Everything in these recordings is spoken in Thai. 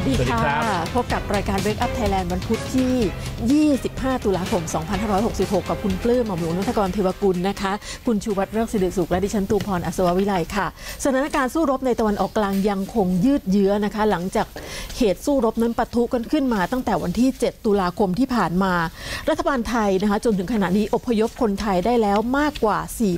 วัสดีค่ะพบกับรายการ Wake Up Thailand วันพุธที่ 25 ตุลาคม 2566 กับคุณปลื้ม หม่อมหลวง ณัฐกร เทวกุลนะคะคุณชูวัฒน์ เริกศิริสุขและดิฉันตูพร อัศววิไลค่ะสถานการณ์สู้รบในตะวันออกกลางยังคงยืดเยื้อนะคะหลังจากเหตุสู้รบนั้นปะทุกันขึ้นมาตั้งแต่วันที่ 7 ตุลาคมที่ผ่านมารัฐบาลไทยนะคะจนถึงขณะนี้อพยพคนไทยได้แล้วมากกว่า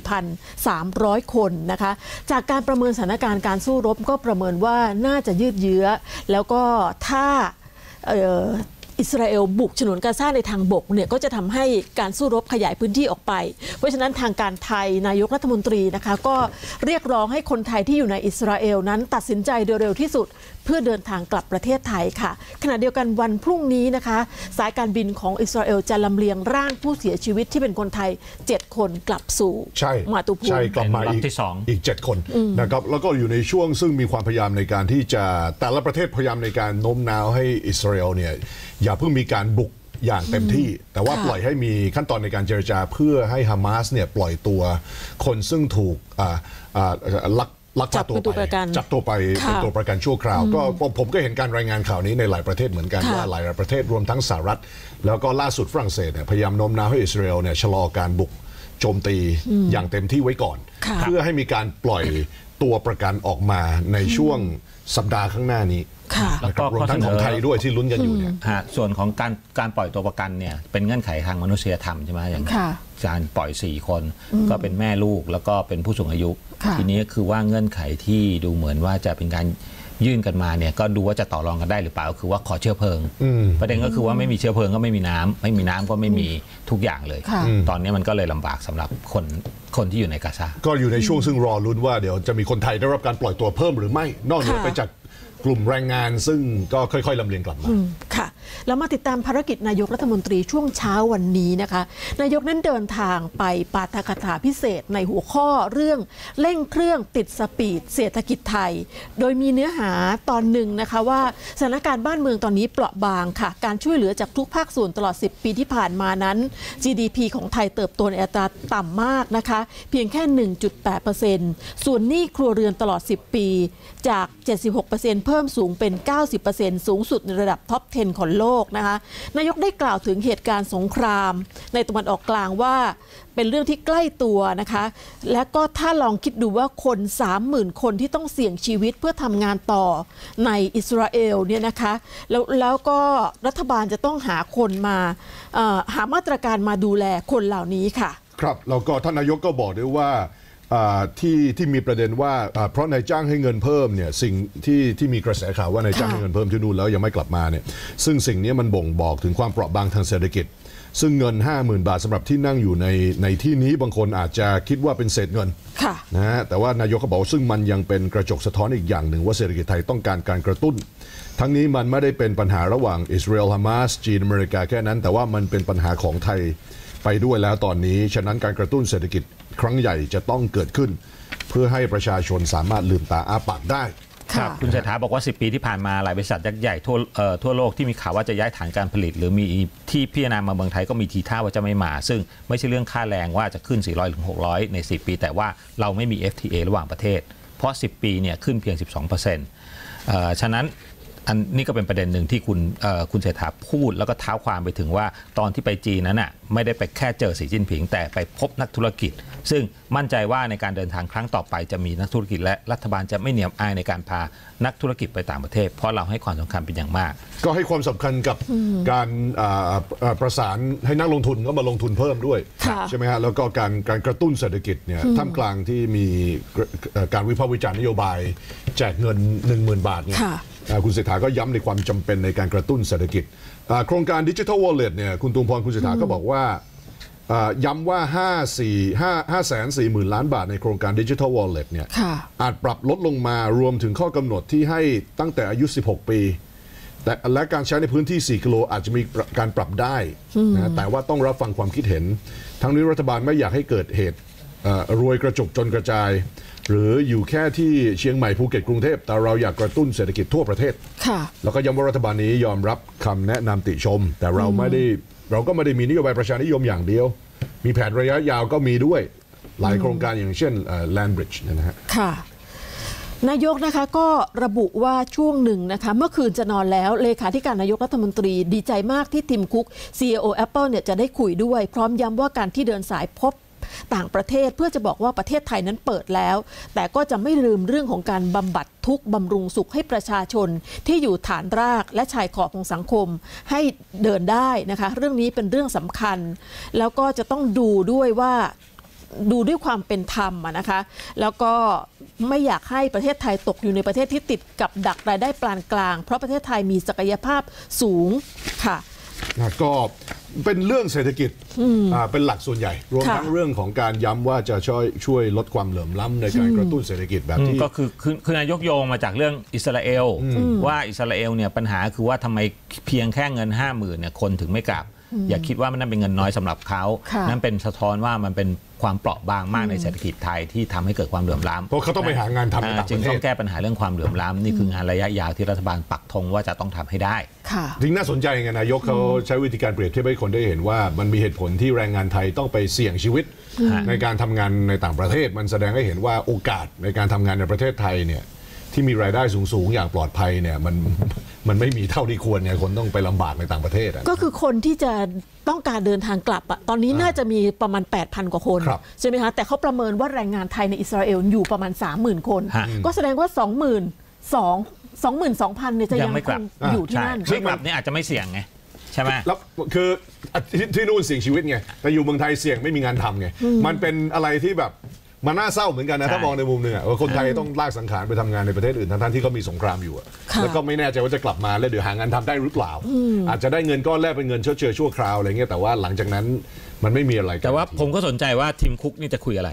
4,300 คนนะคะจากการประเมินสถานการณ์การสู้รบก็ประเมินว่าน่าจะยืดเยื้อแล้วก็ถ้าอิสราเอลบุกฉนวนกาซาในทางบกเนี่ยก็จะทำให้การสู้รบขยายพื้นที่ออกไปเพราะฉะนั้นทางการไทยนายกรัฐมนตรีนะคะก็เรียกร้องให้คนไทยที่อยู่ในอิสราเอลนั้นตัดสินใจโดยเร็วที่สุดเพื่อเดินทางกลับประเทศไทยค่ะขณะเดียวกันวันพรุ่งนี้นะคะสายการบินของอิสราเอลจะลำเลียงร่างผู้เสียชีวิตที่เป็นคนไทย7คนกลับสู่มาตุภูมิกลับมาอีก7คนนะครับแล้วก็อยู่ในช่วงซึ่งมีความพยายามในการที่จะแต่ละประเทศพยายามในการโน้มน้าวให้อิสราเอลเนี่ยอย่าเพิ่งมีการบุกอย่างเต็มที่แต่ว่าปล่อยให้มีขั้นตอนในการเจรจาเพื่อให้ฮามาสเนี่ยปล่อยตัวคนซึ่งถูกลักพาตัวไปจับตัวไปเป็นตัวประกันชั่วคราวก็ผมก็เห็นการรายงานข่าวนี้ในหลายประเทศเหมือนกันว่าหลายประเทศรวมทั้งสหรัฐแล้วก็ล่าสุดฝรั่งเศสเนี่ยพยายามโน้มน้าวให้อิสราเอลเนี่ยชะลอการบุกโจมตีอย่างเต็มที่ไว้ก่อนเพื่อให้มีการปล่อยตัวประกันออกมาในช่วงสัปดาห์ข้างหน้านี้แล้วก็รวมทั้งของไทยด้วยที่ลุ้นกันอยู่เนี่ยส่วนของการปล่อยตัวประกันเนี่ยเป็นเงื่อนไขทางมนุษยธรรมใช่ไหมอย่างการปล่อย4คนก็เป็นแม่ลูกแล้วก็เป็นผู้สูงอายุทีนี้คือว่าเงื่อนไขที่ดูเหมือนว่าจะเป็นการยื่นกันมาเนี่ยก็ดูว่าจะต่อรองกันได้หรือเปล่าคือว่าขอเชื้อเพลิงประเด็นก็คือว่าไม่มีเชื้อเพลิงก็ไม่มีน้ำไม่มีน้ำก็ไม่มีทุกอย่างเลยตอนนี้มันก็เลยลำบากสำหรับคนที่อยู่ในกาซาก็อยู่ในช่วงซึ่งรอลุ้นว่าเดี๋ยวจะมีคนไทยได้รับการปล่อยตัวเพิ่มหรือไม่นอกเหนือไปจากกลุ่มแรงงานซึ่งก็ค่อยๆลำเลียงกลับมาค่ะแล้วมาติดตามภารกิจนายกรัฐมนตรีช่วงเช้าวันนี้นะคะนายกนั้นเดินทางไปปาฐกถาพิเศษในหัวข้อเรื่องเร่งเครื่องติดสปีดเศรษฐกิจไทยโดยมีเนื้อหาตอนหนึ่งนะคะว่าสถานการณ์บ้านเมืองตอนนี้เปราะบางค่ะการช่วยเหลือจากทุกภาคส่วนตลอด10ปีที่ผ่านมานั้น GDP ของไทยเติบโตในอัตราต่ำมากนะคะเพียงแค่ 1.8% ส่วนหนี้ครัวเรือนตลอด10ปีจาก 76% เพิ่มสูงเป็น 90% สูงสุดในระดับท็อป 10 ของโลกนะคะนายกได้กล่าวถึงเหตุการณ์สงครามในตะวันออกกลางว่าเป็นเรื่องที่ใกล้ตัวนะคะและก็ถ้าลองคิดดูว่าคน 30,000 คนที่ต้องเสี่ยงชีวิตเพื่อทำงานต่อในอิสราเอลเนี่ยนะคะแล้วก็รัฐบาลจะต้องหาคนมาหามาตรการมาดูแลคนเหล่านี้ค่ะครับแล้วก็ท่านนายกก็บอกด้วยว่าที่มีประเด็นว่าเพราะนายจ้างให้เงินเพิ่มเนี่ยสิ่งที่มีกระแสข่าวว่านายจ้างให้เงินเพิ่มที่นู่นแล้วยังไม่กลับมาเนี่ยซึ่งสิ่งนี้มันบ่งบอกถึงความเปราะบางทางเศรษฐกิจซึ่งเงิน 50,000 บาทสำหรับที่นั่งอยู่ในที่นี้บางคนอาจจะคิดว่าเป็นเศษเงินนะฮะแต่ว่านายกเขาบอกซึ่งมันยังเป็นกระจกสะท้อนอีกอย่างหนึ่งว่าเศรษฐกิจไทยต้องการการกระตุ้นทั้งนี้มันไม่ได้เป็นปัญหาระหว่างอิสราเอลฮามาสจีนอเมริกาแค่นั้นแต่ว่ามันเป็นปัญหาของไทยไปด้วยแล้วตอนนี้ฉะนั้นการกระตุ้นเศรษฐกิจครั้งใหญ่จะต้องเกิดขึ้นเพื่อให้ประชาชนสามารถลืมตาอ้าปากได้ครับคุณเศรษฐาบอกว่า10 ปีที่ผ่านมาหลายบริษัทยักษ์ใหญ่ทั่วโลกที่มีข่าวว่าจะย้ายฐานการผลิตหรือมีที่พิจารณามาเมืองไทยก็มีทีท่าว่าจะไม่มาซึ่งไม่ใช่เรื่องค่าแรงว่าจะขึ้น400ถึง600ใน10 ปีแต่ว่าเราไม่มี FTA ระหว่างประเทศเพราะ10 ปีเนี่ยขึ้นเพียง 12%ฉะนั้นอันนี้ก็เป็นประเด็นหนึ่งที่คุณเศรษฐาพูดแล้วก็เท้าความไปถึงว่าตอนที่ไปจีนนั้นน่ะไม่ได้ไปแค่เจอสีจิ้นผิงแต่ไปพบนักธุรกิจซึ่งมั่นใจว่าในการเดินทางครั้งต่อไปจะมีนักธุรกิจและรัฐบาลจะไม่เหนียมอายในการพานักธุรกิจไปต่างประเทศเพราะเราให้ความสำคัญเป็นอย่างมากก็ให้ความสำคัญกับการประสานให้นักลงทุนก็มาลงทุนเพิ่มด้วยใช่ไหมฮะแล้วก็การกระตุ้นเศรษฐกิจเนี่ยท่ามกลางที่มีการวิพากษ์วิจารณ์นโยบายแจกเงิน 10,000 บาทเนี่ยคุณเศรษฐาก็ย้ำในความจำเป็นในการกระตุ้นเศรษฐกิจโครงการ Digital Wallet เนี่ยคุณตูมพรคุณเศรษฐาก็บอกว่าย้ำว่า540,000 ล้านบาทในโครงการ Digital Wallet เนี่ยอาจปรับลดลงมารวมถึงข้อกำหนดที่ให้ตั้งแต่อายุ16 ปีและการใช้ในพื้นที่4 กิโลอาจจะมีการปรับได้นะแต่ว่าต้องรับฟังความคิดเห็นทั้งนี้รัฐบาลไม่อยากให้เกิดเหตุรวยกระจุกจนกระจายหรืออยู่แค่ที่เชียงใหม่ภูเก็ตกรุงเทพแต่เราอยากกระตุ้นเศรษฐกิจทั่วประเทศแล้วก็ย้ำว่ารัฐบาลนี้ยอมรับคำแนะนำติชมแต่เราก็ไม่ได้มีนโยบายประชานิยมอย่างเดียวมีแผนระยะยาวก็มีด้วยหลายโครงการอย่างเช่น Land Bridge นะฮะค่ะนายกนะคะก็ระบุว่าช่วงหนึ่งนะคะเมื่อคืนจะนอนแล้วเลขาธิการนายกรัฐมนตรีดีใจมากที่ทิมคุก CEO Apple เนี่ยจะได้คุยด้วยพร้อมย้ำว่าการที่เดินสายพบต่างประเทศเพื่อจะบอกว่าประเทศไทยนั้นเปิดแล้วแต่ก็จะไม่ลืมเรื่องของการบำบัดทุกข์บำรุงสุขให้ประชาชนที่อยู่ฐานรากและชายขอบของสังคมให้เดินได้นะคะเรื่องนี้เป็นเรื่องสำคัญแล้วก็จะต้องดูด้วยว่าดูด้วยความเป็นธรรมนะคะแล้วก็ไม่อยากให้ประเทศไทยตกอยู่ในประเทศที่ติดกับดักรายได้ปานกลางเพราะประเทศไทยมีศักยภาพสูงค่ะก็เป็นเรื่องเศรษฐกิจเป็นหลักส่วนใหญ่รวมทั้งเรื่องของการย้ำว่าจะช่วยลดความเหลื่อมล้ำในการกระตุ้นเศรษฐกิจแบบที่ก็คือนายกโยงมาจากเรื่องอิสราเอลว่าอิสราเอลเนี่ยปัญหาคือว่าทำไมเพียงแค่เงิน 50,000 เนี่ยคนถึงไม่กลับอย่าคิดว่ามันนั่นเป็นเงินน้อยสำหรับเขานั่นเป็นสะท้อนว่ามันเป็นความเปราะบางมากในเศรษฐกิจไทยที่ทำให้เกิดความเหลื่อมล้ำเพราะเขาต้องไปหางานทำในต่างประเทศจึงต้องแก้ปัญหาเรื่องความเหลื่อมล้ำนี่คืองานระยะยาวที่รัฐบาลปักธงว่าจะต้องทำให้ได้จริงน่าสนใจไงนายกเขาใช้วิธีการเปรียบเทียบให้คนได้เห็นว่ามันมีเหตุผลที่แรงงานไทยต้องไปเสี่ยงชีวิตในการทำงานในต่างประเทศมันแสดงให้เห็นว่าโอกาสในการทำงานในประเทศไทยเนี่ยที่มีรายได้สูงอย่างปลอดภัยเนี่ยมันไม่มีเท่าที่ควรเนี่ยคนต้องไปลำบากในต่างประเทศก็คือคนที่จะต้องการเดินทางกลับตอนนี้น่าจะมีประมาณ 8,000 กว่าคนใช่ไหมคะแต่เขาประเมินว่าแรงงานไทยในอิสราเอลอยู่ประมาณ 30,000 คนก็แสดงว่า 22,000 เนี่ยจะยังคงอยู่ที่นั่นซึ่งแบบนี้อาจจะไม่เสี่ยงไงใช่ไหมแล้วคือที่นู่นเสี่ยงชีวิตไงแต่อยู่เมืองไทยเสี่ยงไม่มีงานทำไงมันเป็นอะไรที่แบบมันน่าเศร้าเหมือนกันนะถ้ามองในมุมหนึ่งว่าคนไทยต้องลากสังขารไปทำงานในประเทศอื่นทั้งที่เขามีสงครามอยู่แล้วก็ไม่แน่ใจว่าจะกลับมาแล้วเดี๋ยวหางานทำได้หรือเปล่าอาจจะได้เงินก้อนแรกเป็นเงินชดเชยชั่วคราวอะไรเงี้ยแต่ว่าหลังจากนั้นมันไม่มีอะไรแต่ว่าผมก็สนใจว่าทีมคุกนี่จะคุยอะไร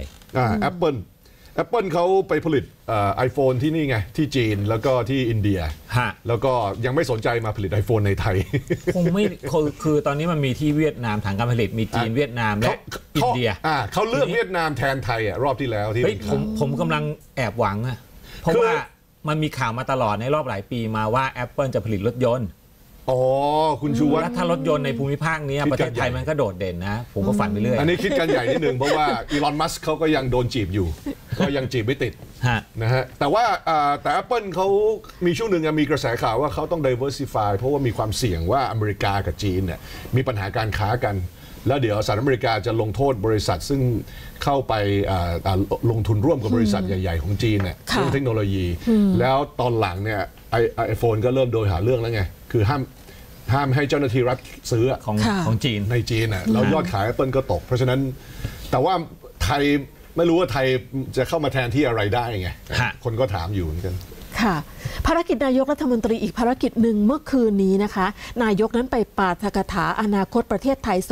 Apple เขาไปผลิตiPhone ที่นี่ไงที่จีนแล้วก็ที่อินเดียแล้วก็ยังไม่สนใจมาผลิต iPhone ในไทยคงไม่คือตอนนี้มันมีที่เวียดนามฐานการผลิตมีจีนเวียดนามและอินเดียเขาเลือกเวียดนามแทนไทยรอบที่แล้วที่ผมกำลังแอบหวังเพราะว่ามันมีข่าวมาตลอดในรอบหลายปีมาว่า Apple จะผลิตรถยนต์คุณชูวัฒน์ถ้ารถยนต์ในภูมิภาคนี้ประเทศไทยมันก็โดดเด่นนะผมก็ฝันไปเรื่อยอันนี้คิดกันใหญ่นิดนึงเพราะว่าอีลอนมัสก์เขาก็ยังโดนจีบอยู่ก็ยังจีบไม่ติดนะฮะแต่ว่าแต่ Apple เขามีช่วงหนึ่งมีกระแสข่าวว่าเขาต้อง diversify เพราะว่ามีความเสี่ยงว่าอเมริกากับจีนเนี่ยมีปัญหาการค้ากันแล้วเดี๋ยวสหรัฐอเมริกาจะลงโทษบริษัทซึ่งเข้าไปลงทุนร่วมกับบริษัทใหญ่ๆของจีนเนี่ยเรื่องเทคโนโลยีแล้วตอนหลังเนี่ยไอโฟนก็เริ่มโดนหาเรื่องแล้วไงคือห้ามให้เจ้าหน้าที่รัฐซื้อของจีนในจีนแล้วยอดขาย Apple ก็ตกเพราะฉะนั้นแต่ว่าไทยไม่รู้ว่าไทยจะเข้ามาแทนที่อะไรได้ไงคนก็ถามอยู่เหมือนกันค่ะภารกิจนายกรัฐมนตรีอีกภารกิจหนึ่งเมื่อคืนนี้นะคะนายกนั้นไปปาฐกถาอนาคตประเทศไทย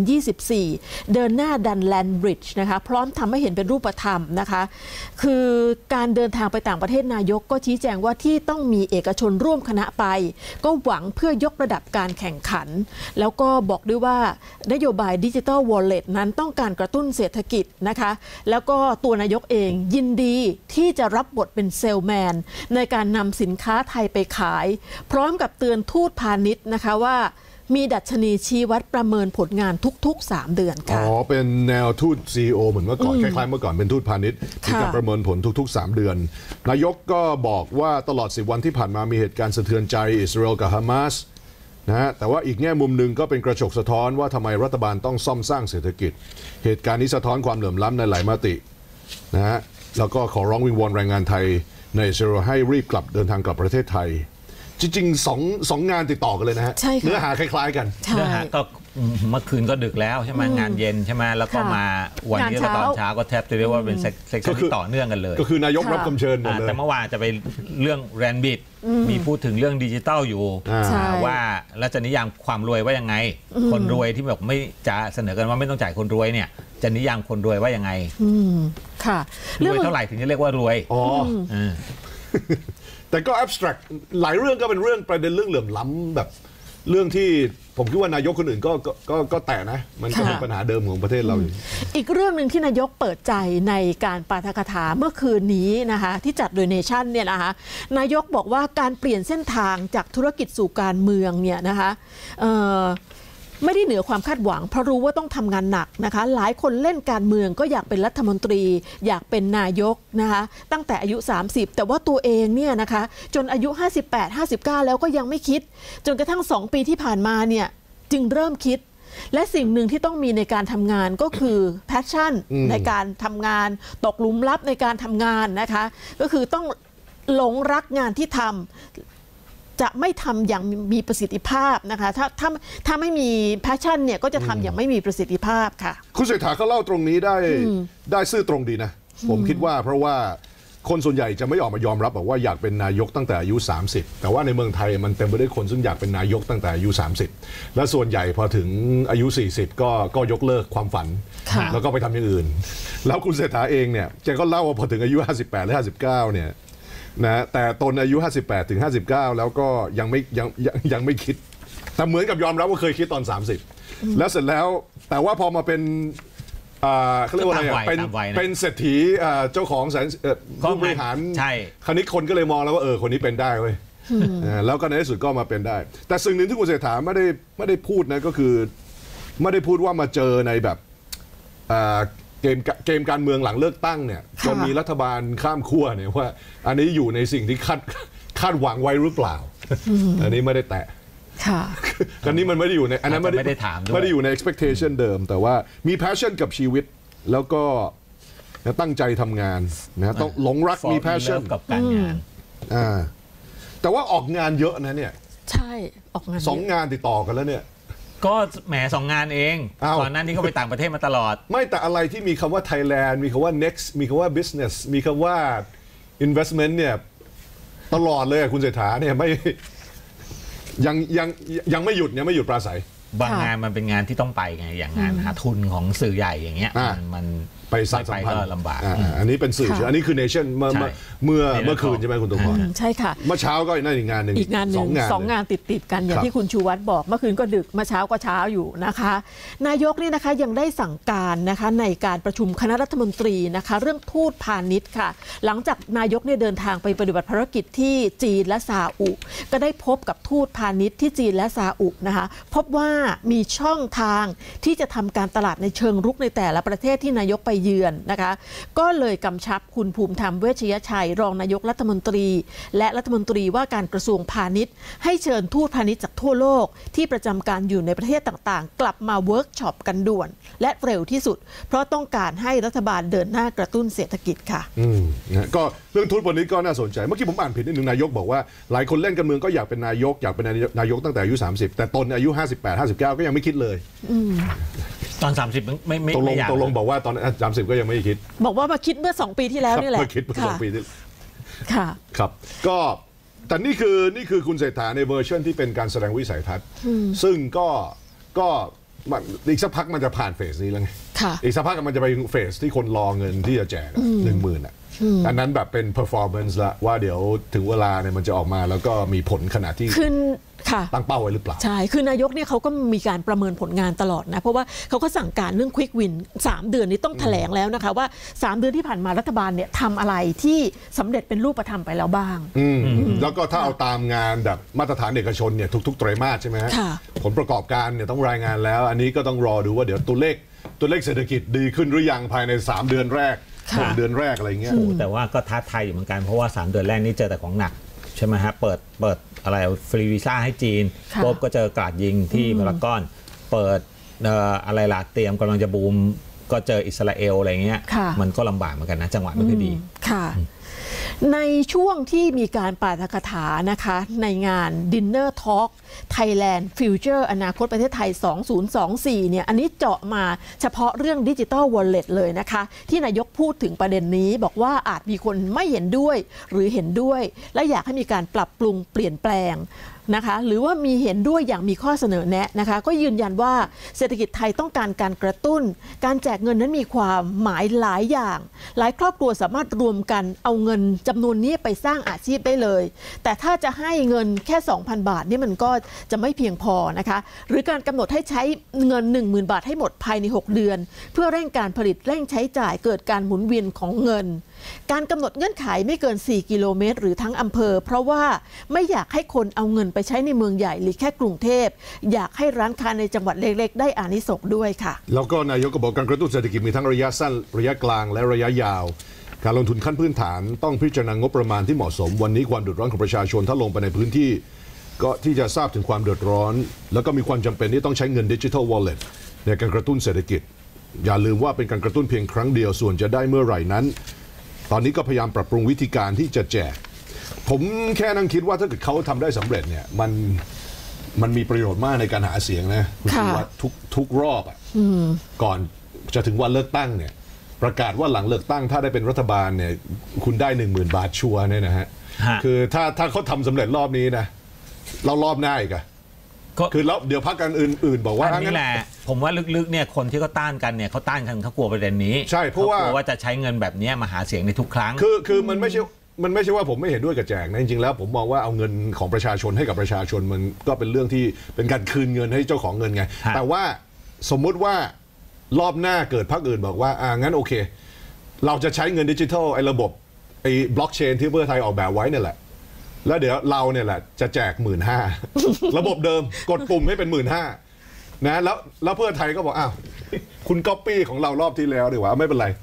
2024 เดินหน้าดันแลนด์บริดจ์นะคะพร้อมทำให้เห็นเป็นรูปธรรมนะคะคือการเดินทางไปต่างประเทศนายกก็ชี้แจงว่าที่ต้องมีเอกชนร่วมคณะไปก็หวังเพื่อยกระดับการแข่งขันแล้วก็บอกด้วยว่านโยบายดิจิทัลวอลเล็ตนั้นต้องการกระตุ้นเศรษฐกิจนะคะแล้วก็ตัวนายกเองยินดีที่จะรับบทเป็นเซลแมนในการนำสินค้าไทยไปขายพร้อมกับเตือนทูตพาณิชย์นะคะว่ามีดัชนีชี้วัดประเมินผลงานทุกๆ3 เดือนค่ะเป็นแนวทูต CEO เหมือนเมื่อก่อนคล้ายๆเมื่อก่อนเป็นทูตพาณิชย์มีการประเมินผลทุกๆ3 เดือนนายกก็บอกว่าตลอด10 วันที่ผ่านมามีเหตุการณ์สะเทือนใจอิสราเอลกับฮามาสนะฮะแต่ว่าอีกแง่มุมหนึ่งก็เป็นกระจกสะท้อนว่าทำไมรัฐบาลต้องซ่อมสร้างเศรษฐกิจเหตุการณ์นี้สะท้อนความเหลื่อมล้ำในหลายมิตินะฮะแล้วก็ขอร้องวิงวอนแรงงานไทยในอิสราเอลให้รีบกลับเดินทางกลับประเทศไทยจริงๆสองงานติดต่อกันเลยนะฮะเนื้อหาคล้ายๆกันเนื้อหาก็เมื่อคืนก็ดึกแล้วใช่ไหมงานเย็นใช่ไหมแล้วก็มาวันนี้ตอนเช้าก็แทบจะเรียกว่าเป็นเซ็กชันที่ต่อเนื่องกันเลยก็คือนายกรับคำเชิญหมดเลยแต่เมื่อวานจะไปเรื่องแรนบิดมีพูดถึงเรื่องดิจิตอลอยู่ว่าแล้วจะนิยามความรวยว่ายังไงคนรวยที่แบบไม่จะเสนอกันว่าไม่ต้องจ่ายคนรวยเนี่ยจะนิยามคนรวยว่ายังไงค่ะรวยเท่าไหร่ถึงจะเรียกว่ารวยแต่ก็ abstract หลายเรื่องก็เป็นเรื่องประเด็นเรื่องเหลื่อมล้ำแบบเรื่องที่ผมคิดว่านายกคนอื่นก็แต่นะมันก็เป็นปัญหาเดิมของประเทศเราอีกเรื่องหนึ่งที่นายกเปิดใจในการปาฐกถาเมื่อคืนนี้นะคะที่จัดโดยเนชั่นเนี่ยนะคะนายกบอกว่าการเปลี่ยนเส้นทางจากธุรกิจสู่การเมืองเนี่ยนะคะไม่ได้เหนือความคาดหวังเพราะรู้ว่าต้องทำงานหนักนะคะหลายคนเล่นการเมืองก็อยากเป็นรัฐมนตรีอยากเป็นนายกนะคะตั้งแต่อายุ30แต่ว่าตัวเองเนี่ยนะคะจนอายุ58 59แล้วก็ยังไม่คิดจนกระทั่ง2 ปีที่ผ่านมาเนี่ยจึงเริ่มคิดและสิ่งหนึ่งที่ต้องมีในการทำงานก็คือแพชชั่นในการทำงานตกหลุมลับในการทำงานนะคะก็คือต้องหลงรักงานที่ทำจะไม่ทำอย่างมีประสิทธิภาพนะคะถ้าไม่มีแพชชั่นเนี่ยก็จะทำอย่างไม่มีประสิทธิภาพค่ะคุณเศรษฐาเขาเล่าตรงนี้ได้ซื่อตรงดีนะผมคิดว่าเพราะว่าคนส่วนใหญ่จะไม่ออกมายอมรับบอกว่าอยากเป็นนายกตั้งแต่อายุ30แต่ว่าในเมืองไทยมันเต็มไปด้วยคนซึ่งอยากเป็นนายกตั้งแต่อายุ30และส่วนใหญ่พอถึงอายุ40ก็ยกเลิกความฝันแล้วก็ไปทำอย่างอื่นแล้วคุณเศรษฐาเองเนี่ยแกก็เล่าว่าพอถึงอายุ58หรือ59เนี่ยนะแต่ตนอายุ58ถึง59แล้วก็ยังไม่คิดแต่เหมือนกับยอมรับว่าเคยคิดตอน30แล้วเสร็จแล้วแต่ว่าพอมาเป็นเขาเรียกว่าอะไรเป็นเศรษฐีเจ้าของผู้บริหารคณิตคนก็เลยมองแล้วว่าคนนี้เป็นได้เว้ยแล้วก็ในที่สุดก็มาเป็นได้แต่สิ่งหนึ่งที่คุณเศรษฐาไม่ได้พูดนะก็คือไม่ได้พูดว่ามาเจอในแบบเกมการเมืองหลังเลือกตั้งเนี่ยจนมีรัฐบาลข้ามขั้วเนี่ยว่าอันนี้อยู่ในสิ่งที่คาดหวังไว้หรือเปล่าอันนี้ไม่ได้แตะกันนี้มันไม่ได้อยู่ในอันนั้นไม่ได้ถามไม่ได้อยู่ใน expectation เดิมแต่ว่ามี passion กับชีวิตแล้วก็ตั้งใจทำงานนะต้องหลงรักมี passion กับการงานแต่ว่าออกงานเยอะนะเนี่ยใช่ออกงาน 2 งานติดต่อกันแล้วเนี่ยก็แหม2 งานเองก่อนหน้านี้เขาไปต่างประเทศมาตลอดไม่แต่อะไรที่มีคำว่า Thailand มีคำว่า next มีคำว่า business มีคำว่า investment เนี่ยตลอดเลยคุณเศรษฐาเนี่ยไม่ยังไม่หยุดปราศัยบางงานมันเป็นงานที่ต้องไปไงอย่างงานหาทุนของสื่อใหญ่อย่างเงี้ยมันไปสร้างสัมพันธ์ลำบากอันนี้เป็นสื่ออันนี้คือ Nation เมื่อคืนใช่ไหมคุณตุพรใช่ค่ะเมื่อเช้าก็อีกงานหนึ่งสองงานติดกันอย่างที่คุณชูวัฒน์บอกเมื่อคืนก็ดึกเมื่อเช้าก็เช้าอยู่นะคะนายกนี่นะคะยังได้สั่งการนะคะในการประชุมคณะรัฐมนตรีนะคะเรื่องทูตพาณิชย์ค่ะหลังจากนายกเนี่ยเดินทางไปปฏิบัติภารกิจที่จีนและซาอุก็ได้พบกับทูตพาณิชย์ที่จีนและซาอุนะคะพบว่ามีช่องทางที่จะทำการตลาดในเชิงรุกในแต่ละประเทศที่นายกไปเยือนนะคะก็เลยกำชับคุณภูมิธรรมเวชยชัยรองนายกรัฐมนตรีและรัฐมนตรีว่าการกระทรวงพาณิชย์ให้เชิญทูตพาณิชย์จากทั่วโลกที่ประจำการอยู่ในประเทศต่างๆกลับมาเวิร์กช็อปกันด่วนและเร็วที่สุดเพราะต้องการให้รัฐบาลเดินหน้ากระตุ้นเศรษฐกิจค่ะก็เรื่องทูตพาณิชย์ก็น่าสนใจเมื่อกี้ผมอ่านผิดนิดนึงนายกบอกว่าหลายคนเล่นการเมืองก็อยากเป็นนายกตั้งแต่อายุ30แต่ตนอายุ58 59ก็ยังไม่คิดเลยตอน30ไม่ตกลงบอกว่าตอน30ก็ยังไม่คิดบอกว่ามาคิดเมื่อ2 ปีที่แล้วนี่แหละคิดเมื่อ2 ปีที่ค่ะครับก็แต่นี่คือคุณเศรษฐาในเวอร์ชันที่เป็นการแสดงวิสัยทัศน์ซึ่งก็อีกสักพักมันจะผ่านเฟสนี้แล้วไงอีกสักพักมันจะไปเฟสที่คนรอเงินที่จะแจก10,000อันนั้นแบบเป็น performance ละว่าเดี๋ยวถึงเวลาเนี่ยมันจะออกมาแล้วก็มีผลขนาดที่ตั้งเป้าไว้หรือเปล่าใช่คือนายกเนี่ยเขาก็มีการประเมินผลงานตลอดนะเพราะว่าเขาก็สั่งการเรื่อง Quick Win 3 เดือนนี้ต้องแถลงแล้วนะคะว่า3 เดือนที่ผ่านมารัฐบาลเนี่ยทำอะไรที่สำเร็จเป็นรูปธรรมไปแล้วบ้างแล้วก็ถ้าเอาตามงานแบบมาตรฐานเอกชนเนี่ยทุกๆไตรมาสใช่ไหมฮะผลประกอบการเนี่ยต้องรายงานแล้วอันนี้ก็ต้องรอดูว่าเดี๋ยวตัวเลขเศรษฐกิจดีขึ้นหรือยังภายใน3 เดือนแรก6 เดือนแรกอะไรเงี้ยแต่ว่าก็ท้าทายอยู่เหมือนกันเพราะว่า3 เดือนแรกนี่เจอแต่ของหนักใช่ไหมฮะเปิดอะไรฟรีวีซ่าให้จีนปุ๊บก็เจอกราดยิงที่พารากอนเปิดอะไรล่ะเตรียมกำลังจะบูมก็เจออิสราเอลอะไรเงี้ยมันก็ลำบากเหมือนกันนะจังหวะไม่ค่อยดีค่ะในช่วงที่มีการปาฐกถานะคะในงาน Dinner Talk Thailand Future อนาคตประเทศไทย 2024 เนี่ยอันนี้เจาะมาเฉพาะเรื่อง Digital Wallet เลยนะคะที่นายกพูดถึงประเด็นนี้บอกว่าอาจมีคนไม่เห็นด้วยหรือเห็นด้วยและอยากให้มีการปรับปรุงเปลี่ยนแปลงนะคะหรือว่ามีเห็นด้วยอย่างมีข้อเสนอแนะนะคะก็ยืนยันว่าเศรษฐกิจไทยต้องการการกระตุ้นการแจกเงินนั้นมีความหมายหลายอย่างหลายครอบครัวสามารถรวมกันเอาเงินจำนวนนี้ไปสร้างอาชีพได้เลยแต่ถ้าจะให้เงินแค่ 2,000 บาทนี่มันก็จะไม่เพียงพอนะคะหรือการกำหนดให้ใช้เงิน 10,000 บาทให้หมดภายใน6 เดือนเพื่อเร่งการผลิตเร่งใช้จ่ายเกิดการหมุนเวียนของเงินการกำหนดเงื่อนไขไม่เกิน4 กิโลเมตรหรือทั้งอำเภอเพราะว่าไม่อยากให้คนเอาเงินไปใช้ในเมืองใหญ่หรือแค่กรุงเทพอยากให้ร้านค้าในจังหวัดเล็กๆได้อานิสงส์ด้วยค่ะแล้วก็นายกก็บอกการกระตุ้นเศรษฐกิจมีทั้งระยะสั้นระยะกลางและระยะยาวการลงทุนขั้นพื้นฐานต้องพิจารณางบประมาณที่เหมาะสมวันนี้ความเดือดร้อนของประชาชนถ้าลงไปในพื้นที่ก็ที่จะทราบถึงความเดือดร้อนแล้วก็มีความจำเป็นที่ต้องใช้เงิน Digital Wallet ในการกระตุ้นเศรษฐกิจอย่าลืมว่าเป็นการกระตุ้นเพียงครั้งเดียวส่วนจะได้เมื่อไหร่นั้นตอนนี้ก็พยายามปรับปรุงวิธีการที่จะแจกผมแค่นั่งคิดว่าถ้าเกิดเขาทำได้สำเร็จเนี่ยมันมีประโยชน์มากในการหาเสียงนะคุณชูวัฒน์ทุกรอบก่อนจะถึงวันเลือกตั้งเนี่ยประกาศว่าหลังเลือกตั้งถ้าได้เป็นรัฐบาลเนี่ยคุณได้ 10,000 บาทชัวร์เนี่ยนะฮะคือถ้าเขาทำสำเร็จรอบนี้นะเรารอบหน้าอีกอะคือแล้วเดี๋ยวพรรคการอื่นบอกว่าอันนี้แหละผมว่าลึกๆเนี่ยคนที่เขาต้านกันเนี่ยเขาต้านกันเขากลัวประเด็นนี้ใช่เพราะว่าจะใช้เงินแบบนี้มาหาเสียงในทุกครั้งคือมันไม่ใช่ว่าผมไม่เห็นด้วยกับแจกนะจริงๆแล้วผมมองว่าเอาเงินของประชาชนให้กับประชาชนมันก็เป็นเรื่องที่เป็นการคืนเงินให้เจ้าของเงินไงแต่ว่าสมมุติว่ารอบหน้าเกิดพรรคอื่นบอกว่างั้นโอเคเราจะใช้เงินดิจิทัลไอ้ระบบบล็อกเชนที่เพื่อไทยออกแบบไว้เนี่ยแหละแล้วเดี๋ยวเราเนี่ยแหละจะแจก 15,000 ระบบเดิมกดปุ่มให้เป็น 15,000 นะแล้วเพื่อไทยก็บอกคุณก๊อปปี้ของเรารอบที่แล้วดีกว่าไม่เป็นไร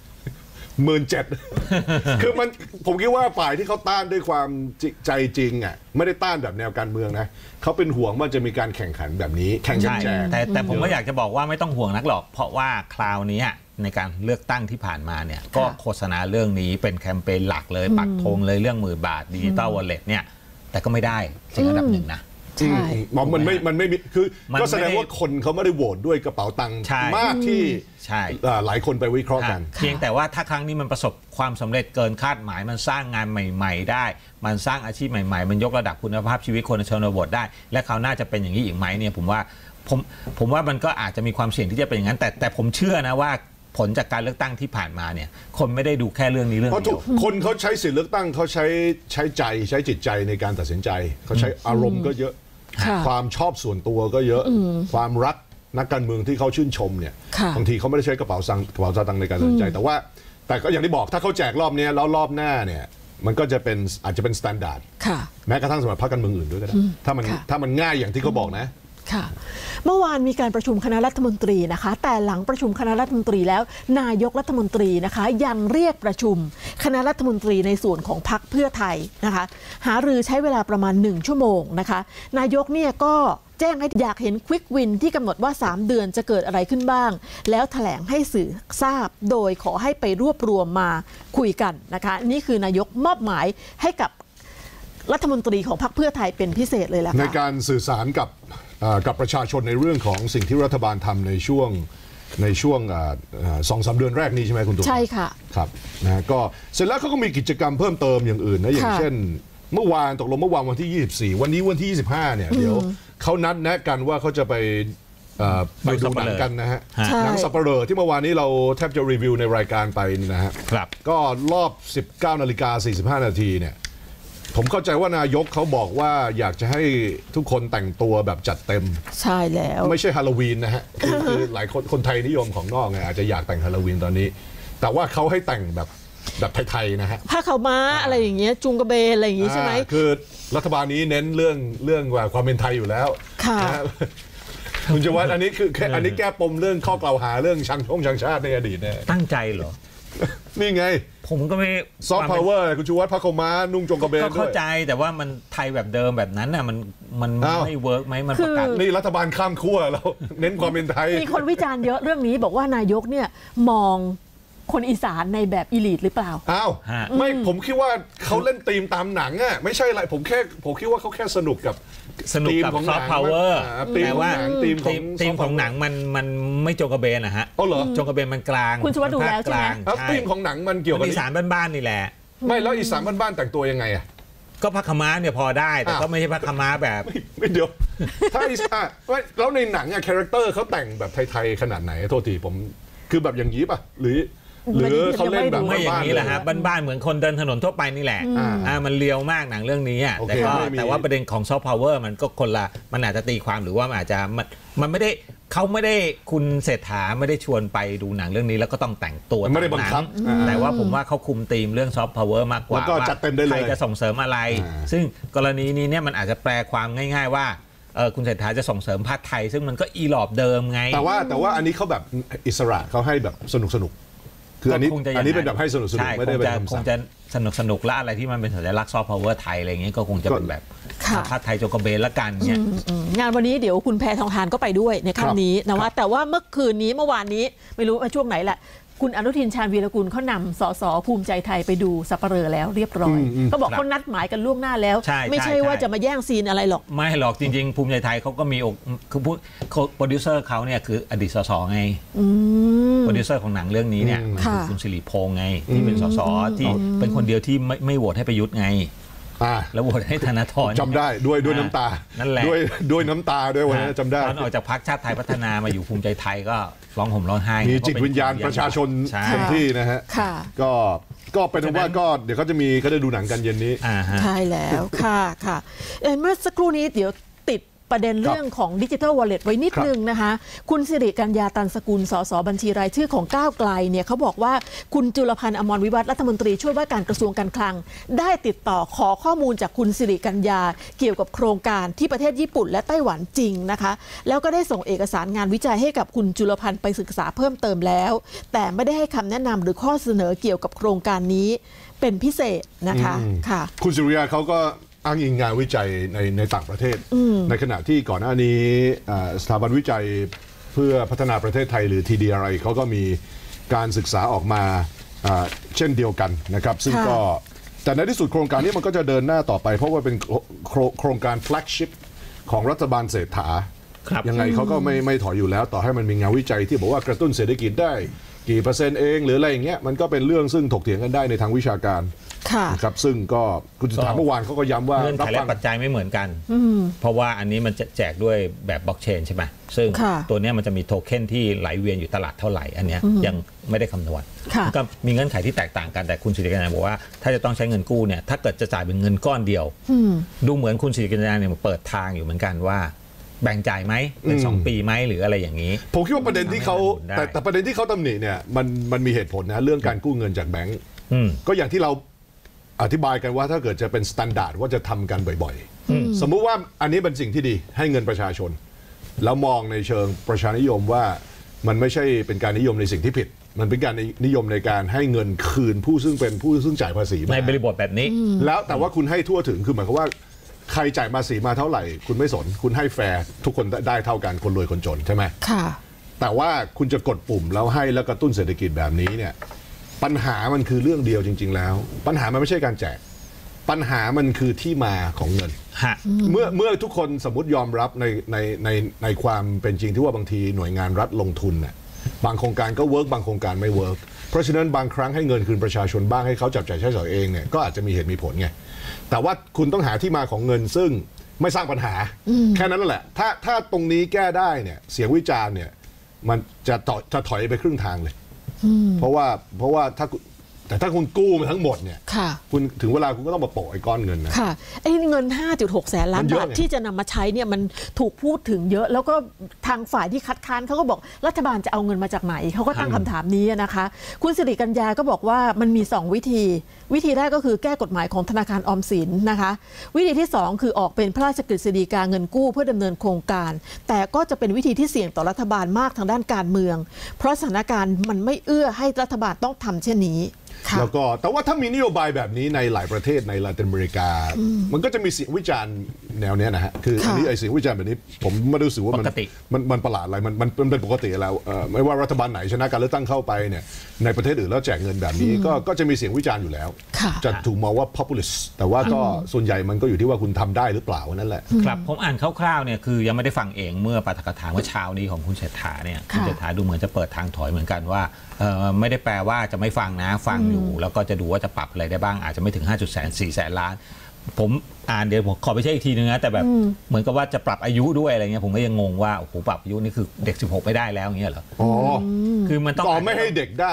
17,000 คือผมคิดว่าฝ่ายที่เขาต้านด้วยความใจจริงไม่ได้ต้านแบบแนวการเมืองนะเขาเป็นห่วงว่าจะมีการแข่งขันแบบนี้แข่งกันแจกแต่ผมก็อยากจะบอกว่าไม่ต้องห่วงนักหรอกเพราะว่าคราวนี้ในการเลือกตั้งที่ผ่านมาเนี่ยก็โฆษณาเรื่องนี้เป็นแคมเปญหลักเลยปักธงเลยเรื่อง10,000 บาทดิจิตอลวอลเล็ตเนี่ยแต่ก็ไม่ได้สิ่งอันดับหนึ่งนะมันไม่มีคือก็แสดงว่าคนเขาไม่ได้โหวตด้วยกระเป๋าตังค์มากที่หลายคนไปวิเคราะห์กันเพียงแต่ว่าถ้าครั้งนี้มันประสบความสำเร็จเกินคาดหมายมันสร้างงานใหม่ๆได้มันสร้างอาชีพใหม่ๆมันยกระดับคุณภาพชีวิตคนในชนบทได้และเขาน่าจะเป็นอย่างนี้อีกไหมเนี่ยผมว่ามันก็อาจจะมีความเสี่ยงที่จะเป็นอย่างนั้นแต่ผมเชื่อนะว่าผลจากการเลือกตั้งที่ผ่านมาเนี่ยคนไม่ได้ดูแค่เรื่องนี้เรื่องเดียวคนเขาใช้สิทธิเลือกตั้งเขาใช้ใจใช้จิตใจในการตัดสินใจเขาใช้อารมณ์ก็เยอะความชอบส่วนตัวก็เยอะความรักนักการเมืองที่เขาชื่นชมเนี่ยบางทีเขาไม่ได้ใช้กระเป๋าสตางค์ในการตัดสินใจแต่ก็อย่างที่บอกถ้าเขาแจกรอบนี้แล้วรอบหน้าเนี่ยมันก็จะเป็นอาจจะเป็นมาตรฐานแม้กระทั่งสำหรับพรรคการเมืองอื่นด้วยก็ได้ถ้ามันง่ายอย่างที่เขาบอกนะค่ะเมื่อวานมีการประชุมคณะรัฐมนตรีนะคะแต่หลังประชุมคณะรัฐมนตรีแล้วนายกรัฐมนตรีนะคะยังเรียกประชุมคณะรัฐมนตรีในส่วนของพรรคเพื่อไทยนะคะหารือใช้เวลาประมาณ1 ชั่วโมงนะคะนายกเนี่ยก็แจ้งให้อยากเห็นควิกวินที่กำหนดว่า3 เดือนจะเกิดอะไรขึ้นบ้างแล้วแถลงให้สื่อทราบโดยขอให้ไปรวบรวมมาคุยกันนะคะนี่คือนายกมอบหมายให้กับรัฐมนตรีของพรรคเพื่อไทยเป็นพิเศษเลยแหละในการสื่อสารกับประชาชนในเรื่องของสิ่งที่รัฐบาลทำในช่วง2-3 เดือนแรกนี้ใช่ไหมคุณตุ๊กใช่ค่ะครับนะก็เสร็จแล้วเขาก็มีกิจกรรมเพิ่มเติมอย่างอื่นนะอย่างเช่นเมื่อวานวันที่24วันนี้วันที่25เนี่ยเดี๋ยวเขานัดแนะกันว่าเขาจะไปดูหนังกันนะฮะหนังสัปเหร่อที่เมื่อวานนี้เราแทบจะรีวิวในรายการไปนะฮะก็รอบ 19:45 นาทีเนี่ยผมเข้าใจว่านายกเขาบอกว่าอยากจะให้ทุกคนแต่งตัวแบบจัดเต็มใช่แล้วไม่ใช่ฮาโลวีนนะฮะคือหลายคนไทยนิยมของนอกไงอาจจะอยากแต่งฮาโลวีนตอนนี้แต่ว่าเขาให้แต่งแบบไทยๆนะฮะผ้าขาวม้าอะไรอย่างเงี้ยจุงกระเบนอะไรอย่างงี้ใช่ไหมคือรัฐบาลนี้เน้นเรื่องความเป็นไทยอยู่แล้วค่ะคุณชูวัฒน์อันนี้คืออันนี้แก้ปมเรื่องข้อกล่าวหาเรื่องชังชาติในอดีตเนี่ยตั้งใจเหรอนี่ไงผมก็ไม่ซอฟต์พาวเวอร์คุณชูวัฒน์พระโคม้านุ่งจงกระเบนด้วยเข้าใจแต่ว่ามันไทยแบบเดิมแบบนั้นน่ะมันไม่เวิร์กไหมมันประกาศนี่รัฐบาลข้ามขั้วแล้วเน้นความเป็นไทยมีคนวิจารณ์เยอะเรื่องนี้บอกว่านายกเนี่ยมองคนอีสานในแบบอีลีทหรือเปล่าไม่ผมคิดว่าเขาเล่นธีมตามหนังอ่ะไม่ใช่อะไรผมคิดว่าเขาแค่สนุกกับซอฟต์พาวเวอร์แต่ว่าธีมของหนังมันไม่โจงกระเบนนะฮะอ๋อเหรอโจงกระเบนมันกลางคุณชูวัฒน์ดูแล้วใช่ไหมธีมของหนังมันเกี่ยวกับอีสานบ้านๆนี่แหละไม่แล้วอีสานบ้านๆแต่งตัวยังไงอ่ะก็ผ้าขม้าเนี่ยพอได้แต่ก็ไม่ใช่ผ้าขม้าแบบไม่เดี๋ยวถ้าอีสานแล้วในหนังอะคาแรคเตอร์เขาแต่งแบบไทยๆขนาดไหนโทษทีผมคือแบบอย่างนี้ป่ะหรือหรือเขาเล่นแบบไม่อย่างนี้แหละฮะบ้านๆเหมือนคนเดินถนนทั่วไปนี่แหละมันเลียวมากหนังเรื่องนี้แต่ว่าประเด็นของซอฟต์พาวเวอร์มันก็คนละมันอาจจะตีความหรือว่ามันอาจจะมันไม่ได้เขาไม่ได้คุณเศรษฐาไม่ได้ชวนไปดูหนังเรื่องนี้แล้วก็ต้องแต่งตัวไม่ได้บังคับแต่ว่าผมว่าเขาคุมธีมเรื่องซอฟต์พาวเวอร์มากกว่าว่าใครจะส่งเสริมอะไรซึ่งกรณีนี้เนี่ยมันอาจจะแปลความง่ายๆว่าคุณเศรษฐาจะส่งเสริมพรรคไทยซึ่งมันก็อีหลอบเดิมไงแต่ว่าอันนี้เขาแบบอิสระเขาให้แบบสนุกคืออันนี้เป็นแบบให้สนุกไม่ได้เป็นคำสั่งคงจะสนุกและอะไรที่มันเป็นสัญลักษณ์ซอฟต์พาวเวอร์ไทยอะไรเงี้ยก็คงจะเป็นแบบพรรคไทยโจกเบนละกันเนี่ยงานวันนี้เดี๋ยวคุณแพทองธารก็ไปด้วยในครั้งนี้นะว่าแต่ว่าเมื่อวานนี้ไม่รู้ว่าช่วงไหนแหละคุณอนุทินชาญวีรกุลเขานำสสภูมิใจไทยไปดูสัปเหร่อแล้วเรียบร้อยเขาบอกเขานัดหมายกันล่วงหน้าแล้วไม่ใช่ว่าจะมาแย่งซีนอะไรหรอกไม่หรอกจริงๆภูมิใจไทยเขาก็มีคือพูดโปรดิวเซอร์เขาเนี่ยคืออดีตสสไงโปรดิวเซอร์ของหนังเรื่องนี้เนี่ยคือคุณสิริพงษ์ไงที่เป็นสสที่เป็นคนเดียวที่ไม่โหวตให้ประยุทธ์ไงแล้วโหวตให้ธนาธรจำได้ด้วยน้ำตานั่นแหละด้วยน้ำตาด้วยวันนั้นจำได้ตอนออกจากพรรคชาติไทยพัฒนามาอยู่ภูมิใจไทยก็ร้องห่มร้องไห้มีจิตวิญญาณประชาชนเต็มที่นะฮะก็เป็นว่าก็เดี๋ยวเขาจะมีก็ได้ดูหนังกันเย็นนี้ใช่แล้วค่ะเมื่อสักครู่นี้เดี๋ยวติดประเด็นเรื่องของดิจิทัลวอลเล็ตไว้นิดนึงนะคะคุณสิริกัญญาตันสกุลสสบัญชีรายชื่อของก้าวไกลเนี่ยเขาบอกว่าคุณจุลพันธ์อมรวิวัฒน์รัฐมนตรีช่วยว่าการกระทรวงการคลังได้ติดต่อขอข้อมูลจากคุณสิริกัญญาเกี่ยวกับโครงการที่ประเทศญี่ปุ่นและไต้หวันจริงนะคะแล้วก็ได้ส่งเอกสารงานวิจัยให้กับคุณจุลพันธ์ไปศึกษาเพิ่มเติมแล้วแต่ไม่ได้ให้คำแนะนำหรือข้อเสนอเกี่ยวกับโครงการนี้เป็นพิเศษนะคะค่ะคุณสิริกัญญาเขาก็อ้างอิงงานวิจัยในต่างประเทศในขณะที่ก่อนหน้านี้สถาบันวิจัยเพื่อพัฒนาประเทศไทยหรือ TDRI เขาก็มีการศึกษาออกมาเช่นเดียวกันนะครับซึ่งก็แต่ในที่สุดโครงการนี้มันก็จะเดินหน้าต่อไปเพราะว่าเป็นโครงการ flagship ของรัฐบาลเศรษฐายังไงเขาก็ไม่ถอยอยู่แล้วต่อให้มันมีงานวิจัยที่บอกว่ากระตุ้นเศรษฐกิจได้กี่เปอร์เซ็นต์เองหรืออะไรอย่างเงี้ยมันก็เป็นเรื่องซึ่งถกเถียงกันได้ในทางวิชาการนะครับซึ่งก็คุณถามเมื่อวานเขาก็ย้ำว่าเงื่อนไขและปัจจัยไม่เหมือนกันเพราะว่าอันนี้มันจะแจกด้วยแบบบล็อกเชนใช่ไหมซึ่งตัวนี้มันจะมีโทเค็นที่ไหลเวียนอยู่ตลาดเท่าไหร่อันนี้ยังไม่ได้คำนวณก็มีเงื่อนไขที่แตกต่างกันแต่คุณสิริกัญญาบอกว่าถ้าจะต้องใช้เงินกู้เนี่ยถ้าเกิดจะจ่ายเป็นเงินก้อนเดียวดูเหมือนคุณสิริกัญญาเนี่ยเปิดทางอยู่เหมือนกันว่าแบ่งจ่ายไหมเป็น2 ปีไหมหรืออะไรอย่างนี้ผมคิดว่าประเด็นที่เขาแต่ประเด็นที่เขาตำหนิเนี่ยมันมีเหตุผลนะเรื่องการกู้เงินจากแบงก์ก็อย่างที่เราอธิบายกันว่าถ้าเกิดจะเป็นสแตนดาร์ดว่าจะทำกันบ่อยๆสมมุติว่าอันนี้เป็นสิ่งที่ดีให้เงินประชาชนแล้วมองในเชิงประชานิยมว่ามันไม่ใช่เป็นการนิยมในสิ่งที่ผิดมันเป็นการนิยมในการให้เงินคืนผู้ซึ่งจ่ายภาษีในบริบทแบบนี้แล้วแต่ว่าคุณให้ทั่วถึงคือหมายความว่าใครจ่ายภาษีมาเท่าไหร่คุณไม่สนคุณให้แฟร์ทุกคนได้เท่ากันคนรวยคนจนใช่ไหมค่ะแต่ว่าคุณจะกดปุ่มแล้วให้แล้วกระตุ้นเศรษฐกิจแบบนี้เนี่ยปัญหามันคือเรื่องเดียวจริงๆแล้วปัญหามันไม่ใช่การแจกปัญหามันคือที่มาของเงินเมื่อทุกคนสมมติยอมรับในความเป็นจริงที่ว่าบางทีหน่วยงานรัฐลงทุนน่ะบางโครงการก็เวิร์กบางโครงการไม่เวิร์กเพราะฉะนั้นบางครั้งให้เงินคืนประชาชนบ้างให้เขาจับจ่ายใช้สอยเองเนี่ยก็อาจจะมีเหตุมีผลไงแต่ว่าคุณต้องหาที่มาของเงินซึ่งไม่สร้างปัญหาแค่นั้นแหละถ้าตรงนี้แก้ได้เนี่ยเสียงวิจารณ์เนี่ยมันจะถอยไปครึ่งทางเลยเพราะว่าถ้าคุณกู้มาทั้งหมดเนี่ยคุณถึงเวลาคุณก็ต้องมาโปะไอ้ก้อนเงินนะค่ะไอ้เงิน 5.6 แสนล้านบาทที่จะนำมาใช้เนี่ยมันถูกพูดถึงเยอะแล้วก็ทางฝ่ายที่คัดค้านเขาก็บอกรัฐบาลจะเอาเงินมาจากไหนเขาก็ตั้งคำถามนี้นะคะคุณสิริกัญญาก็บอกว่ามันมี2วิธีแรกก็คือแก้กฎหมายของธนาคารออมสินนะคะวิธีที่2คือออกเป็นพระราชกฤษฎีกาเงินกู้เพื่อดำเนินโครงการแต่ก็จะเป็นวิธีที่เสี่ยงต่อรัฐบาลมากทางด้านการเมืองเพราะสถานการณ์มันไม่เอื้อให้รัฐบาลต้องทำเช่นนี้แล้วก็แต่ว่าถ้ามีนโยบายแบบนี้ในหลายประเทศในลาตินอเมริกามันก็จะมีเสียงวิจารณ์แนวเนี้ยนะฮะคืออันนี้ไอเสียงวิจารณ์แบบนี้ผมไม่รู้สึกว่ามันประหลาดอะไรมันเป็นปกติแล้วไม่ว่ารัฐบาลไหนชนะการเลือกตั้งเข้าไปเนี่ยในประเทศอื่นแล้วแจกเงินแบบนี้ก็จะมีเสียงวิจารณ์อยู่แล้วจะถูกมองว่า populist แต่ว่าก็ส่วนใหญ่มันก็อยู่ที่ว่าคุณทำได้หรือเปล่านั่นแหละครับผมอ่านคร่าวๆเนี่ยคือยังไม่ได้ฟังเองเมื่อปาฐกถาเมื่อเช้านี้ของคุณเศรษฐาเนี่ยคุณเศรษฐาดูเหมือนจะเปิดทางถอยเหมือนกันว่าไม่ได้แปลว่าจะไม่ฟังนะฟังอยู่แล้วก็จะดูว่าจะปรับอะไรได้บ้างอาจจะไม่ถึง 5.4 แสนล้านผมอ่านเดี๋ยวผมขอไปเช็คอีกทีนึงนะแต่แบบเหมือนกับว่าจะปรับอายุด้วยอะไรเงี้ยผมก็ยังงงว่าโอ้โหปรับอายุนี่คือเด็ก16ไม่ได้แล้วอย่างเงี้ยเหรออ๋อคือมันต้องไม่ให้เด็กได้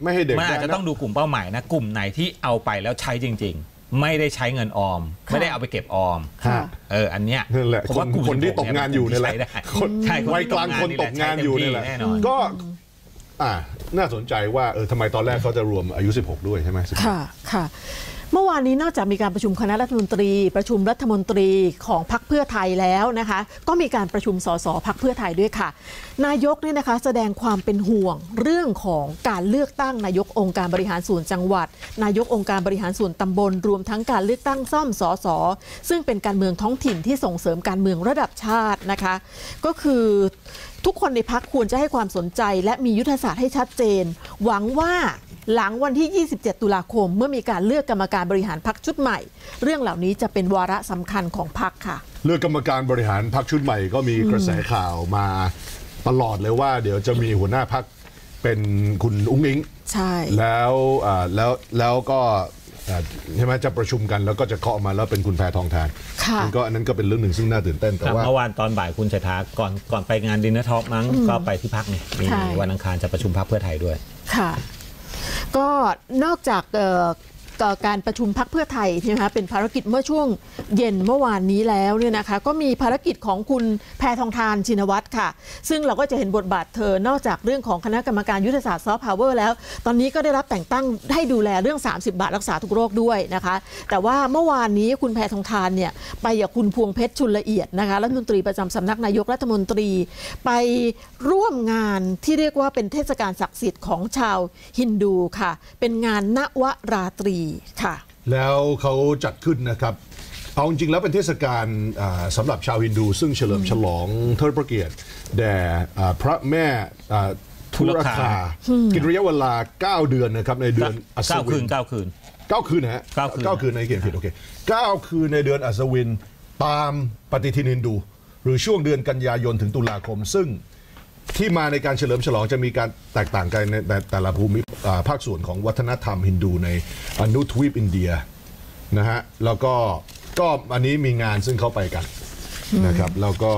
ไม่ให้เด็กมันอาจจะต้องดูกลุ่มเป้าหมายนะกลุ่มไหนที่เอาไปแล้วใช้จริงๆไม่ได้ใช้เงินออมไม่ได้เอาไปเก็บออมค่ะอันเนี้ยนั่นแหละผมว่ากลุ่มคนที่ตกงานอยู่นี่แหละใช่วัยกลางคนตกงานอยู่นี่แหละแน่นอนก็น่าสนใจว่าทำไมตอนแรกเขาจะรวมอายุ16ด้วยใช่ไหมค่ะค่ะเมื่อวานนี้นอกจากมีการประชุมคณะรัฐมนตรีประชุมรัฐมนตรีของพรรคเพื่อไทยแล้วนะคะก็มีการประชุมสสพรรคเพื่อไทยด้วยค่ะนายกเนี่ยนะคะแสดงความเป็นห่วงเรื่องของการเลือกตั้งนายกองค์การบริหารส่วนจังหวัดนายกองค์การบริหารส่วนตำบลรวมทั้งการเลือกตั้งซ่อมสสซึ่งเป็นการเมืองท้องถิ่นที่ส่งเสริมการเมืองระดับชาตินะคะก็คือทุกคนในพรรคควรจะให้ความสนใจและมียุทธศาสตร์ให้ชัดเจนหวังว่าหลังวันที่ 27 ตุลาคมเมื่อมีการเลือกกรรมการบริหารพรรคชุดใหม่เรื่องเหล่านี้จะเป็นวาระสำคัญของพรรคค่ะเลือกกรรมการบริหารพรรคชุดใหม่ก็มีกระแสข่าวมาตลอดเลยว่าเดี๋ยวจะมีหัวหน้าพรรคเป็นคุณอุ้งอิงใช่แล้วก็ใช่ไหมจะประชุมกันแล้วก็จะเคาะมาแล้วเป็นคุณแพทองทานก็อันนั้นก็เป็นเรื่องหนึ่งซึ่งน่าตื่นเต้นแต่ว่าเมื่อวานตอนบ่ายคุณเศรษฐาก่อนไปงานดินเนอร์ทอล์กมั้งก็ไปที่พักนี่มีวันอังคารจะประชุมพรรคเพื่อไทยด้วยค่ะก็นอกจากการประชุมพรรคเพื่อไทยนะคะเป็นภารกิจเมื่อช่วงเย็นเมื่อวานนี้แล้วเนี่ยนะคะก็มีภารกิจของคุณแพทองทานชินวัตรค่ะซึ่งเราก็จะเห็นบทบาทเธอนอกจากเรื่องของคณะกรรมการยุทธศาสตร์ซอฟต์พาวเวอร์แล้วตอนนี้ก็ได้รับแต่งตั้งให้ดูแลเรื่อง30 บาทรักษาทุกโรคด้วยนะคะแต่ว่าเมื่อวานนี้คุณแพทองทานเนี่ยไปกับคุณพวงเพชรชุนละเอียดนะคะรัฐมนตรีประจำสำนักนายกรัฐมนตรีไปร่วมงานที่เรียกว่าเป็นเทศกาลศักดิ์สิทธิ์ของชาวฮินดูค่ะเป็นงานณวราตรีค่ะแล้วเขาจัดขึ้นนะครับเอาจริงๆแล้วเป็นเทศกาลสำหรับชาวฮินดูซึ่งเฉลิมฉลองเทิดพระเกียรติแด่พระแม่ทุรคากินระยะเวลา9 เดือนนะครับในเดือนอัศวิน 9 คืนนะฮะ9 คืนในเขียนผิดโอเค9 คืนในเดือนอัศวินตามปฏิทินฮินดูหรือช่วงเดือนกันยายนถึงตุลาคมซึ่งที่มาในการเฉลิมฉลองจะมีการแตกต่างกันในแต่ละภูมิภาคส่วนของวัฒนธรรมฮินดูในอนุทวีปอินเดียนะฮะแล้วก็อันนี้มีงานซึ่งเข้าไปกันนะครับแล้วก็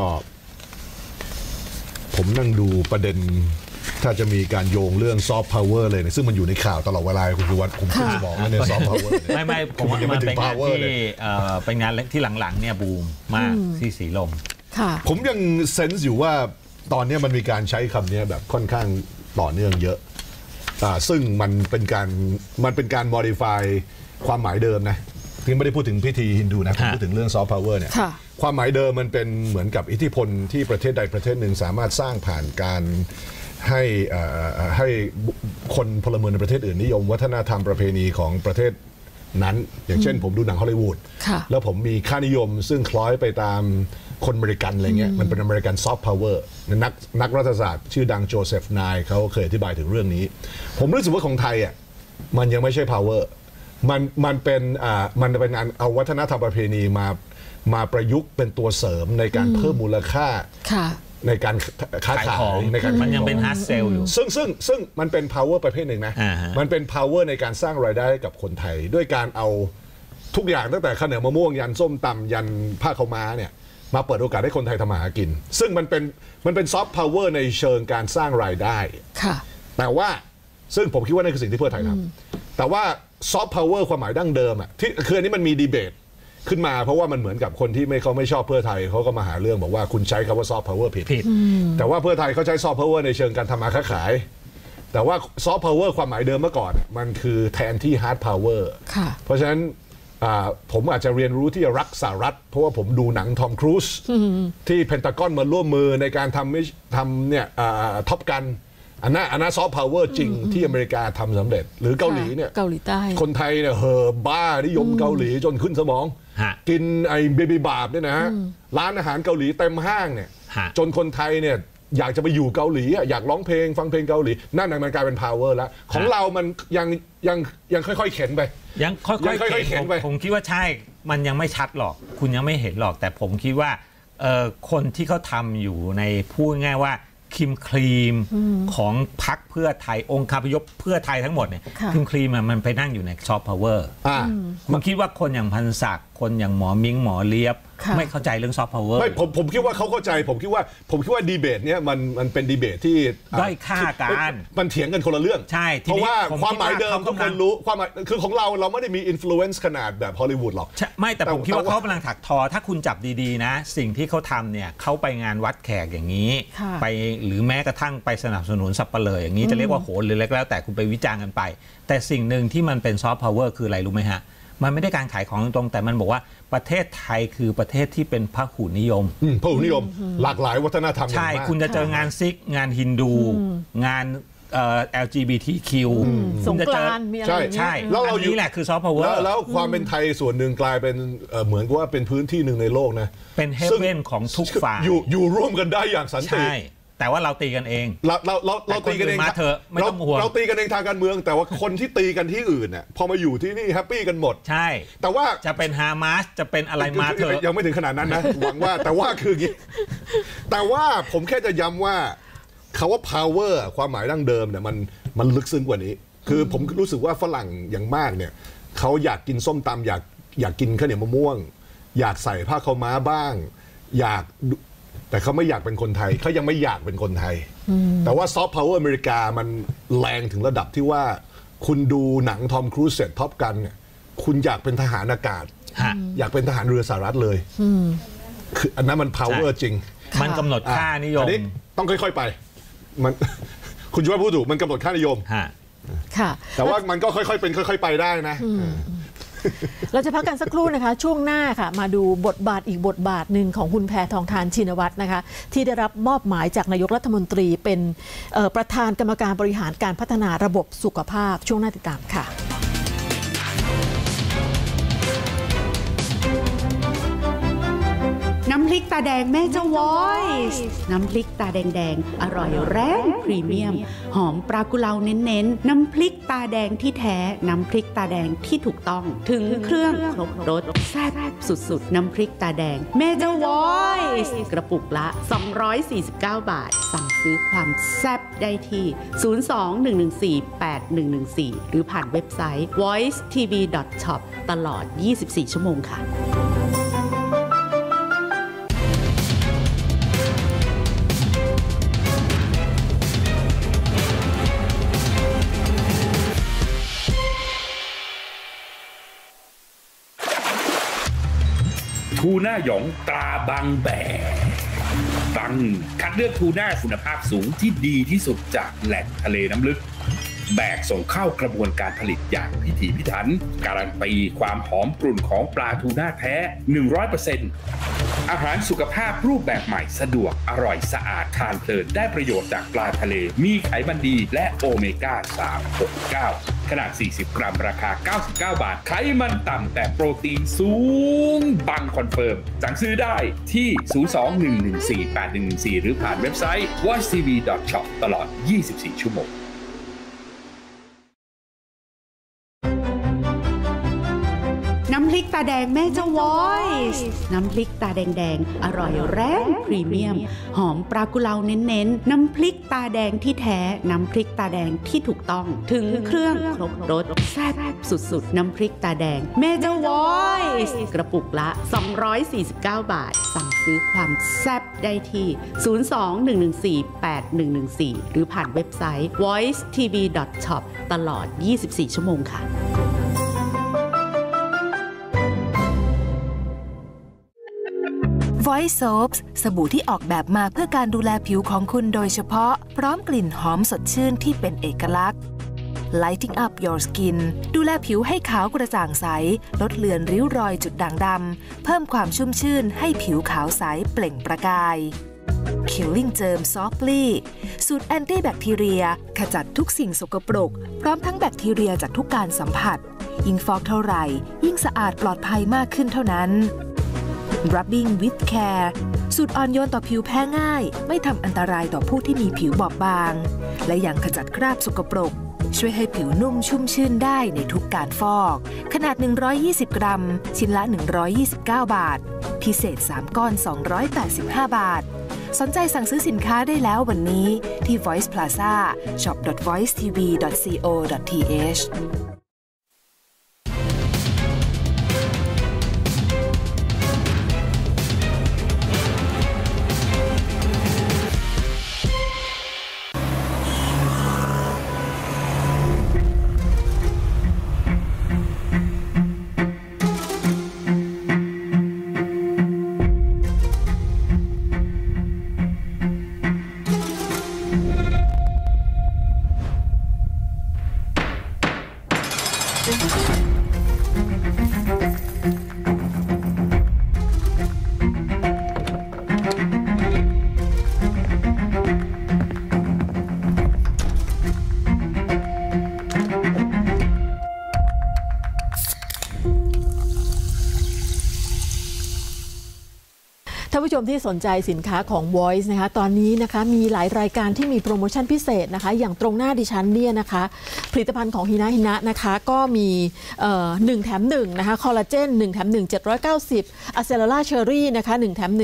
ผมนั่งดูประเด็นถ้าจะมีการโยงเรื่องซอฟต์พาวเวอร์เลยซึ่งมันอยู่ในข่าวตลอดเวลาคุณคือวัดผมขึ้นสมองเนี่ยซอฟต์พาวเวอร์ไม่ผมว่ามันเป็นงานที่เป็นงานที่หลังๆเนี่ยบูมมากที่สีลมผมยังเซนส์อยู่ว่าตอนนี้มันมีการใช้คำนี้แบบค่อนข้างต่อเนื่องเยอะซึ่งมันเป็นการ modify ความหมายเดิมนะที่ไม่ได้พูดถึงพิธีฮินดูนะพูดถึงเรื่องซอฟต์พาวเวอร์เนี่ยความหมายเดิมมันเป็นเหมือนกับอิทธิพลที่ประเทศใดประเทศหนึ่งสามารถสร้างผ่านการให้คนพลเมืองในประเทศอื่นนิยมวัฒนธรรมประเพณีของประเทศนั้นอย่างเช่นผมดูหนังฮอลลีวูดแล้วผมมีค่านิยมซึ่งคล้อยไปตามคนอเมริกันอะไรเงี้ยมันเป็นอเมริกันซอฟต์พาวเวอร์นักรัฐศาสตร์ชื่อดังโจเซฟไนน์เขาเคยอธิบายถึงเรื่องนี้ผมรู้สึกว่าของไทยมันยังไม่ใช่พาวเวอร์มันเป็นการเอาวัฒนธรรมประเพณีมาประยุกต์เป็นตัวเสริมในการเพิ่มมูลค่าในการค้าขายในการมันยังเป็นฮาร์ดเซลอยู่ซึ่งมันเป็น power ประเภทหนึ่งนะมันเป็น power ในการสร้างรายได้ให้กับคนไทยด้วยการเอาทุกอย่างตั้งแต่ข้าวเหนียวมะม่วงยันส้มตำยันผ้าขาวม้าเนี่ยมาเปิดโอกาสให้คนไทยทำมาหากินซึ่งมันเป็นซอฟต์พาวเวอร์ในเชิงการสร้างรายได้แต่ว่าซึ่งผมคิดว่านั่นคือสิ่งที่เพื่อไทยทำแต่ว่าซอฟต์พาวเวอร์ความหมายดั้งเดิมที่คืออันนี้มันมีดีเบตขึ้นมาเพราะว่ามันเหมือนกับคนที่เขาไม่ชอบเพื่อไทยเขาก็มาหาเรื่องบอกว่าคุณใช้คำว่าซอฟต์พาวเวอร์ผิดแต่ว่าเพื่อไทยเขาใช้ซอฟต์พาวเวอร์ในเชิงการทำมาค้าขายแต่ว่าซอฟต์พาวเวอร์ความหมายเดิมเมื่อก่อนมันคือแทนที่ฮาร์ดพาวเวอร์เพราะฉะนั้นผมอาจจะเรียนรู้ที่จะรักสหรัฐเพราะว่าผมดูหนังทอมครูซที่เพนทากอนมาร่วมมือในการทำเนี่ยท็อปกันอันนั้นซอฟต์พาวเวอร์จริงที่อเมริกาทำสำเร็จหรือเกาหลีเนี่ยเกาหลีใต้คนไทยเนี่ยบ้านิยมเกาหลีจนขึ้นสมองกินไอ้เบบี้บาร์บเนี่ยนะร้านอาหารเกาหลีเต็มห้างเนี่ยจนคนไทยเนี่ยอยากจะไปอยู่เกาหลีอยากร้องเพลงฟังเพลงเกาหลีนั่นมันกลายเป็นพาวเวอร์แล้วของเรามันยังค่อยๆเข็นไปยังค่อยๆเข็นไปผมคิดว่าใช่มันยังไม่ชัดหรอกคุณยังไม่เห็นหรอกแต่ผมคิดว่าคนที่เขาทำอยู่ในพูดง่ายว่าครีมของพรรคเพื่อไทยองค์คาพยพเพื่อไทยทั้งหมดเนี่ยครีมมันไปนั่งอยู่ในซอฟต์พาวเวอร์ผมคิดว่าคนอย่างพันศักดิ์คนอย่างหมอมิ้งหมอเลียบไม่เข้าใจเรื่องซอฟต์พาวเวอร์ไม่ผมคิดว่าเขาเข้าใจผมคิดว่าดีเบตเนี้ยมันเป็นดีเบตที่ด้อยค่ากันมันเถียงกันคนละเรื่องใช่เพราะว่าความหมายเดิมทุกคนรู้ความหมายคือของเราไม่ได้มีอิทธิพลขนาดแบบฮอลลีวูดหรอกไม่แต่ผมคิดว่าเขากำลังถักทอถ้าคุณจับดีๆนะสิ่งที่เขาทำเนี่ยเขาไปงานวัดแขกอย่างนี้ไปหรือแม้กระทั่งไปสนับสนุนสับปะเลออย่างนี้จะเรียกว่าโหนหรือแล้วแต่คุณไปวิจารณ์กันไปแต่สิ่งหนึ่งที่มันเป็นซอฟต์พาวเวอร์คืออะไรรู้ไหมฮะมันไม่ได้การขายของตรงแต่มันบอกว่าประเทศไทยคือประเทศที่เป็นพหุนิยมพหุนิยมหลากหลายวัฒนธรรมใช่คุณจะเจองานซิกงานฮินดูงานLGBTQ สงกรานต์มีอะไรใช่แล้วเราอยู่นี่แหละคือซอฟต์พาวเวอร์แล้วความเป็นไทยส่วนหนึ่งกลายเป็นเหมือนกับว่าเป็นพื้นที่หนึ่งในโลกนะเป็นเฮเว่นของทุกฝ่ายอยู่ร่วมกันได้อย่างสันติแต่ว่าเราตีกันเองเราตีกันเองมาเถอะไม่ต้องห่วงเราตีกันเองทางการเมืองแต่ว่าคนที่ตีกันที่อื่นเนี่ยพอมาอยู่ที่นี่แฮปปี้กันหมดใช่แต่ว่าจะเป็นฮามาสจะเป็นอะไรมาเถอะยังไม่ถึงขนาดนั้นนะหวังว่าแต่ว่าคืออย่างนี้แต่ว่าผมแค่จะย้ำว่าคำว่า power ความหมายดั้งเดิมเนี่ยมันลึกซึ้งกว่านี้คือผมรู้สึกว่าฝรั่งอย่างมากเนี่ยเขาอยากกินส้มตำอยากกินข้าวเหนียวมะม่วงอยากใส่ผ้าขาวม้าบ้างแต่เขาไม่อยากเป็นคนไทยเขายังไม่อยากเป็นคนไทยแต่ว่าซอฟต์พาวเวอร์อเมริกามันแรงถึงระดับที่ว่าคุณดูหนังทอมครูซเสร็จท็อปกันเนี่ยคุณอยากเป็นทหารอากาศอยากเป็นทหารเรือสหรัฐเลยคืออันนั้นมันพาวเวอร์จริงมันกำหนดค่านิยมต้องค่อยๆไปมันคุณช่วยพูดถูกมันกำหนดค่านิยมค่ะแต่ว่ามันก็ค่อยๆเป็นค่อยๆไปได้นะเราจะพักกันสักครู่นะคะช่วงหน้าค่ะมาดูบทบาทอีกบทบาทหนึ่งของคุณแพทองธารชินวัตรนะคะที่ได้รับมอบหมายจากนายกรัฐมนตรีเป็นประธานกรรมการบริหารการพัฒนาระบบสุขภาพช่วงหน้าติดตามค่ะน้ำพริกตาแดงแม่เจ้า Voice น้ำพริกตาแดงๆอร่อยแรงพรีเมียมหอมปลากุเลาเน้นๆน้ำพริกตาแดงที่แท้น้ำพริกตาแดงที่ถูกต้องถึงเครื่องครบรสแซ่บสุดๆน้ำพริกตาแดงแม่เจ้า Voice กระปุกละ249 บาทสั่งซื้อความแซ่บได้ที่02-114-8114หรือผ่านเว็บไซต์ voicetv.shop ตลอด24ชั่วโมงค่ะทูน่าหยองตราบางแบบังคัดเลือกทูน่าคุณภาพสูงที่ดีที่สุดจากแหล่งทะเลน้ำลึกแบกส่งเข้ากระบวนการผลิตอย่างพิถีพิถันการันตีความหอมกรุ่นของปลาทูน่าแท้ 100% อาหารสุขภาพรูปแบบใหม่สะดวกอร่อยสะอาดทานเพลินได้ประโยชน์จากปลาทะเลมีไขมันดีและโอเมก้า 369 ขนาด 40 กรัมราคา 99 บาทไขมันต่ำแต่โปรตีนสูงบังคอนเฟิร์มสั่งซื้อได้ที่ 02-114-8114 หรือผ่านเว็บไซต์ voicetv.shop ตลอด 24 ชั่วโมงน้ำพริกตาแดงแม่เจ้า Voice น้ำพริกตาแดงๆอร่อยแรงพรีเมียมหอมปลากุเลาเน้นๆน้ำพริกตาแดงที่แท้น้ำพริกตาแดงที่ถูกต้องถึงเครื่องครบรสแซ่บสุดๆน้ำพริกตาแดงแม่เจ้า Voice กระปุกละ249 บาทสั่งซื้อความแซ่บได้ที่02-114-8114หรือผ่านเว็บไซต์ voicetv.shop ตลอด24ชั่วโมงค่ะ Voice Soaps สบู่ที่ออกแบบมาเพื่อการดูแลผิวของคุณโดยเฉพาะพร้อมกลิ่นหอมสดชื่นที่เป็นเอกลักษณ์ Lighting up your skin ดูแลผิวให้ขาวกระจ่างใสลดเลือนริ้วรอยจุดด่างดำเพิ่มความชุ่มชื่นให้ผิวขาวใสเปล่งประกาย Killing Germ Softly สูตรแอนตี้แบคทีเรียขจัดทุกสิ่งสกปรกพร้อมทั้งแบคทีเรียจากทุกการสัมผัสยิ่งฟอกเท่าไหร่ยิ่งสะอาดปลอดภัยมากขึ้นเท่านั้นRubbing with Care สูตรอ่อนโยนต่อผิวแพ้ง่ายไม่ทำอันตรายต่อผู้ที่มีผิวบอบบางและยังขจัดคราบสกปรกช่วยให้ผิวนุ่มชุ่มชื่นได้ในทุกการฟอกขนาด120 กรัมชิ้นละ129 บาทพิเศษ3ก้อน285 บาทสนใจสั่งซื้อสินค้าได้แล้ววันนี้ที่ Voice Plaza shop.voicetv.co.th ท่านผู้ชมที่สนใจสินค้าของ Voice นะคะตอนนี้นะคะมีหลายรายการที่มีโปรโมชั่นพิเศษนะคะอย่างตรงหน้าดิฉันเนี่ยนะคะผลิตภัณฑ์ของฮินะนะคะก็มี1 แถม 1นะคะคอลลาเจน1 แถม 1 790อะเซลล่าเชอรี่นะคะ1 แถม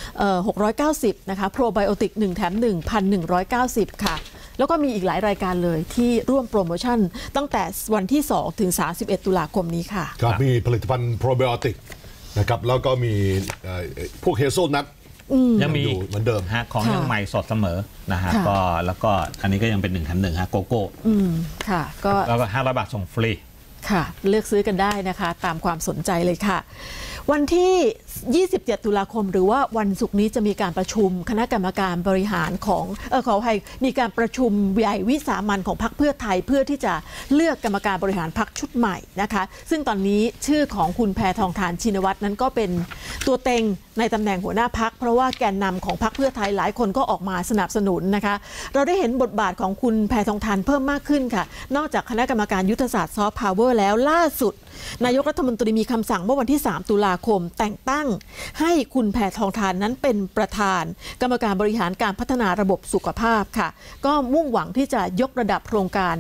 1 690นะคะโปรไบโอติก1 แถม 1 1,190 ค่ะแล้วก็มีอีกหลายรายการเลยที่ร่วมโปรโมชั่นตั้งแต่วันที่2ถึง31ตุลาคมนี้ค่ะครับมีผลิตภัณฑ์โปรไบโอติกนะครับแล้วก็มีพวกเฮเซลนัทยังมีเหมือนเดิมของยังใหม่สดเสมอนะฮะก็แล้วก็อันนี้ก็ยังเป็น1 แถม 1ฮะโกโก้ค่ะก็แล้วก็500 บาทส่งฟรีค่ะเลือกซื้อกันได้นะคะตามความสนใจเลยค่ะวันที่27ตุลาคมหรือว่าวันศุกร์นี้จะมีการประชุมคณะกรรมการบริหารของขออภัยมีการประชุมใหญ่วิสามัญของพรรคเพื่อไทยเพื่อที่จะเลือกกรรมการบริหารพรรคชุดใหม่นะคะซึ่งตอนนี้ชื่อของคุณแพทองธารชินวัตรนั้นก็เป็นตัวเต็งในตำแหน่งหัวหน้าพรรคเพราะว่าแกนนำของพรรคเพื่อไทยหลายคนก็ออกมาสนับสนุนนะคะเราได้เห็นบทบาทของคุณแพทองธารเพิ่มมากขึ้นค่ะนอกจากคณะกรรมการยุทธศาสตร์ซอฟต์พาวเวอร์แล้วล่าสุดนายกรัฐมนตรีมีคำสั่งเมื่อวันที่3ตุลาคมแต่งตั้งให้คุณแพทองธารนั้นเป็นประธานกรรมการบริหารการพัฒนาระบบสุขภาพค่ะก็มุ่งหวังที่จะยกระดับโครงการ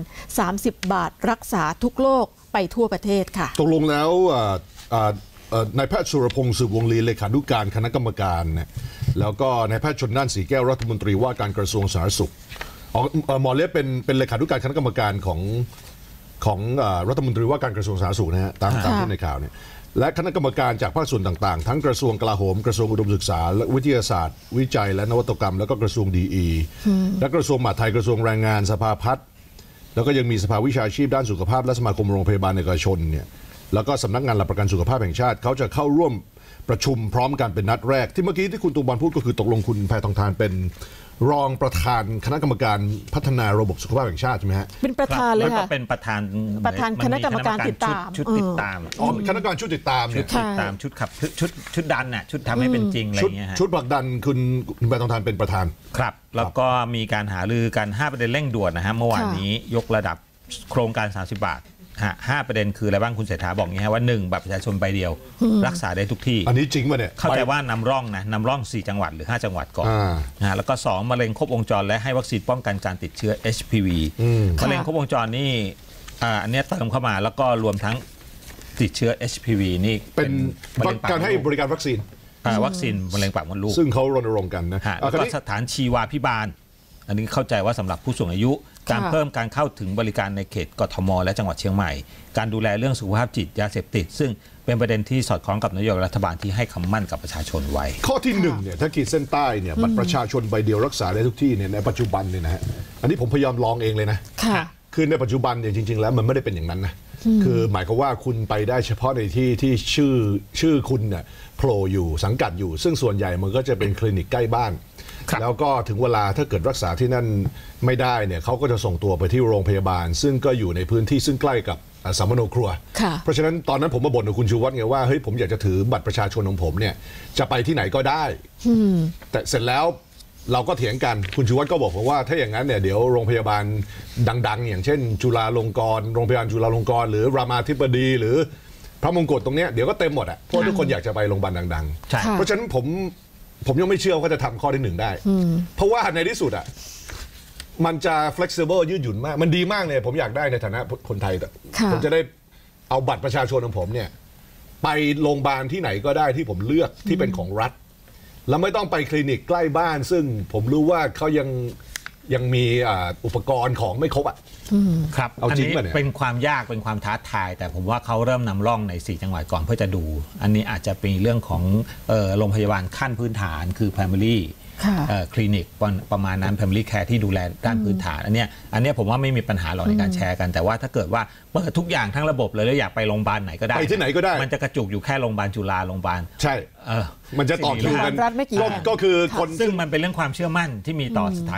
30 บาทรักษาทุกโรคไปทั่วประเทศค่ะตกลงแล้วนายแพทย์สุรพงษ์สืบวงลีเลขานุการคณะกรรมการเนี่ยแล้วก็นายแพทย์ชลน่านสีแก้วรัฐมนตรีว่าการกระทรวงสาธารณสุขหมอเล็บเป็นเลขานุการคณะกรรมการของรัฐมนตรีว่าการกระทรวงสาธารณสุขนะฮะตามที่ในข่าวเนี่ยและคณะกรรมการจากภาคส่วนต่างๆทั้งกระทรวงกลาโหมกระทรวงอุดมศึกษาและวิทยาศาสตร์วิจัยและนวัตกรรมแล้วก็กระทรวงดีและกระทรวงมหาดไทยกระทรวงแรงงานสภาพัฒน์แล้วก็ยังมีสภาวิชาชีพด้านสุขภาพและสมาคมโรงพยาบาลเอกชนเนี่ยแล้วก็สำนักงานหลักประกันสุขภาพแห่งชาติเขาจะเข้าร่วมประชุมพร้อมกันเป็นนัดแรกที่เมื่อกี้ที่คุณตูบอลพูดก็คือตกลงคุณแพทองธารเป็นรองประธานคณะกรรมการพัฒนาระบบสุขภาพแห่งชาติใช่ไหมฮะเป็นประธานเลยค่ะเป็นประธานคณะกรรมการติดตามชุดติดตามคณะกรรมการชุดติดตามเนี่ยชุดขับชุดดันน่ะชุดทำให้เป็นจริงอะไรเงี้ยชุดผลักดันคุณแพทองธารเป็นประธานครับแล้วก็มีการหารือกัน5 ประเด็นเร่งด่วนนะฮะเมื่อวานนี้ยกระดับโครงการ30 บาท5 ประเด็นคืออะไรบ้างคุณเศรษฐาบอกอย่างนี้ว่า1บัตรประชาชนใบเดียวรักษาได้ทุกที่อันนี้จริงป่ะเนี่ยเข้าใจว่านำร่อง4 จังหวัดหรือ5 จังหวัดก่อนแล้วก็2มะเร็งครบวงจรและให้วัคซีนป้องกันการติดเชื้อ HPV มะเร็งครบวงจรนี่อันนี้เติมเข้ามาแล้วก็รวมทั้งติดเชื้อ HPV นี่เป็นการให้บริการวัคซีนมะเร็งปากมดลูกซึ่งเขารณรงค์กันนะแล้วก็สถานชีวาภิบาลอันนี้เข้าใจว่าสำหรับผู้สูงอายุการเพิ่มการเข้าถึงบริการในเขตกทมและจังหวัดเชียงใหม่การดูแลเรื่องสุขภาพจิตยาเสพติดซึ่งเป็นประเด็นที่สอดคล้องกับนโยบายรัฐบาลที่ให้คำมั่นกับประชาชนไว้ข้อที่1เนี่ยถ้าขีดเส้นใต้เนี่ยบัตรประชาชนใบเดียวรักษาได้ทุกที่เนี่ยในปัจจุบันเนี่ยนะฮะอันนี้ผมพยายามลองเองเลยนะคือในปัจจุบันเนี่ยจริงๆแล้วมันไม่ได้เป็นอย่างนั้นนะคือหมายความว่าคุณไปได้เฉพาะในที่ชื่อคุณเนี่ยโผล่อยู่สังกัดอยู่ซึ่งส่วนใหญ่มันก็จะเป็นคลินิกใกล้บ้านแล้วก็ถึงเวลาถ้าเกิดรักษาที่นั่นไม่ได้เนี่ยเขาก็จะส่งตัวไปที่โรงพยาบาลซึ่งก็อยู่ในพื้นที่ซึ่งใกล้กับสามโนครัวเพราะฉะนั้นตอนนั้นผมมาบ่นกับคุณชูวัฒน์ไงว่าเฮ้ยผมอยากจะถือบัตรประชาชนของผมเนี่ยจะไปที่ไหนก็ได้แต่เสร็จแล้วเราก็เถียงกันคุณชูวัฒน์ก็บอกผมว่าถ้าอย่างนั้นเนี่ยเดี๋ยวโรงพยาบาลดังๆอย่างเช่นจุฬาลงกรณ์โรงพยาบาลจุฬาลงกรณ์หรือรามาธิบดีหรือพระมงกุฎตรงเนี้ยเดี๋ยวก็เต็มหมดอ่ะเพราะทุกคนอยากจะไปโรงพยาบาลดังๆเพราะฉะนั้นผมยังไม่เชื่อว่าจะทำข้อที่1ได้เพราะว่าในที่สุดอ่ะมันจะ flexible ยืดหยุ่นมากมันดีมากเลยผมอยากได้ในฐานะคนไทยผมจะได้เอาบัตรประชาชนของผมเนี่ยไปโรงพยาบาลที่ไหนก็ได้ที่ผมเลือกที่เป็นของรัฐแล้วไม่ต้องไปคลินิกใกล้บ้านซึ่งผมรู้ว่าเขายังมีอุปกรณ์ของไม่ครบอ่ะครับอันนี้เป็นความยากเป็นความท้าทายแต่ผมว่าเขาเริ่มนำร่องใน4 จังหวัดก่อนเพื่อจะดูอันนี้อาจจะเป็นเรื่องของโรงพยาบาลขั้นพื้นฐานคือ primary คลินิกประมาณนั้น primary care ที่ดูแลด้านพื้นฐานอันนี้ผมว่าไม่มีปัญหาหรอกในการแชร์กันแต่ว่าถ้าเกิดว่าเปิดทุกอย่างทั้งระบบเลยแล้วอยากไปโรงพยาบาลไหนก็ได้ไปที่ไหนก็ได้มันจะกระจุกอยู่แค่โรงพยาบาลจุฬาโรงพยาบาลใช่มันจะต่อคิวกันก็คือคนซึ่งมันเป็นเรื่องความเชื่อมั่นที่มีต่อสถาน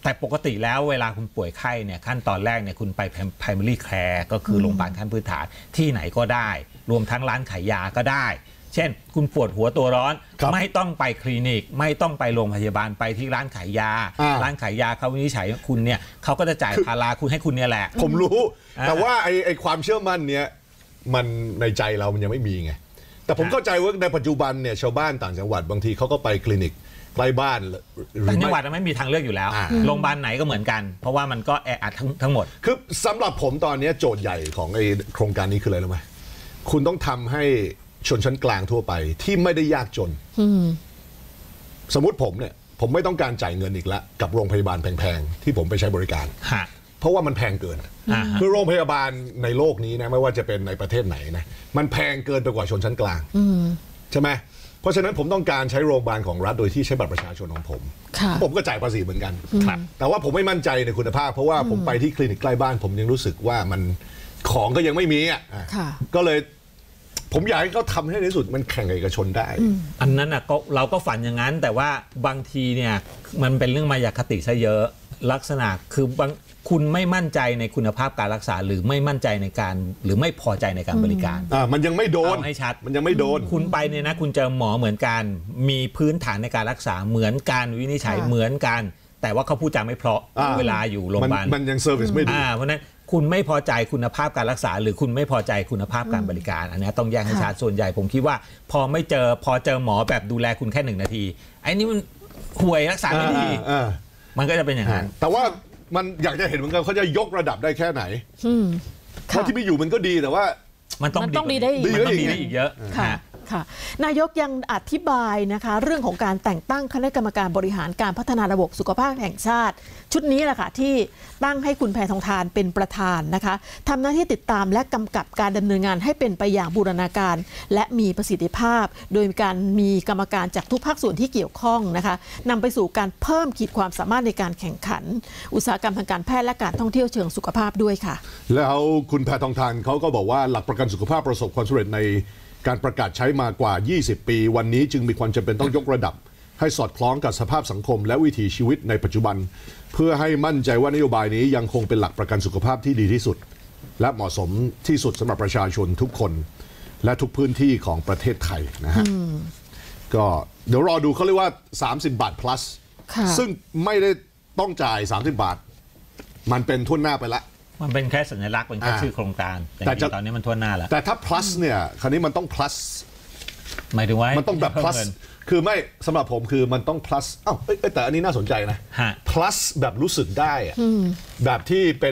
แต่ปกติแล้วเวลาคุณป่วยไข้เนี่ยขั้นตอนแรกเนี่ยคุณไป primary care ก็คือโรงพยาบาลขั้นพื้นฐานที่ไหนก็ได้รวมทั้งร้านขายยาก็ได้เช่นคุณปวดหัวตัวร้อนไม่ต้องไปคลินิกไม่ต้องไปโรงพยาบาลไปที่ร้านขายยาร้านขายยาเขาวินิจฉัยคุณเนี่ยเขาก็จะจ่ายพาราคุณให้คุณเนี่ยแหละผมรู้แต่ว่าไอ้ความเชื่อมั่นเนี้ยมันในใจเรามันยังไม่มีไงแต่ผมเข้าใจว่าในปัจจุบันเนี่ยชาวบ้านต่างจังหวัดบางทีเขาก็ไปคลินิกใกล้บ้านต่างจังหวัดไม่มีทางเลือกอยู่แล้วโรงพยาบาลไหนก็เหมือนกันเพราะว่ามันก็แออัดทั้งหมดคือสำหรับผมตอนนี้โจทย์ใหญ่ของไอ้โครงการนี้คืออะไรรู้ไหมคุณต้องทำให้ชนชั้นกลางทั่วไปที่ไม่ได้ยากจนสมมุติผมเนี่ยผมไม่ต้องการจ่ายเงินอีกแล้วกับโรงพยาบาลแพงๆที่ผมไปใช้บริการเพราะว่ามันแพงเกินคือโรงพยาบาลในโลกนี้นะไม่ว่าจะเป็นในประเทศไหนนะมันแพงเกินไปกว่าชนชั้นกลางใช่ไหมเพราะฉะนั้นผมต้องการใช้โรงพยาบาลของรัฐโดยที่ใช้บัตรประชาชนของผมก็จ่ายภาษีเหมือนกันแต่ว่าผมไม่มั่นใจในคุณภาพเพราะว่าผมไปที่คลินิกใกล้บ้านผมยังรู้สึกว่ามันของก็ยังไม่มีอ่ะก็เลยผมอยากให้เขาทำให้ในที่สุดมันแข่งกับเอกชนได้อันนั้นอ่ะก็เราก็ฝันอย่างนั้นแต่ว่าบางทีเนี่ยมันเป็นเรื่องมายาคติซะเยอะลักษณะคือบางคุณไม่มั่นใจในคุณภาพการรักษาหรือไม่มั่นใจในการหรือไม่พอใจในการบริการมันยังไม่โดนให้ชัดมันยังไม่โดนคุณไปเนี่ยนะคุณเจอหมอเหมือนกันมีพื้นฐานในการรักษาเหมือนกันวินิจฉัยเหมือนกันแต่ว่าเขาพูดจาไม่เพราะเวลาอยู่โรงพยาบาลมันยังเซอร์วิสไม่ดีเพราะนั้นคุณไม่พอใจคุณภาพการรักษาหรือคุณไม่พอใจคุณภาพการบริการอันนี้ต้องแยกให้ชัดส่วนใหญ่ผมคิดว่าพอเจอหมอแบบดูแลคุณแค่1 นาทีไอ้นี่มันห่วยรักษาไม่ดีมันก็จะเป็นอย่างนั้นแต่ว่ามันอยากจะเห็นเหมือนกันเขาจะยกระดับได้แค่ไหนเพราะที่ไม่อยู่มันก็ดีแต่ว่ามันต้องดีได้อีกเยอะค่ะนายกยังอธิบายนะคะเรื่องของการแต่งตั้งคณะกรรมการบริหารการพัฒนาระบบสุขภาพแห่งชาติชุดนี้แหละค่ะที่ตั้งให้คุณแพทองธารเป็นประธานนะคะทำหน้าที่ติดตามและกำกับการดำเนินงานให้เป็นไปอย่างบูรณาการและมีประสิทธิภาพโดยการมีกรรมการจากทุกภาคส่วนที่เกี่ยวข้องนะคะนำไปสู่การเพิ่มขีดความสามารถในการแข่งขันอุตสาหกรรมทางการแพทย์และการท่องเที่ยวเชิงสุขภาพด้วยค่ะแล้วคุณแพทองธารเขาก็บอกว่าหลักประกันสุขภาพประสบความสำเร็จในการประกาศใช้มากว่า20 ปีวันนี้จึงมีความจำเป็นต้องยกระดับให้สอดคล้องกับสภาพสังคมและวิถีชีวิตในปัจจุบันเพื่อให้มั่นใจว่านโยบายนี้ยังคงเป็นหลักประกันสุขภาพที่ดีที่สุดและเหมาะสมที่สุดสำหรับประชาชนทุกคนและทุกพื้นที่ของประเทศไทยนะฮะก็เดี๋ยวรอดูเขาเรียกว่า30 บาท plus ซึ่งไม่ได้ต้องจ่าย30 บาทมันเป็นทุนหน้าไปละมันเป็นแค่สัญลักษณ์เป็นแค่ชื่อโครงการแต่ตอนนี้มันทั่วหน้าแล้วแต่ถ้า plus เนี่ยคราวนี้มันต้อง plus หมายถึงว่ามันต้องแบบ plus คือไม่สำหรับผมคือมันต้อง plus แต่อันนี้น่าสนใจนะ plus แบบรู้สึกได้แบบที่เป็น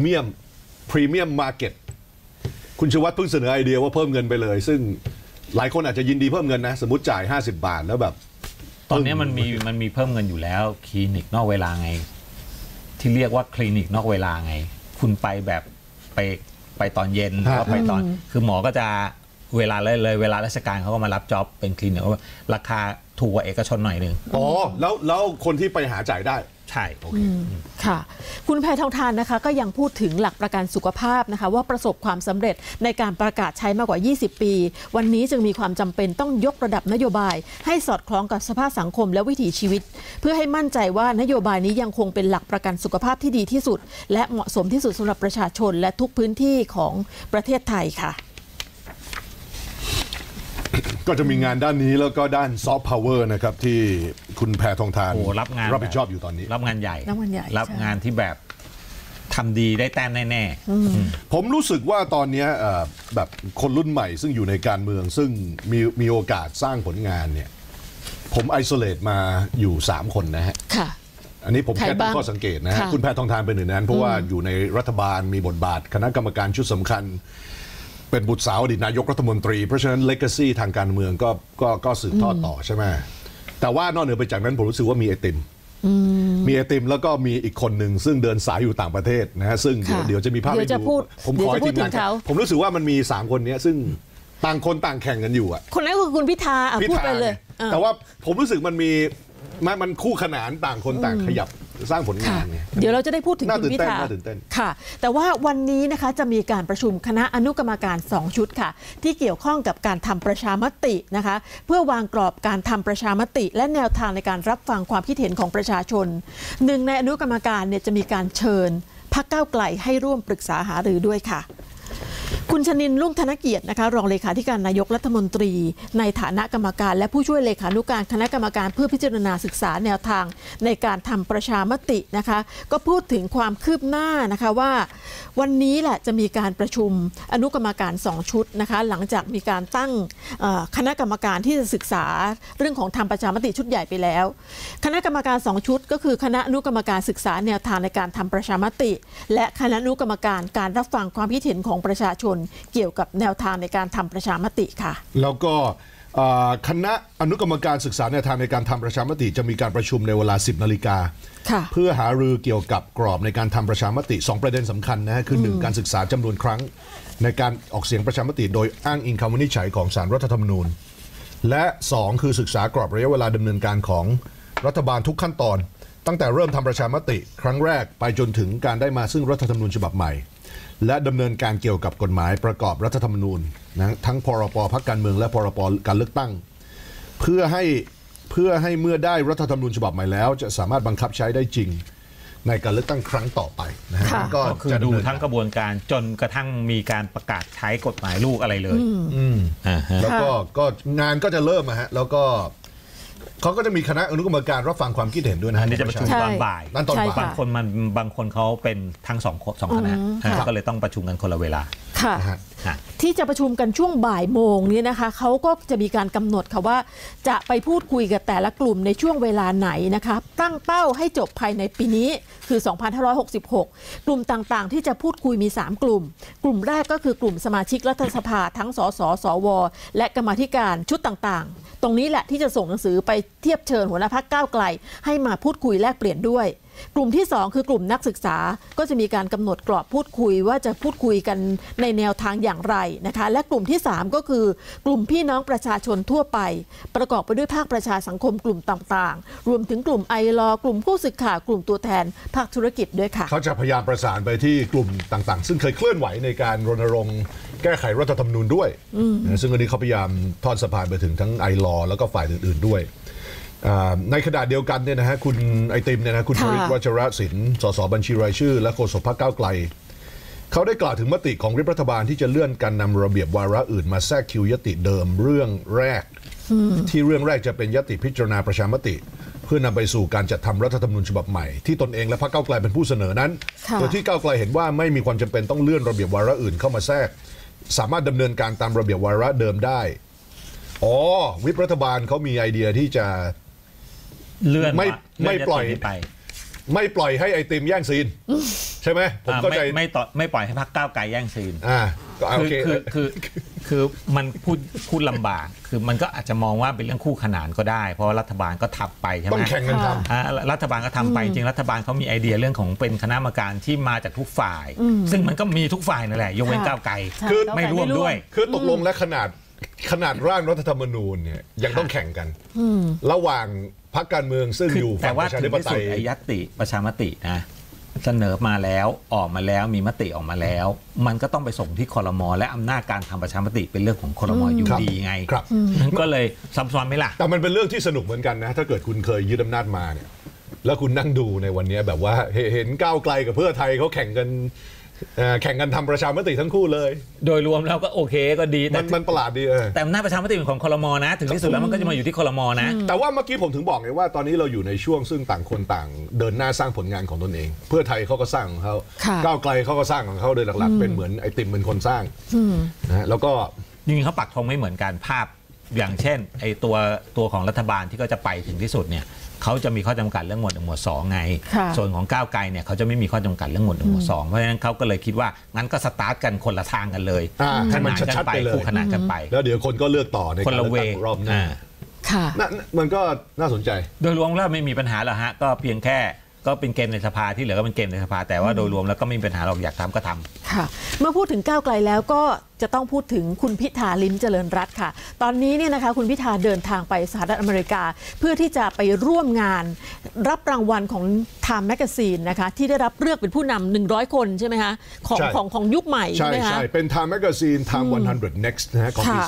premium market คุณชวัฒน์เพิ่งเสนอไอเดียว่าเพิ่มเงินไปเลยซึ่งหลายคนอาจจะยินดีเพิ่มเงินนะสมมติจ่าย50 บาทแล้วแบบตอนนี้มันมีเพิ่มเงินอยู่แล้วคลินิกนอกเวลาไงที่เรียกว่าคลินิกนอกเวลาไงคุณไปแบบไปตอนเย็นหรือว่าไปตอนคือหมอก็จะเวลาเลยเวลาราชการเขาก็มารับจ็อบเป็นคลินิกราคาถูกกว่าเอกชนหน่อยนึงแล้วคนที่ไปหาจ่ายได้ใช่โอเคค่ะคุณแพทองธารนะคะก็ยังพูดถึงหลักประกันสุขภาพนะคะว่าประสบความสำเร็จในการประกาศใช้มากกว่า20 ปีวันนี้จึงมีความจำเป็นต้องยกระดับนโยบายให้สอดคล้องกับสภาพสังคมและวิถีชีวิตเพื่อให้มั่นใจว่านโยบายนี้ยังคงเป็นหลักประกันสุขภาพที่ดีที่สุดและเหมาะสมที่สุดสำหรับประชาชนและทุกพื้นที่ของประเทศไทยค่ะก็จะมีงานด้านนี้แล้วก็ด้านซอฟต์พาวเวอร์นะครับที่คุณแพทองธารรับผิดชอบอยู่ตอนนี้รับงานใหญ่รับงานที่แบบทำดีได้แต้มแน่ๆผมรู้สึกว่าตอนนี้แบบคนรุ่นใหม่ซึ่งอยู่ในการเมืองซึ่งมีโอกาสสร้างผลงานเนี่ยผมไอโซเลตมาอยู่3 คนนะฮะอันนี้ผมแค่ตั้งข้อสังเกตนะฮะคุณแพทองธารเป็นหนึ่งนั้นเพราะว่าอยู่ในรัฐบาลมีบทบาทคณะกรรมการชุดสำคัญเป็นบุตรสาวอดีตนายกรัฐมนตรีเพราะฉะนั้นเลกาซีทางการเมืองก็สืบทอดต่อใช่ไหมแต่ว่านอกเหนือไปจากนั้นผมรู้สึกว่ามีไอติมแล้วก็มีอีกคนหนึ่งซึ่งเดินสายอยู่ต่างประเทศนะฮะซึ่งเดี๋ยวจะมีภาพให้ดูผมขอให้ทีมงานผมรู้สึกว่ามันมี3 คนนี้ซึ่งต่างคนต่างแข่งกันอยู่อ่ะคนนั้นคือคุณพิธาพูดไปเลยแต่ว่าผมรู้สึกมันคู่ขนานต่างคนต่างขยับสร้างผลงานไงเดี๋ยวเราจะได้พูดถึงน่าคุณตื่นพิเต้นธาน่าตื่นเต้นค่ะ แต่ว่าวันนี้นะคะจะมีการประชุมคณะอนุกรรมการ2ชุดค่ะที่เกี่ยวข้องกับการทำประชามตินะคะเพื่อวางกรอบการทำประชามติและแนวทางในการรับฟังความคิดเห็นของประชาชนหนึ่งในอนุกรรมการเนี่ยจะมีการเชิญพรรคก้าวไกลให้ร่วมปรึกษาหารือด้วยค่ะคุณชนินทร์ รุ่งธนเกียรตินะคะรองเลขาธิการนายกรัฐมนตรีในฐานะกรรมการและผู้ช่วยเลขานุการคณะกรรมการเพื่อพิจารณาศึกษาแนวทางในการทำประชามตินะคะก็พูดถึงความคืบหน้านะคะว่าวันนี้แหละจะมีการประชุมอนุกรรมการ2ชุดนะคะหลังจากมีการตั้งคณะกรรมการที่จะศึกษาเรื่องของทำประชามติชุดใหญ่ไปแล้วคณะกรรมการ2ชุดก็คือคณะอนุกรรมการศึกษาแนวทางในการทำประชามติและคณะอนุกรรมการการรับฟังความคิดเห็นของประชาชนเกี่ยวกับแนวทางในการทำประชามติค่ะแล้วก็คณะอนุกรรมการศึกษาแนวทางในการทำประชามติจะมีการประชุมในเวลา 10 นาฬิกาเพื่อหารือเกี่ยวกับกรอบในการทำประชามติ2ประเด็นสำคัญนะคือ1การศึกษาจำนวนครั้งในการออกเสียงประชามติโดยอ้างอิงคำวินิจฉัยของศาลรัฐธรรมนูญและ2คือศึกษากรอบระยะเวลาดำเนินการของรัฐบาลทุกขั้นตอนตั้งแต่เริ่มทำประชามติครั้งแรกไปจนถึงการได้มาซึ่งรัฐธรรมนูญฉบับใหม่และดำเนินการเกี่ยวกับกฎหมายประกอบรัฐธรรมนูญนะทั้งพรบพรรคการเมืองและพรบการเลือกตั้งเพื่อให้เมื่อได้รัฐธรรมนูญฉบับใหม่แล้วจะสามารถบังคับใช้ได้จริงในการเลือกตั้งครั้งต่อไปนะฮะก็คือดูทั้งกระบวนการจนกระทั่งมีการประกาศใช้กฎหมายลูกอะไรเลยแล้วก็งานก็จะเริ่มนะฮะแล้วก็เขาก็จะมีคณะอนุกรรมการรับฟังความคิดเห็นด้วยนะนี่จะประชุมตอนบ่ายนั่นตอนบ่ายบางคนเขาเป็นทั้งสองคณะก็เลยต้องประชุมกันคนละเวลาค่ะที่จะประชุมกันช่วงบ่ายโมงนี้นะคะเขาก็จะมีการกำหนดค่ะว่าจะไปพูดคุยกับแต่ละกลุ่มในช่วงเวลาไหนนะคะตั้งเป้าให้จบภายในปีนี้คือ 2566 กลุ่มต่างๆที่จะพูดคุยมี3กลุ่มกลุ่มแรกก็คือกลุ่มสมาชิกรัฐสภาทั้งสสสวและกรรมาธิการชุดต่างๆตรงนี้แหละที่จะส่งหนังสือไปเทียบเชิญหัวหน้าพรรคก้าวไกลให้มาพูดคุยแลกเปลี่ยนด้วยกลุ่มที่2คือกลุ่มนักศึกษาก็จะมีการกำหนดกรอบพูดคุยว่าจะพูดคุยกันในแนวทางอย่างไรนะคะและกลุ่มที่3ก็คือกลุ่มพี่น้องประชาชนทั่วไปประกอบไปด้วยภาคประชาสังคมกลุ่มต่างๆรวมถึงกลุ่มไอลอกลุ่มผู้สื่อข่าวกลุ่มตัวแทนภาคธุรกิจด้วยค่ะเขาจะพยายามประสานไปที่กลุ่มต่างๆซึ่งเคยเคลื่อนไหวในการรณรงค์แก้ไขรัฐธรรมนูญด้วยซึ่งอันนี้เขาพยายามทอดสะพานไปถึงทั้งไอลอแล้วก็ฝ่ายอื่นๆด้วยในขณะเดียวกันเนี่ยนะฮะคุณไอติมเนี่ยนะคุณชริต วัชรศิลป์สสบัญชีรายชื่อและโฆษกพรรคก้าวไกลเขาได้กล่าวถึงมติของวิปรัฐบาลที่จะเลื่อนการนำระเบียบวาระอื่นมาแทรกคิวยติเดิมเรื่องแรกที่เรื่องแรกจะเป็นยติพิจารณาประชามติเพื่อนำไปสู่การจัดทำรัฐธรรมนูญฉบับใหม่ที่ตนเองและพรรคก้าวไกลเป็นผู้เสนอนั้นโดยที่ก้าวไกลเห็นว่าไม่มีความจำเป็นต้องเลื่อนระเบียบวาระอื่นเข้ามาแทรกสามารถดำเนินการตามระเบียบวาระเดิมได้วิปรัฐบาลเขามีไอเดียที่จะเลื่อนไม่ปล่อยให้ไอติมแย่งซีนใช่ไหมผมเข้าใจไม่ปล่อยให้พรรคก้าวไกลแย่งซีนคือมันพูดลำบากคือมันก็อาจจะมองว่าเป็นเรื่องคู่ขนานก็ได้เพราะรัฐบาลก็ทำไปใช่ไหมต้องแข่งกันทำรัฐบาลก็ทำไปจริงรัฐบาลเขามีไอเดียเรื่องของเป็นคณะกรรมการที่มาจากทุกฝ่ายซึ่งมันก็มีทุกฝ่ายนั่นแหละยกเว้นก้าวไกลคือไม่ร่วมด้วยคือตกลงและขนาดร่างรัฐธรรมนูญเนี่ยยังต้องแข่งกันระหว่างพรรคการเมืองซึ่งอยู่ฝั่งประชาธิปไตยยัตติประชามตินะเสนอมาแล้วออกมาแล้วมีมติออกมาแล้วมันก็ต้องไปส่งที่ครม.และอำนาจการทำประชามติเป็นเรื่องของครม.อยู่ดีไงก็เลยซับซ้อนไหมล่ะแต่มันเป็นเรื่องที่สนุกเหมือนกันนะถ้าเกิดคุณเคยยึดอำนาจมาเนี่ยแล้วคุณนั่งดูในวันนี้แบบว่าเห็นก้าวไกลกับเพื่อไทยเขาแข่งกันทำประชามติทั้งคู่เลยโดยรวมแล้วก็โอเคก็ดีมันประหลาดดีแต่อำนาจประชามติเป็นของครม.นะถึงที่สุดแล้วมันก็จะมาอยู่ที่ครม.นะแต่ว่าเมื่อกี้ผมถึงบอกไงว่าตอนนี้เราอยู่ในช่วงซึ่งต่างคนต่างเดินหน้าสร้างผลงานของตนเองเพื่อไทยเขาก็สร้างของเขาก้าวไกลเขาก็สร้างของเขาโดยหลักๆเป็นเหมือนไอติมเป็นคนสร้างนะแล้วก็จริงๆเขาปักธงไม่เหมือนกันภาพอย่างเช่นไอตัวของรัฐบาลที่ก็จะไปถึงที่สุดเนี่ยเขาจะมีข้อจำกัดเรื่องหมวด 1 หมวด 2ไงส่วนของก้าวไกลเนี่ยเขาจะไม่มีข้อจำกัดเรื่องหมวด 1 หมวด 2เพราะฉะนั้นเขาก็เลยคิดว่างั้นก็สตาร์ทกันคนละทางกันเลยขนานกันไปคู่ขนานกันไปแล้วเดี๋ยวคนก็เลือกต่อในการเลือกตั้งรอบหน้ามันก็น่าสนใจโดยรวมแล้วไม่มีปัญหาหรอกฮะก็เพียงแค่ก็เป็นเกมในสภาที่เหลือก็เป็นเกมในสภาแต่ว่าโดยรวมแล้วก็ไม่มีปัญหาหรอกอยากทำก็ทำค่ะเมื่อพูดถึงก้าวไกลแล้วก็จะต้องพูดถึงคุณพิธาลิ้มเจริญรัตน์ค่ะตอนนี้เนี่ยนะคะคุณพิธาเดินทางไปสหรัฐอเมริกาเพื่อที่จะไปร่วมงานรับรางวัลของ Time Magazine นะคะที่ได้รับเลือกเป็นผู้นำ100 คนใช่ไหมคะของยุคใหม่ใช่ไหมคะใช่เป็น Time Magazine Time 100 Next นะฮะของปี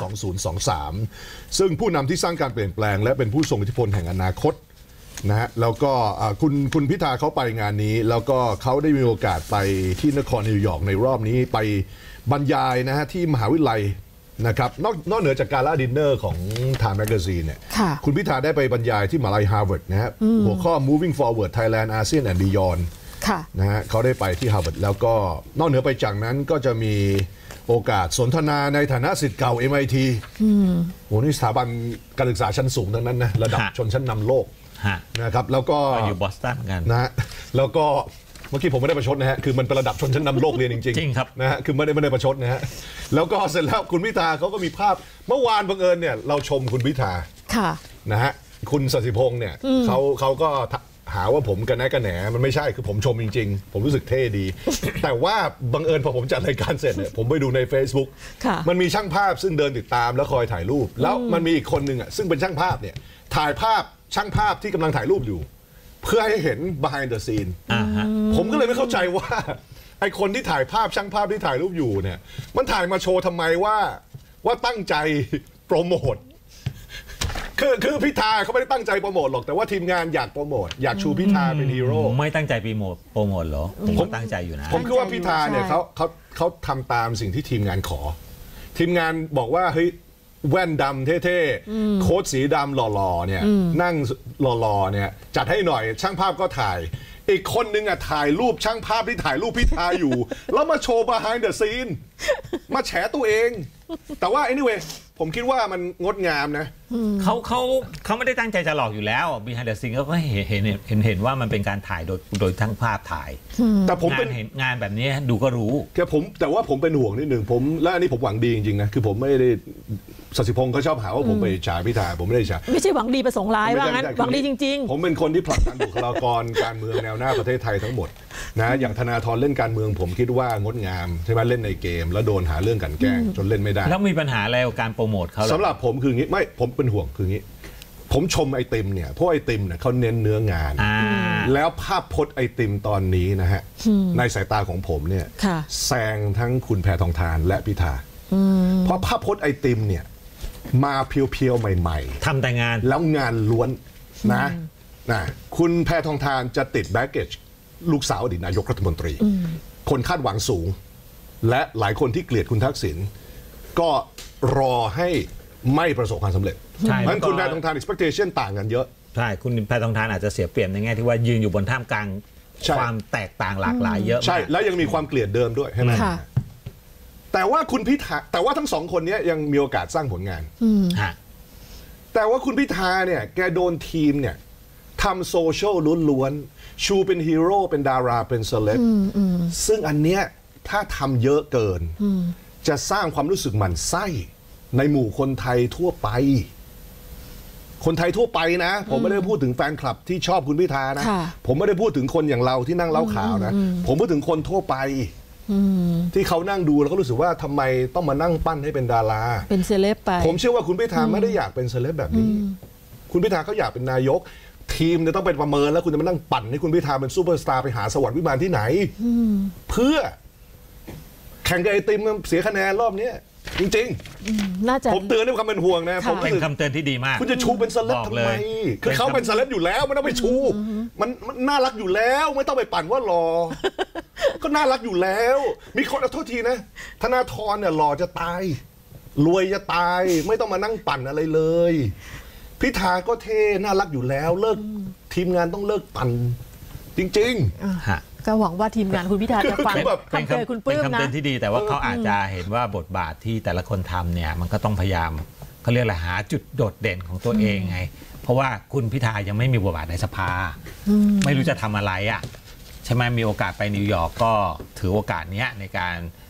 2023 ซึ่งผู้นำที่สร้างการเปลี่ยนแปลงและเป็นผู้ทรงอิทธิพลแห่งอนาคตนะฮะแล้วก็คุณพิธาเขาไปงานนี้แล้วก็เขาได้มีโอกาสไปที่นครนิวยอร์กในรอบนี้ไปบรรยายนะฮะที่มหาวิทยาลัยนะครับนอกเหนือจากการล่าดินเนอร์ของ Time Magazine เนี่ยคุณพิธาได้ไปบรรยายที่มหาวิทยาลัย Harvard นะฮะหัวข้อ Moving Forward Thailand ASEAN and Beyond นะฮะเขาได้ไปที่ Harvard แล้วก็นอกเหนือไปจากนั้นก็จะมีโอกาสสนทนาในฐานะศิษย์เก่า MIT โหนี่สถาบันการศึกษาชั้นสูงทั้งนั้นนะระดับชนชั้นนำโลกนะครับแล้วก็อยู่บอสตันกันนะแล้วก็เมื่อกี้ผมไม่ได้ประชดนะฮะคือมันเป็นระดับชนชั้นนำโลกเรียนจริงๆจริงครับนะฮะคือไม่ได้ประชดนะฮะแล้วก็เสร็จแล้วคุณพิธาเขาก็มีภาพเมื่อวานบังเอิญเนี่ยเราชมคุณพิธานะฮะคุณศศิพงษ์เนี่ยเขาก็หาว่าผมกันแหนมันไม่ใช่คือผมชมจริงๆผมรู้สึกเท่ดี แต่ว่าบังเอิญพอผมจัดรายการเสร็จเนี่ยผมไปดูใน Facebook มันมีช่างภาพซึ่งเดินติดตามแล้วคอยถ่ายรูปแล้วมันมีอีกคนหนึ่งอ่ะซึ่งเป็นช่างภาพเนี่ยถ่ายภาพช่างภาพที่กำลังถ่ายรูปอยู่เพื่อให้เห็น behind the scene ผมก็เลยไม่เข้าใจว่าไอคนที่ถ่ายภาพช่างภาพที่ถ่ายรูปอยู่เนี่ยมันถ่ายมาโชว์ทำไมว่าตั้งใจโปรโมทคือพิธาเขาไม่ได้ตั้งใจโปรโมทหรอกแต่ว่าทีมงานอยากโปรโมทอยากชูพิธาเป็นฮีโร่ไม่ตั้งใจโปรโมทเหรอผมตั้งใจอยู่นะผมคิดว่าพิธาเนี่ยเขาทำตามสิ่งที่ทีมงานขอทีมงานบอกว่าเฮ้ยแว่นดำเท่ๆโค้ทสีดำหล่อๆเนี่ยนั่งหล่อๆเนี่ยจัดให้หน่อยช่างภาพก็ถ่ายอีกคนนึงอ่ะถ่ายรูปช่างภาพที่ถ่ายรูปพิธาอยู่แล้วมาโชว์ behind the scene มาแฉตัวเองแต่ว่า anyway ผมคิดว่ามันงดงามนะเขาไม่ได้ตั้งใจจะหลอกอยู่แล้ว behind the scene ก็เห็นว่ามันเป็นการถ่ายโดยทั้งภาพถ่ายแต่ผมเป็นงานแบบนี้ดูก็รู้แต่ว่าผมเป็นห่วงนิดนึงและอันนี้ผมหวังดีจริงๆนะคือผมไม่ได้ศศิพงษ์เขาชอบหาว่าผมไปฉาพิธาผมไม่ได้ฉาไม่ใช่หวังดีประสงค์ร้ายว่างั้นหวังดีจริงๆผมเป็นคนที่ผลักดันบุคลากรการเมืองแนวหน้าประเทศไทยทั้งหมดนะอย่างธนาธรเล่นการเมืองผมคิดว่างดงามใช่ไหมเล่นในเกมแล้วโดนหาเรื่องกันแกล้งจนเล่นไม่ได้แล้วมีปัญหาอะไรกับการโปรโมทเขาสำหรับผมคืองี้ไม่ผมเป็นห่วงคืองี้ผมชมไอติมเนี่ยเพราะไอติมเนี่ยเขาเน้นเนื้องานแล้วภาพพจน์ไอติมตอนนี้นะฮะในสายตาของผมเนี่ยแซงทั้งคุณแพทองธารและพิธาเพราะภาพพจน์ไอติมเนี่ยมาเพียวๆใหม่ๆทำแต่งานแล้วงานล้วนนะคุณแพทองธารจะติดแบ็กเกจลูกสาวอดีตนายกรัฐมนตรีคนคาดหวังสูงและหลายคนที่เกลียดคุณทักษิณก็รอให้ไม่ประสบความสำเร็จงั้นคุณแพทองธาร expectation ต่างกันเยอะใช่คุณแพทองธารอาจจะเสียเปรียบในแง่ที่ว่ายืนอยู่บนท่ามกลางความแตกต่างหลากหลายเยอะใช่แล้วยังมีความเกลียดเดิมด้วยใช่ไหมแต่ว่าคุณพิธาแต่ว่าทั้งสองคนนี้ยังมีโอกาสสร้างผลงานแต่ว่าคุณพิธาเนี่ยแกโดนทีมเนี่ยทำโซเชียลล้วนๆชูเป็นฮีโร่เป็นดาราเป็นเซเลบซึ่งอันเนี้ยถ้าทำเยอะเกินจะสร้างความรู้สึกหมั่นไส้ในหมู่คนไทยทั่วไปคนไทยทั่วไปนะผมไม่ได้พูดถึงแฟนคลับที่ชอบคุณพิธานะผมไม่ได้พูดถึงคนอย่างเราที่นั่งเล่าข่าวนะผมพูดถึงคนทั่วไปที่เขานั่งดูแล้วก็รู้สึกว่าทำไมต้องมานั่งปั้นให้เป็นดาราเป็นเซเลบไปผมเชื่อว่าคุณพิธาไม่ได้อยากเป็นเซเลบแบบนี้คุณพิธาเขาอยากเป็นนายกทีมจะต้องเป็นประเมินแล้วคุณจะมานั่งปั่นให้คุณพิธาเป็นซูเปอร์สตาร์ไปหาสวรรค์วิมานที่ไหนเพื่อแข่งกับไอติมเสียคะแนนรอบนี้จริงๆน่าจะผมเตือนด้วยความเป็นห่วงนะผมเป็นคำเตือนที่ดีมากคุณจะชูเป็นเซเลบทำไมคือเขาเป็นเซเลบอยู่แล้วไม่ต้องไปชูมันน่ารักอยู่แล้วไม่ต้องไปปั่นว่ารอก็น่ารักอยู่แล้วมีคนโทษทีนะธนาธรเนี่ยหล่อจะตายรวยจะตายไม่ต้องมานั่งปั่นอะไรเลยพิธาก็เท่น่ารักอยู่แล้วเลิกทีมงานต้องเลิกปั่นจริงๆก็หวังว่าทีมงานคุณพิธาจะฟังคำเตือนคุณปื้มนะเป็นคำเตือนที่ดีแต่ว่าเขาอาจจะเห็นว่าบทบาทที่แต่ละคนทำเนี่ยมันก็ต้องพยายามเขาเรียกอะไรหาจุดโดดเด่นของตัวเองไงเพราะว่าคุณพิธายังไม่มีบทบาทในสภาไม่รู้จะทำอะไรอ่ะใช่ไหมมีโอกาสไปนิวยอร์กก็ถือโอกาสนี้ในการ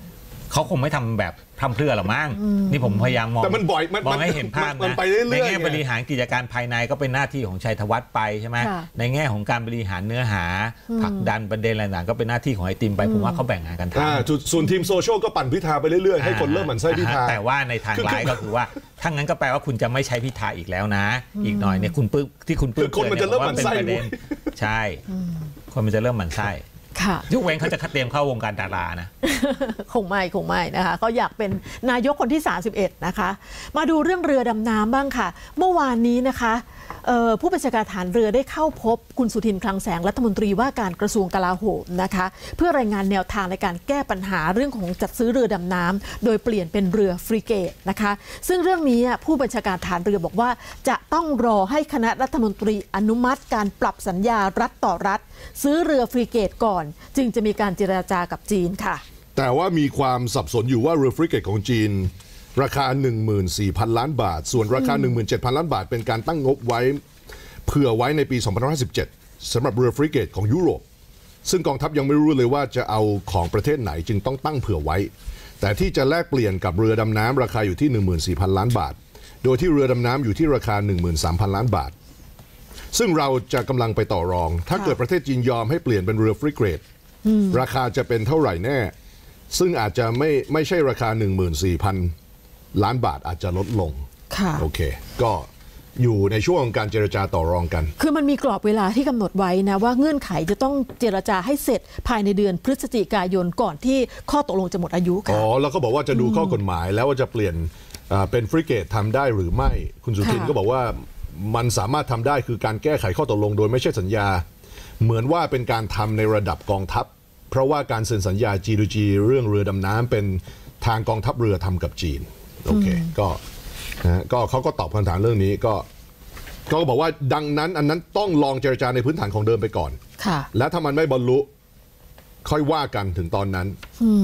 เขาคงไม่ทำแบบทำเพื่อหรอมั้งนี่ผมพยายามมองแต่มันบ่อยมองให้เห็นภาพมันนะไปเรื่อยๆในแง่บริหารกิจการภายในก็เป็นหน้าที่ของชัยธวัฒน์ไปใช่ไหมค่ะในแง่ของการบริหารเนื้อหาผลักดันประเด็นอะไรต่างๆก็เป็นหน้าที่ของไอติมไปผมว่าเขาแบ่งงานกันทำส่วนทีมโซเชียลก็ปั่นพิธาไปเรื่อยๆให้คนเริ่มหมั่นไส้พิธาแต่ว่าในทางร้ายก็คือว่าถ้างั้นก็แปลว่าคุณจะไม่ใช้พิธาอีกแล้วนะ อีกหน่อยเนี่ยคุณปื้มที่คุณปื้มคนมันจะเริ่มหมั่นไส้เป็นประเด็นใช่คนมันจะเริ่มหมั่นไส้ค่ะยกเว้นเขาจะเตรียมเข้าวงการดารานะคงไม่นะคะเขาอยากเป็นนายกคนที่ 31 นะคะมาดูเรื่องเรือดำน้ำบ้างค่ะเมื่อวานนี้นะคะผู้บัญชาการฐานเรือได้เข้าพบคุณสุทินคลังแสงรัฐมนตรีว่าการกระทรวงกลาโหมนะคะเพื่อรายงานแนวทางในการแก้ปัญหาเรื่องของจัดซื้อเรือดำน้ำโดยเปลี่ยนเป็นเรือฟริเกตนะคะซึ่งเรื่องนี้ผู้บัญชาการฐานเรือบอกว่าจะต้องรอให้คณะรัฐมนตรีอนุมัติการปรับสัญญารัฐต่อรัฐซื้อเรือฟริเกตก่อนจึงจะมีการเจรจากับจีนค่ะแต่ว่ามีความสับสนอยู่ว่าเรือฟริเกตของจีนราคา 14,000 ล้านบาทส่วนราคา 17,000 ล้านบาทเป็นการตั้งงบไว้เผื่อไว้ในปี 2557 สำหรับเรือฟริเกตของยุโรปซึ่งกองทัพยังไม่รู้เลยว่าจะเอาของประเทศไหนจึงต้องตั้งเผื่อไว้แต่ที่จะแลกเปลี่ยนกับเรือดำน้ำราคาอยู่ที่ 14,000 ล้านบาทโดยที่เรือดำน้ำอยู่ที่ราคา 13,000 ล้านบาทซึ่งเราจะกำลังไปต่อรองถ้าเกิดประเทศจีนยอมให้เปลี่ยนเป็นเรือฟริเกตราคาจะเป็นเท่าไหร่แน่ซึ่งอาจจะไม่ใช่ราคา 14,000 ล้านบาทอาจจะลดลงโอเคก็อยู่ในช่วงการเจรจาต่อรองกันคือมันมีกรอบเวลาที่กำหนดไว้นะว่าเงื่อนไขจะต้องเจรจาให้เสร็จภายในเดือนพฤศจิกายนก่อนที่ข้อตกลงจะหมดอายุค่ะแล้วก็บอกว่าจะดูข้อกฎหมายแล้วว่าจะเปลี่ยนเป็นฟริเกตทำได้หรือไม่คุณสุทินก็บอกว่ามันสามารถทำได้คือการแก้ไขข้อตกลงโดยไม่ใช่สัญญาเหมือนว่าเป็นการทำในระดับกองทัพเพราะว่าการเซ็นสัญญา G2G เรื่องเรือดำน้ำเป็นทางกองทัพเรือทำกับจีนโอเคก็เขาก็ตอบคำถามเรื่องนี้ก็บอกว่าดังนั้นอันนั้นต้องลองเจรจาในพื้นฐานของเดิมไปก่อนและถ้ามันไม่บรรลุค่อยว่ากันถึงตอนนั้น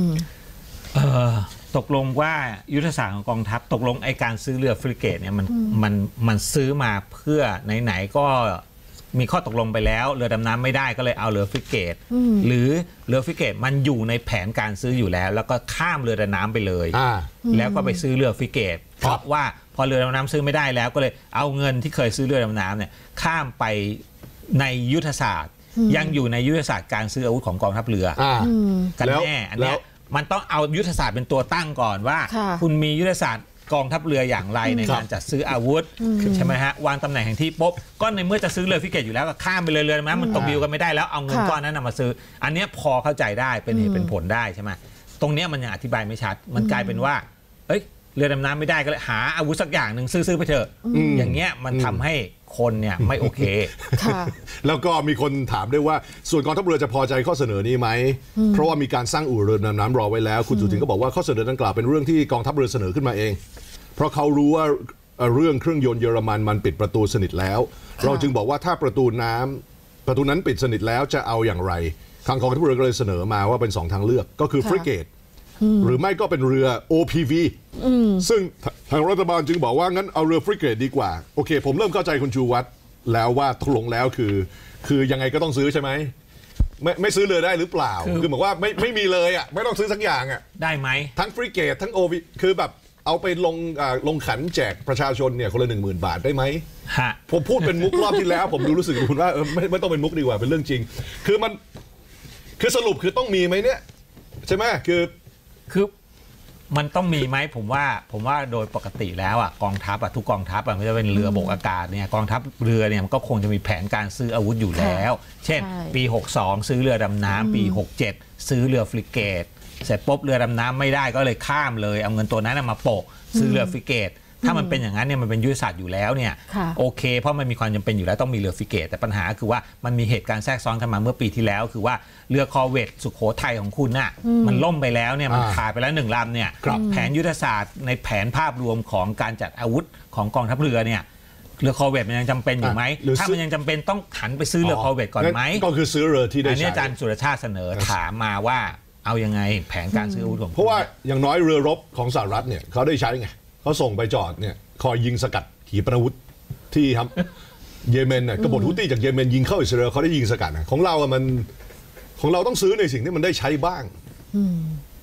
ตกลงว่ายุทธศาสตร์ของกองทัพตกลงไอการซื้อเรือฟริเกตเนี่ยมันซื้อมาเพื่อไหนๆก็มีข้อตกลงไปแล้วเรือดำน้ำไม่ได้ก็เลยเอาเรือฟริเกตหรือเรือฟริเกตมันอยู่ในแผนการซื้ออยู่แล้วแล้วก็ข้ามเรือดำน้ำไปเลยแล้วก็ไปซื้อเรือฟริเกตเพราะว่าพอเรือดำน้ำซื้อไม่ได้แล้วก็เลยเอาเงินที่เคยซื้อเรือดำน้ำเนี่ยข้ามไปในยุทธศาสตร์ยังอยู่ในยุทธศาสตร์การซื้ออาวุธของกองทัพเรือกันแน่อันนี้มันต้องเอายุทธศาสตร์เป็นตัวตั้งก่อนว่าคุณมียุทธศาสตร์กองทัพเรืออย่างไรในการจัดซื้ออาวุธใช่ไหมฮะวางตำแหน่งแห่งที่ปุ๊บก็ในเมื่อจะซื้อเรือฟริเกตอยู่แล้วก็ข้ามไปเลยเรือนะมันตกดิวกันไม่ได้แล้วเอาเงินก้อนนั้นมาซื้ออันนี้พอเข้าใจได้เป็นเหตุเป็นผลได้ใช่ไหมตรงนี้มันยังอธิบายไม่ชัดมันกลายเป็นว่าเอ้ยเรือดำน้ำไม่ได้ก็เลยหาอาวุธสักอย่างหนึ่งซื้อไปเถอะอย่างเงี้ยมันทำให้คนเนี่ยไม่โอเคแล้วก็มีคนถามด้วยว่าส่วนกองทัพเรือจะพอใจข้อเสนอนี้ไหมเพราะว่ามีการสร้างอู่เรือดำน้ำรอไว้แล้วคุณสุทินก็บอกว่าข้อเสนอดังกล่าวเป็นเรื่องที่กองทัพเรือเสนอขึ้นมาเองเพราะเขารู้ว่าเรื่องเครื่องยนต์เยอรมันมันปิดประตูสนิทแล้วเราจึงบอกว่าถ้าประตูนั้นปิดสนิทแล้วจะเอาอย่างไรทางกองทัพเรือก็เลยเสนอมาว่าเป็น2ทางเลือกก็คือฟริเกตหรือไม่ก็เป็นเรือ OPV ซึ่งทางรัฐบาลจึงบอกว่างั้นเอาเรือฟริเกตดีกว่าโอเคผมเริ่มเข้าใจคุณชูวัฒน์แล้วว่าตกลงแล้วคือยังไงก็ต้องซื้อใช่ไหมไม่ซื้อเรือได้หรือเปล่าคือบอกว่าไม่มีเลยอ่ะไม่ต้องซื้อสักอย่างอ่ะได้ไหมทั้งฟริเกตทั้ง OPV คือแบบเอาไปลงขันแจกประชาชนเนี่ยคนละ 10,000 บาทได้ไหมผมพูดเป็นมุกรอบที่แล้วผมรู้สึกคุณว่าไม่ต้องเป็นมุกดีกว่าเป็นเรื่องจริงคือสรุปคือต้องมีไหมเนี่ยใช่ไหมคือมันต้องมีไหมผมว่าโดยปกติแล้วอ่ะกองทัพทุกกองทัพไม่ว่าจะเป็นเรือบกอากาศเนี่ยกองทัพเรือเนี่ยมันก็คงจะมีแผนการซื้ออาวุธอยู่แล้วเช่นปี62ซื้อเรือดำน้ำปี67ซื้อเรือฟริเกตเสร็จปุ๊บเรือดำน้ำไม่ได้ก็เลยข้ามเลยเอาเงินตัวนั้นมาโปะซื้อเรือฟริเกตถ้ามันเป็นอย่างนั้นเนี่ยมันเป็นยุทธศาสตร์อยู่แล้วเนี่ยโอเคเพราะมันมีความจำเป็นอยู่แล้วต้องมีเรือฟริเกตแต่ปัญหาคือว่ามันมีเหตุการณ์แทรกซ้อนกันมาเมื่อปีที่แล้วคือว่าเรือคอร์เวตสุโขทัยของคุณน่ะมันล่มไปแล้วเนี่ยมันขาดไปแล้ว1 ลำเนี่ยแผนยุทธศาสตร์ในแผนภาพรวมของการจัดอาวุธของกองทัพเรือเนี่ยเรือคอร์เวตมันยังจำเป็นอยู่ไหมถ้ามันยังจำเป็นต้องหันไปซื้อเรือคอร์เวตก่อนไหมก็คือซื้อเรือที่ได้ใช้อันนี้อาจารย์สุรชาติเสนอถามมาว่าเอายังไงแผนการซื้ออาวุธของเพราะว่าอย่างน้อยเรือรบของสหรัฐเนี่ยเขาได้ใช้ไงเขาส่งไปจอดเนี่ยคอยยิงสกัดขีปนาวุธที่ครับเยเมนเนี่ยกบฏฮุตี้จากเยเมนยิงเข้าอิสราเอลเขาได้ยิงสกัดของเราต้องซื้อในสิ่งที่มันได้ใช้บ้าง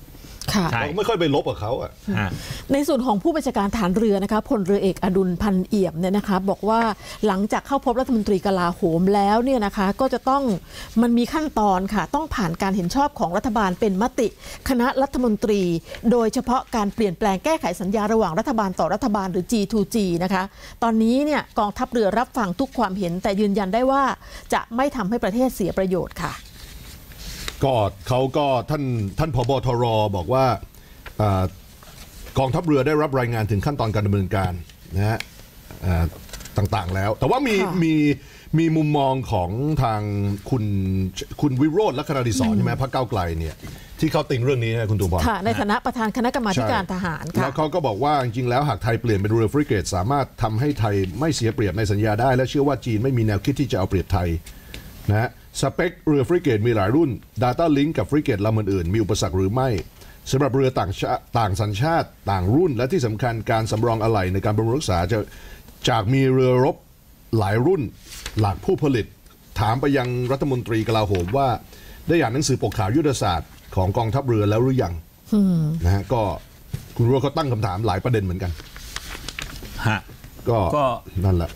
ค่ะเราไม่ค่อยไปลบกับเขาอ่ะในส่วนของผู้บัญชาการฐานเรือนะคะพลเรือเอกอดุลพันเอี่ยมเนี่ยนะคะบอกว่าหลังจากเข้าพบรัฐมนตรีกลาโหมแล้วเนี่ยนะคะก็จะต้องมันมีขั้นตอนค่ะต้องผ่านการเห็นชอบของรัฐบาลเป็นมติคณะรัฐมนตรีโดยเฉพาะการเปลี่ยนแปลงแก้ไขสัญญาระหว่างรัฐบาลต่อรัฐบาลหรือ G2G นะคะตอนนี้เนี่ยกองทัพเรือรับฟังทุกความเห็นแต่ยืนยันได้ว่าจะไม่ทำให้ประเทศเสียประโยชน์ค่ะก็เขาก็ท่านผบ.ทร.บอกว่ากองทัพเรือได้รับรายงานถึงขั้นตอนการดำเนินการนะฮะต่างๆแล้วแต่ว่ามีมุมมองของทางคุณวิโรจน์ลักษณะดิศรใช่ไหมพรรคก้าวไกลเนี่ยที่เขาติงเรื่องนี้นะคุณตู่พรค่ะในฐานะประธานคณะกรรมาการทหารค่ะแล้วเขาก็บอกว่าจริงๆแล้วหากไทยเปลี่ยนเป็นเรือฟริเกตสามารถทำให้ไทยไม่เสียเปรียบในสัญญาได้และเชื่อว่าจีนไม่มีแนวคิดที่จะเอาเปรียบไทยนะฮะสเปคเรือฟริเกตมีหลายรุ่น Data Link กับฟริเกตลำอื่นๆมีอุปสรรคหรือไม่สำหรับเรือต่างสัญชาติต่างรุ่นและที่สำคัญการสำรองอะไหล่ในการบำรุงรักษาจากมีเรือรบหลายรุ่นหลักผู้ผลิตถามไปยังรัฐมนตรีกลาโหมว่าได้อ่านหนังสือปกข่าวยุทธศาสตร์ของกองทัพเรือแล้วหรือยังนะฮะก็คุณรู้ว่าเขาตั้งคำถามหลายประเด็นเหมือนกันก็นั่นแหละ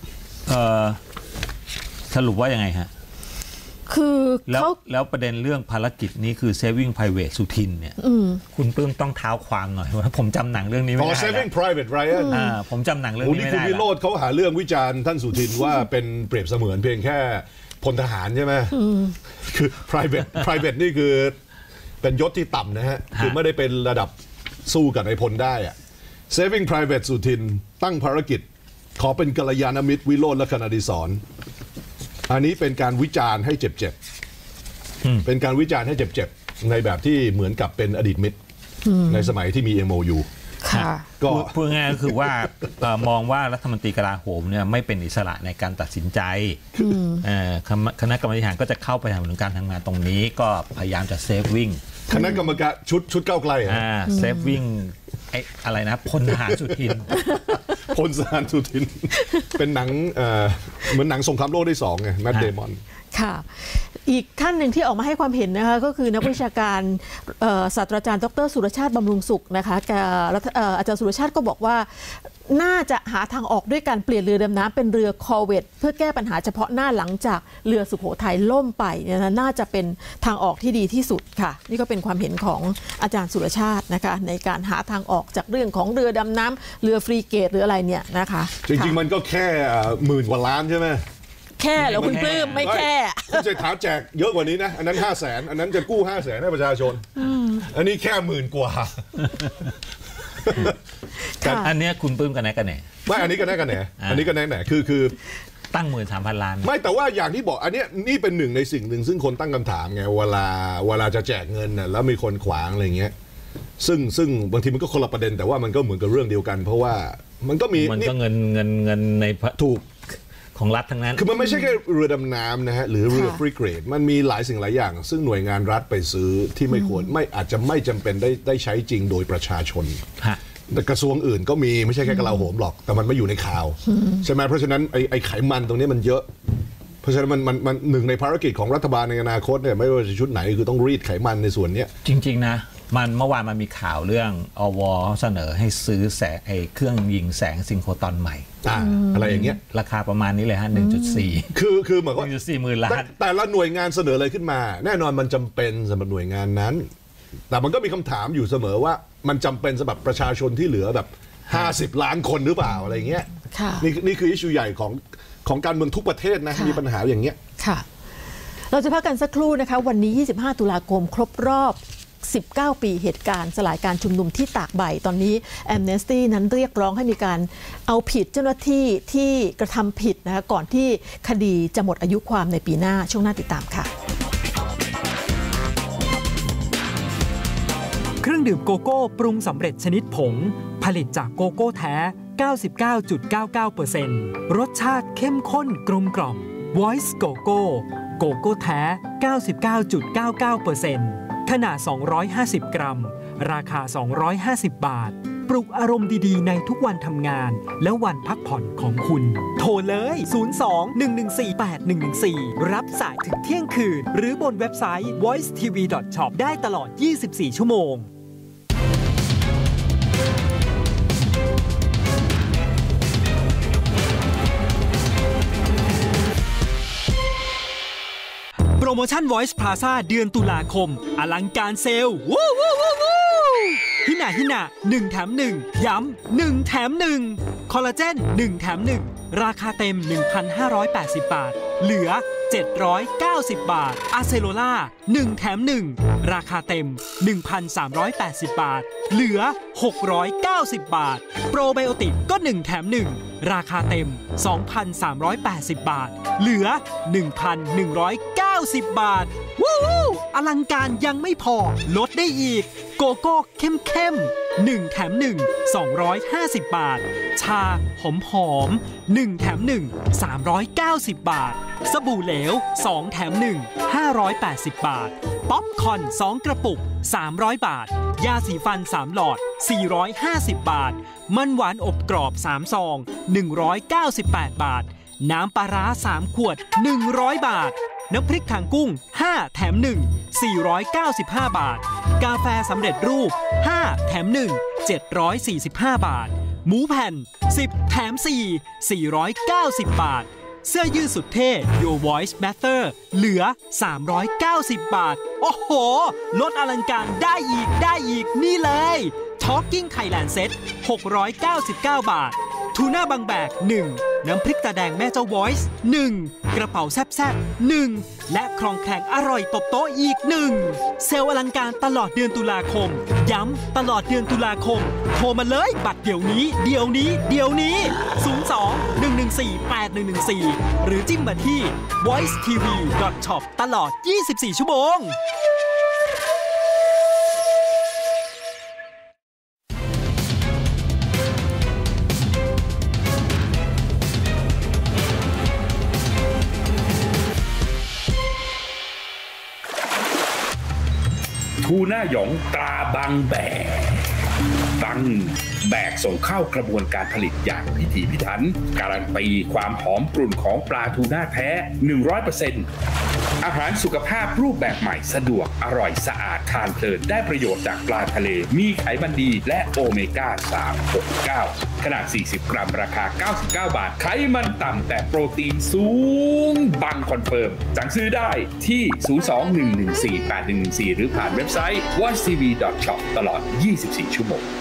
สรุปว่ายังไงฮะคือแล้วประเด็นเรื่องภารกิจนี้คือ Saving Private สุทินเนี่ยคุณปื้มต้องเท้าความหน่อยว่าผมจำหนังเรื่องนี้ไม่ได้ Saving Private Ryan ผมจำหนังเรื่องนี้ไม่ได้คุณวิโรจน์เขาหาเรื่องวิจารณ์ท่านสุทินว่าเป็นเปรียบเสมือนเพียงแค่พลทหารใช่ไหมคือ private นี่คือเป็นยศที่ต่ำนะฮะคือไม่ได้เป็นระดับสู้กับนายพลได้อะ Saving Private สุทินตั้งภารกิจขอเป็นกัลยาณมิตรวิโรจน์ลักษณะดิศรอันนี้เป็นการวิจารณ์ให้เจ็บๆเป็นการวิจารณ์ให้เจ็บๆในแบบที่เหมือนกับเป็นอดีตมิตรในสมัยที่มี MOU ก็พูดง่ายๆก็คือว่ามองว่ารัฐมนตรีกลาโหมเนี่ยไม่เป็นอิสระในการตัดสินใจคณะกรรมการก็จะเข้าไปทำการทำงานตรงนี้ก็พยายามจะเซฟวิ่งคณะกรรมการชุดก้าวไกลเซฟวิ่งอะไรนะพลทหารสุทินพลทหารสุทินเป็นหนังเหมือนหนังสงครามโลกที่2ไงแมทเดมอนค่ะอีกท่านหนึ่งที่ออกมาให้ความเห็นนะคะก็คือนักวิชาการศาสตราจารย์ดร.สุรชาติบำรุงสุขนะคะอาจารย์สุรชาติก็บอกว่าน่าจะหาทางออกด้วยการเปลี่ยนเรือดำน้ำเป็นเรือคอร์เวตเพื่อแก้ปัญหาเฉพาะหน้าหลังจากเรือสุโขทัยล่มไปเนี่ยน่าจะเป็นทางออกที่ดีที่สุดค่ะนี่ก็เป็นความเห็นของอาจารย์สุรชาตินะคะในการหาทางออกจากเรื่องของเรือดำน้ำเรือฟรีเกตหรืออะไรเนี่ยนะคะจริงๆมันก็แค่10,000 กว่าล้านใช่ไหมแค่แล้วคุณปลื้มไม่แค่คุณเศรษฐาแจกเยอะกว่านี้นะอันนั้น500,000อันนั้นจะกู้500,000ให้ประชาชนอันนี้แค่10,000 กว่าอันนี้คุณปลื้มกันแน่กันแน่ไม่อันนี้กันแน่กันแน่อันนี้กันแน่แน่คือตั้ง13,000 ล้านไม่แต่ว่าอย่างที่บอกอันนี้นี่เป็นหนึ่งในสิ่งหนึ่งซึ่งคนตั้งคำถามไงเวลาจะแจกเงินน่ะแล้วมีคนขวางอะไรเงี้ยซึ่งบางทีมันก็คนละประเด็นแต่ว่ามันก็เหมือนกับเรื่องเดียวกันเพราะว่ามันก็เงินในถูกของรัฐทั้งนั้นคือมันไม่ใช่แค่เรือดำน้ำนะฮะหรือเรือฟรีเกรดมันมีหลายสิ่งหลายอย่างซึ่งหน่วยงานรัฐไปซื้อที่ไม่ควรอาจจะไม่จำเป็นได้ใช้จริงโดยประชาชนแต่กระทรวงอื่นก็มีไม่ใช่แค่กลาโหมหรอกแต่มันไม่อยู่ในข่าวใช่ไหมเพราะฉะนั้นไอ้ไขมันตรงนี้มันเยอะเพราะฉะนั้นมันหนึ่งในภารกิจของรัฐบาลในอนาคตเนี่ยไม่ว่าจะชุดไหนคือต้องรีดไขมันในส่วนนี้จริงๆนะเมื่อวานมันมีข่าวเรื่องอว.เสนอให้ซื้อเครื่องยิงแสงซิงโครตอนใหม่อะไรอย่างเงี้ยราคาประมาณนี้เลยฮะ 1.4 คือเหมือนว่า 1.4 หมื่นล้านแต่ละหน่วยงานเสนออะไรขึ้นมาแน่นอนมันจำเป็นสำหรับหน่วยงานนั้นแต่มันก็มีคำถามอยู่เสมอว่ามันจำเป็นสำหรับประชาชนที่เหลือแบบ50 ล้านคนหรือเปล่าอะไรเงี้ยนี่คืออิชชูใหญ่ของการเมืองทุกประเทศนะมีปัญหาอย่างเงี้ยค่ะเราจะพักกันสักครู่นะคะวันนี้25 ตุลาคมครบรอบ19 ปีเหตุการณ์สลายการชุมนุมที่ตากใบตอนนี้ Amnesty นั้นเรียกร้องให้มีการเอาผิดเจ้าหน้าที่ที่กระทำผิดนะคะก่อนที่คดีจะหมดอายุความในปีหน้าช่วงหน้าติดตามค่ะเครื่องดื่มโกโก้ปรุงสำเร็จชนิดผงผลิตจากโกโก้แท้ 99.99% รสชาติเข้มข้นกลมกล่อม Voice โกโก้โกโก้แท้ 99.99%ขนาด250 กรัมราคา250 บาทปลุกอารมณ์ดีๆในทุกวันทำงานและวันพักผ่อนของคุณโทรเลย02-114-8114รับสายถึงเที่ยงคืนหรือบนเว็บไซต์ voicetv.shop ได้ตลอด24 ชั่วโมงโมชั่น Voice Plaza เดือนตุลาคมอลังการเซลล์วู้ฮินะ1 แถม 1 ย้ำ1 แถม 1 คอลลาเจน1 แถม 1 ราคาเต็ม 1,580 บาทเหลือ790 บาทอะเซโลล่า1 แถม 1 ราคาเต็ม 1,380 บาทเหลือ690 บาทโปรไบโอติกก็1 แถม 1 ราคาเต็ม 2,380 บาทเหลือ 1,190 บาทวู้อลังการยังไม่พอลดได้อีกโกโก้เข้ม1 แถม 1 250 บาทชาหอม1 แถม 1 390 บาทสบู่เหลว2 แถม 1 580 บาทป๊อปคอร์น2 กระปุก300 บาทยาสีฟัน3 หลอด450 บาทมันหวานอบกรอบ3 ซอง198 บาทน้ำปลาร้า3 ขวด100 บาทน้ำพริกถางกุ้ง5 แถม 1 495 บาทกาแฟสำเร็จรูป5 แถม 1 745 บาทหมูแผ่น10 แถม 4 490 บาทเสื้อยืดสุดเท่ Your Voice Matter เหลือ390 บาทโอ้โหลดอลังการได้อีกนี่เลย Talking Thailand Set 699 บาททูน่าบางแบก1น้ำพริกตาแดงแม่เจ้า Voice 1กระเป๋าแซ่บ1และครองแคลงอร่อยตบโต๊ะอีก1เซลล์อลังการตลอดเดือนตุลาคมย้ำตลอดเดือนตุลาคมโทรมาเลยบัตรเดี๋ยวนี้02-114-8114หรือจิ้มมาที่ voicetv.shop ตลอด24 ชั่วโมงทูน่าหยองตราบางแบกส่งเข้ากระบวนการผลิตอย่างพิถีพิถันการันตีความหอมกรุ่นของปลาทูน่าแท้ 100% อาหารสุขภาพรูปแบบใหม่สะดวกอร่อยสะอาดทานเพลินได้ประโยชน์จากปลาทะเลมีไขมันดีและโอเมก้า 369 ขนาด 40 กรัมราคา 99 บาทไขมันต่ำแต่โปรตีนสูงบังคอนเฟิร์มสั่งซื้อได้ที่ 02-114-8114 หรือผ่านเว็บไซต์ voicetv.shop ตลอด 24 ชั่วโมง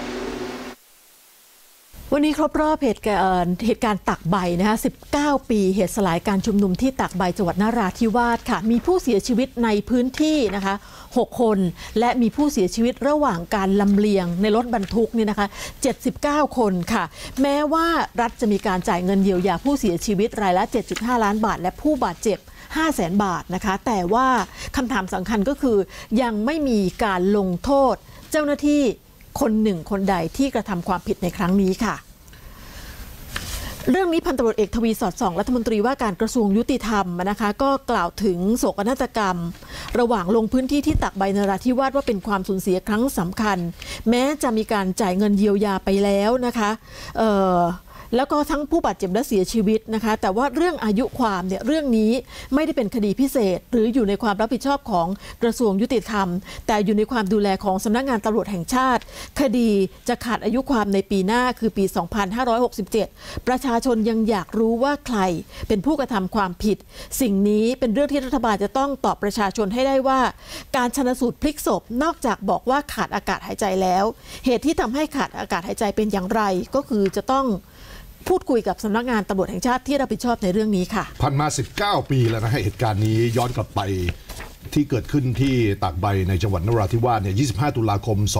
วันนี้ครบรอบเหตุการณ์ตักใบนะคะ19 ปีเหตุสลายการชุมนุมที่ตักใบจังหวัดนราธิวาสค่ะมีผู้เสียชีวิตในพื้นที่นะคะ6 คนและมีผู้เสียชีวิตระหว่างการลำเลียงในรถบรรทุกนี่นะคะ79 คนค่ะแม้ว่ารัฐจะมีการจ่ายเงินเยียวยาผู้เสียชีวิตรายละ 7.5 ล้านบาทและผู้บาดเจ็บ500,000 บาทนะคะแต่ว่าคำถามสำคัญก็คือยังไม่มีการลงโทษเจ้าหน้าที่คนหนึ่งคนใดที่กระทำความผิดในครั้งนี้ค่ะเรื่องนี้พันตำรวจเอกทวีสอดส่องรัฐมนตรีว่าการกระทรวงยุติธรรมนะคะก็กล่าวถึงโศกนาฏกรรมระหว่างลงพื้นที่ที่ตักใบนราธิวาสว่าเป็นความสูญเสียครั้งสำคัญแม้จะมีการจ่ายเงินเยียวยาไปแล้วนะคะแล้วก็ทั้งผู้บาดเจ็บและเสียชีวิตนะคะแต่ว่าเรื่องอายุความเนี่ยเรื่องนี้ไม่ได้เป็นคดีพิเศษหรืออยู่ในความรับผิดชอบของกระทรวงยุติธรรมแต่อยู่ในความดูแลของสำนักงานตำรวจแห่งชาติคดีจะขาดอายุความในปีหน้าคือปี 2567 ประชาชนยังอยากรู้ว่าใครเป็นผู้กระทำความผิดสิ่งนี้เป็นเรื่องที่รัฐบาลจะต้องตอบประชาชนให้ได้ว่าการชันสูตรพลิกศพนอกจากบอกว่าขาดอากาศหายใจแล้วเหตุที่ทำให้ขาดอากาศหายใจเป็นอย่างไรก็คือจะต้องพูดคุยกับสำนักงานตำรวจแห่งชาติที่รับผิดชอบในเรื่องนี้ค่ะผ่านมา19 ปีแล้วนะเหตุการณ์นี้ย้อนกลับไปที่เกิดขึ้นที่ตากใบในจังหวัดนราธิวาสเนี่ย25 ตุลาคม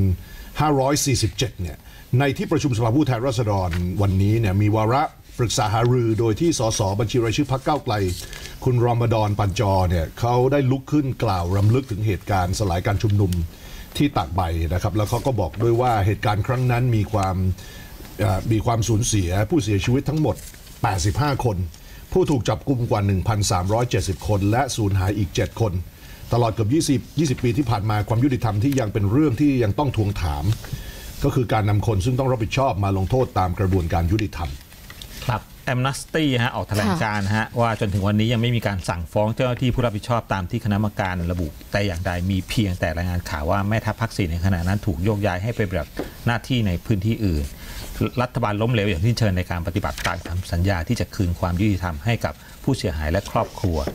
2547 เนี่ยในที่ประชุมสภาผู้แทนราษฎรวันนี้เนี่ยมีวาระปรึกษาหารือโดยที่สสบัญชีรายชื่อพรรคก้าวไกลคุณรอมฎอนปัญจอเนี่ยเขาได้ลุกขึ้นกล่าวรำลึกถึงเหตุการณ์สลายการชุมนุมที่ตากใบนะครับแล้วเขาก็บอกด้วยว่าเหตุการณ์ครั้งนั้นมีความสูญเสียผู้เสียชีวิตทั้งหมด85 คนผู้ถูกจับกุมกว่า 1,370 คนและสูญหายอีก7 คนตลอดเกือบ20 ปีที่ผ่านมาความยุติธรรมที่ยังเป็นเรื่องที่ยังต้องทวงถามก็คือการนำคนซึ่งต้องรับผิดชอบมาลงโทษตามกระบวนการยุติธรรมครับแอมเนสตี้ออกแถลงการณ์ว่าจนถึงวันนี้ยังไม่มีการสั่งฟ้องเจ้าหน้าที่ผู้รับผิดชอบตามที่คณะกรรมการระบุแต่อย่างใดมีเพียงแต่รายงานข่าวว่าแม่ทัพภาค 4ในขณะนั้นถูกโยกย้ายให้ไปปฏิบัติหน้าที่ในพื้นที่อื่นรัฐบาลล้มเหลวอย่างที่เชิญในการปฏิบัติตามสัญญาที่จะคืนความยุติธรรมให้กับผู้เสียหายและครอบครัว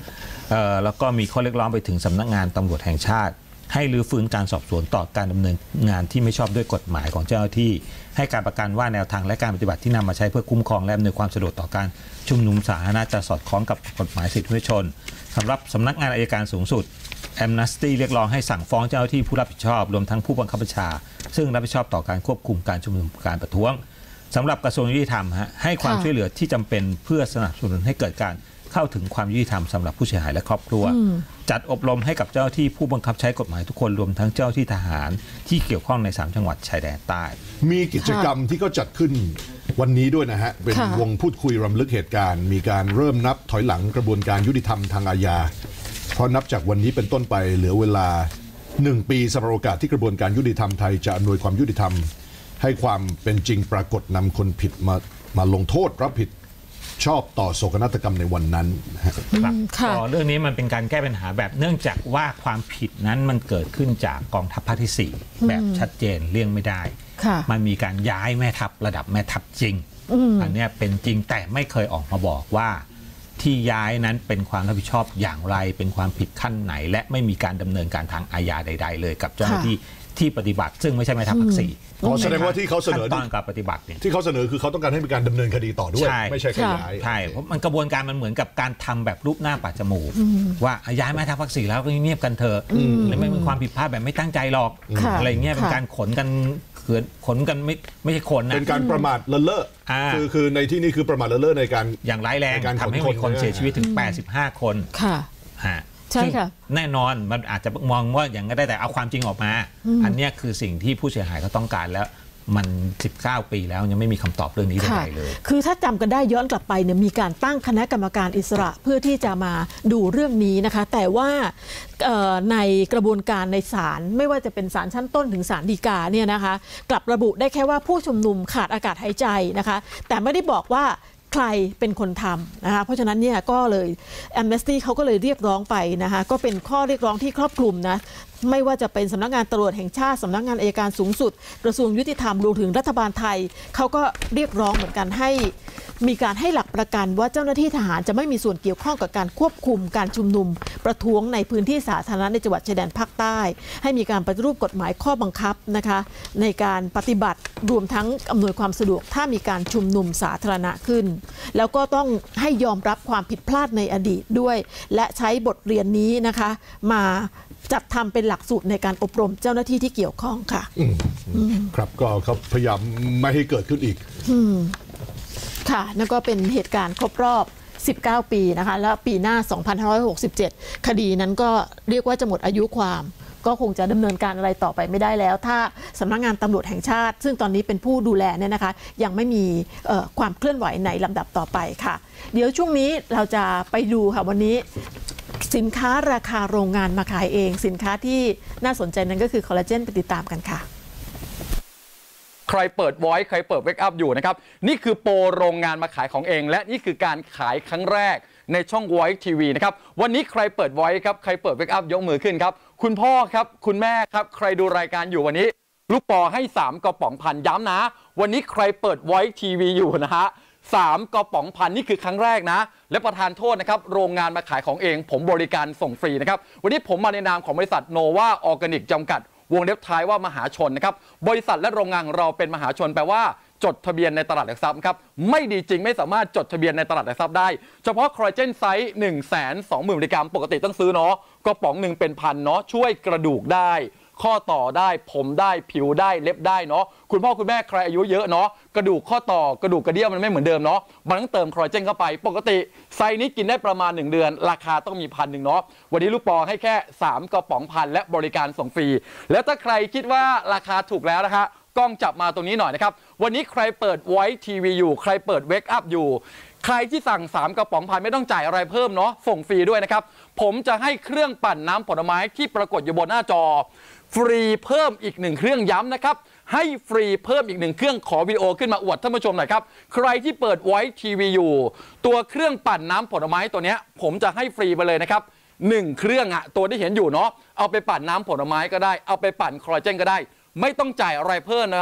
แล้วก็มีข้อเรียกร้องไปถึงสำนักงานตำรวจแห่งชาติให้รื้อฟื้นการสอบสวนต่อการดำเนินงานที่ไม่ชอบด้วยกฎหมายของเจ้าหน้าที่ให้การประกันว่าแนวทางและการปฏิบัติที่นำมาใช้เพื่อคุ้มครองและอำนวยความสะดวกต่อการชุมนุมสาธารณะจะสอดคล้องกับกฎหมายสิทธิมนุษยชนสำหรับสำนักงานอัยการสูงสุดแอมเนสตี้เรียกร้องให้สั่งฟ้องเจ้าหน้าที่ผู้รับผิดชอบรวมทั้งผู้บังคับบัญชาซึ่งรับผิดชอบต่อการควบคุมการชุมนุมการประท้วงสำหรับกระทรวงยุติธรรมให้ความช่วยเหลือที่จำเป็นเพื่อสนับสนุนให้เกิดการเข้าถึงความยุติธรรมสำหรับผู้เสียหายและครอบครัวจัดอบรมให้กับเจ้าหน้าที่ผู้บังคับใช้กฎหมายทุกคนรวมทั้งเจ้าหน้าที่ทหารที่เกี่ยวข้องใน3จังหวัดชายแดนใต้มีกิจกรรมที่เขาจัดขึ้นวันนี้ด้วยนะฮะเป็นวงพูดคุยรำลึกเหตุการณ์มีการเริ่มนับถอยหลังกระบวนการยุติธรรมทางอาญาเพราะนับจากวันนี้เป็นต้นไปเหลือเวลา1 ปีสำหรับโอกาสที่กระบวนการยุติธรรมไทยจะอำนวยความยุติธรรมให้ความเป็นจริงปรากฏนำคนผิดมาลงโทษรับผิดชอบต่อโศกนาฏกรรมในวันนั้นครับเรื่องนี้มันเป็นการแก้ปัญหาแบบเนื่องจากว่าความผิดนั้นมันเกิดขึ้นจากกองทัพภาคที่4แบบชัดเจนเลี่ยงไม่ได้มันมีการย้ายแม่ทัพระดับแม่ทัพจริงอันนี้เป็นจริงแต่ไม่เคยออกมาบอกว่าที่ย้ายนั้นเป็นความรับผิดชอบอย่างไรเป็นความผิดขั้นไหนและไม่มีการดำเนินการทางอาญาใดๆเลยกับเจ้าหน้าที่ที่ปฏิบัติซึ่งไม่ใช่แม่ทัพภาค4 แสดงว่าที่เขาเสนอตอนการปฏิบัติเนี่ยที่เขาเสนอคือเขาต้องการให้มีการดำเนินคดีต่อด้วยไม่ใช่แค่ย้ายใช่เพราะมันกระบวนการมันเหมือนกับการทำแบบรูปหน้าปัดจมูกว่าย้ายแม่ทัพภาค4แล้วก็เงียบกันเถอะและไม่เป็นความผิดพลาดแบบไม่ตั้งใจหรอกอะไรเงี้ยเป็นการขนกันไม่ใช่คนนะเป็นการประมาทเลินเล่อคือในที่นี้คือประมาทเลินเล่อในการอย่างร้ายแรงทำให้มีคนเสียชีวิตถึง85 คนใช่ค่ะแน่นอนมันอาจจะมองว่าอย่างนั้นได้แต่เอาความจริงออกมาอันนี้คือสิ่งที่ผู้เสียหายเขาต้องการแล้วมัน19 ปีแล้วยังไม่มีคำตอบเรื่องนี้ใดๆเลยคือถ้าจำกันได้ย้อนกลับไปเนี่ยมีการตั้งคณะกรรมการอิสระเพื่อที่จะมาดูเรื่องนี้นะคะแต่ว่าในกระบวนการในศาลไม่ว่าจะเป็นศาลชั้นต้นถึงศาลฎีกาเนี่ยนะคะกลับระบุได้แค่ว่าผู้ชุมนุมขาดอากาศหายใจนะคะแต่ไม่ได้บอกว่าใครเป็นคนทำนะคะเพราะฉะนั้นเนี่ยก็เลย Amnesty เขาก็เลยเรียกร้องไปนะคะก็เป็นข้อเรียกร้องที่ครอบคลุมนะไม่ว่าจะเป็นสำนักงานตำรวจแห่งชาติสำนักงานอัยการสูงสุดกระทรวงยุติธรรมรวมถึงรัฐบาลไทยเขาก็เรียกร้องเหมือนกันให้มีการให้หลักประกันว่าเจ้าหน้าที่ทหารจะไม่มีส่วนเกี่ยวข้องกับการควบคุมการชุมนุมประท้วงในพื้นที่สาธารณะในจังหวัดชายแดนภาคใต้ให้มีการปฏิรูปกฎหมายข้อบังคับนะคะในการปฏิบัติรวมทั้งอำนวยความสะดวกถ้ามีการชุมนุมสาธารณะขึ้นแล้วก็ต้องให้ยอมรับความผิดพลาดในอดีตด้วยและใช้บทเรียนนี้นะคะมาจัดทำเป็นหลักสูตรในการอบรมเจ้าหน้าที่ที่เกี่ยวข้องค่ะครับก็เขาพยายามไม่ให้เกิดขึ้นอีกค่ะนั่นก็เป็นเหตุการณ์ครบรอบ19 ปีนะคะแล้วปีหน้า2567คดีนั้นก็เรียกว่าจะหมดอายุความก็คงจะดำเนินการอะไรต่อไปไม่ได้แล้วถ้าสำนักงานตำรวจแห่งชาติซึ่งตอนนี้เป็นผู้ดูแลเนี่ยนะคะยังไม่มีความเคลื่อนไหวในลำดับต่อไปค่ะเดี๋ยวช่วงนี้เราจะไปดูค่ะวันนี้สินค้าราคาโรงงานมาขายเองสินค้าที่น่าสนใจนั้นก็คือคอลลาเจนไปติดตามกันค่ะใครเปิด Voice ใครเปิด Wake Up อยู่นะครับนี่คือโปรโรงงานมาขายของเองและนี่คือการขายครั้งแรกในช่อง Voice TV นะครับวันนี้ใครเปิด Voice ครับใครเปิด Wake Up ยกมือขึ้นครับคุณพ่อครับคุณแม่ครับใครดูรายการอยู่วันนี้ลูกปอให้3 กระป๋องพันย้ำนะวันนี้ใครเปิด Voice TV อยู่นะฮะ3 กระป๋องพันนี่คือครั้งแรกนะและประธานโทษนะครับโรงงานมาขายของเองผมบริการส่งฟรีนะครับวันนี้ผมมาในนามของบริษัทโนวาออร์แกนิกจำกัดวงเล็บท้ายว่ามหาชนนะครับบริษัทและโรงงานของเราเป็นมหาชนแปลว่าจดทะเบียนในตลาดหลักทรัพย์ครับไม่ดีจริงไม่สามารถจดทะเบียนในตลาดหลักทรัพย์ได้เฉพาะคอลลาเจนไซส์120,000 มิลลิกรัมปกติต้องซื้อเนาะกระป๋องหนึ่งเป็นพันเนาะช่วยกระดูกได้ข้อต่อได้ผมได้ผิวได้เล็บได้เนาะคุณพ่อคุณแม่ใครอายุเยอะเนาะกระดูกข้อต่อกระดูกกระเดี่ยวมันไม่เหมือนเดิมเนาะมันต้องเติมคอลลาเจนเข้าไปปกติไซส์นี้กินได้ประมาณ1 เดือนราคาต้องมี1,000เนาะวันนี้ลูกปอให้แค่3 กระป๋องพันและบริการส่งฟรีแล้วถ้าใครคิดว่าราคาถูกแล้วนะคะกล้องจับมาตรงนี้หน่อยนะครับวันนี้ใครเปิด Voice TV อยู่ใครเปิด Wake Up อยู่ใครที่สั่ง3 กระป๋องพันไม่ต้องจ่ายอะไรเพิ่มเนาะส่งฟรีด้วยนะครับผมจะให้เครื่องปั่นน้ำผลไม้ที่ปรากฏอยู่บนหน้าจอฟรีเพิ่มอีก1 เครื่องย้ำนะครับให้ฟรีเพิ่มอีก1 เครื่องขอวิดีโอขึ้นมาอวดท่านผู้ชมหน่อยครับใครที่เปิด Voice TV อยู่ตัวเครื่องปั่นน้ำผลไม้ตัวนี้ผมจะให้ฟรีไปเลยนะครับ1 เครื่องตัวที่เห็นอยู่เนาะเอาไปปั่นน้ำผลไม้ก็ได้เอาไปปั่นคอลลาเจนก็ได้ไม่ต้องจ่ายอะไรเพิ่มนะ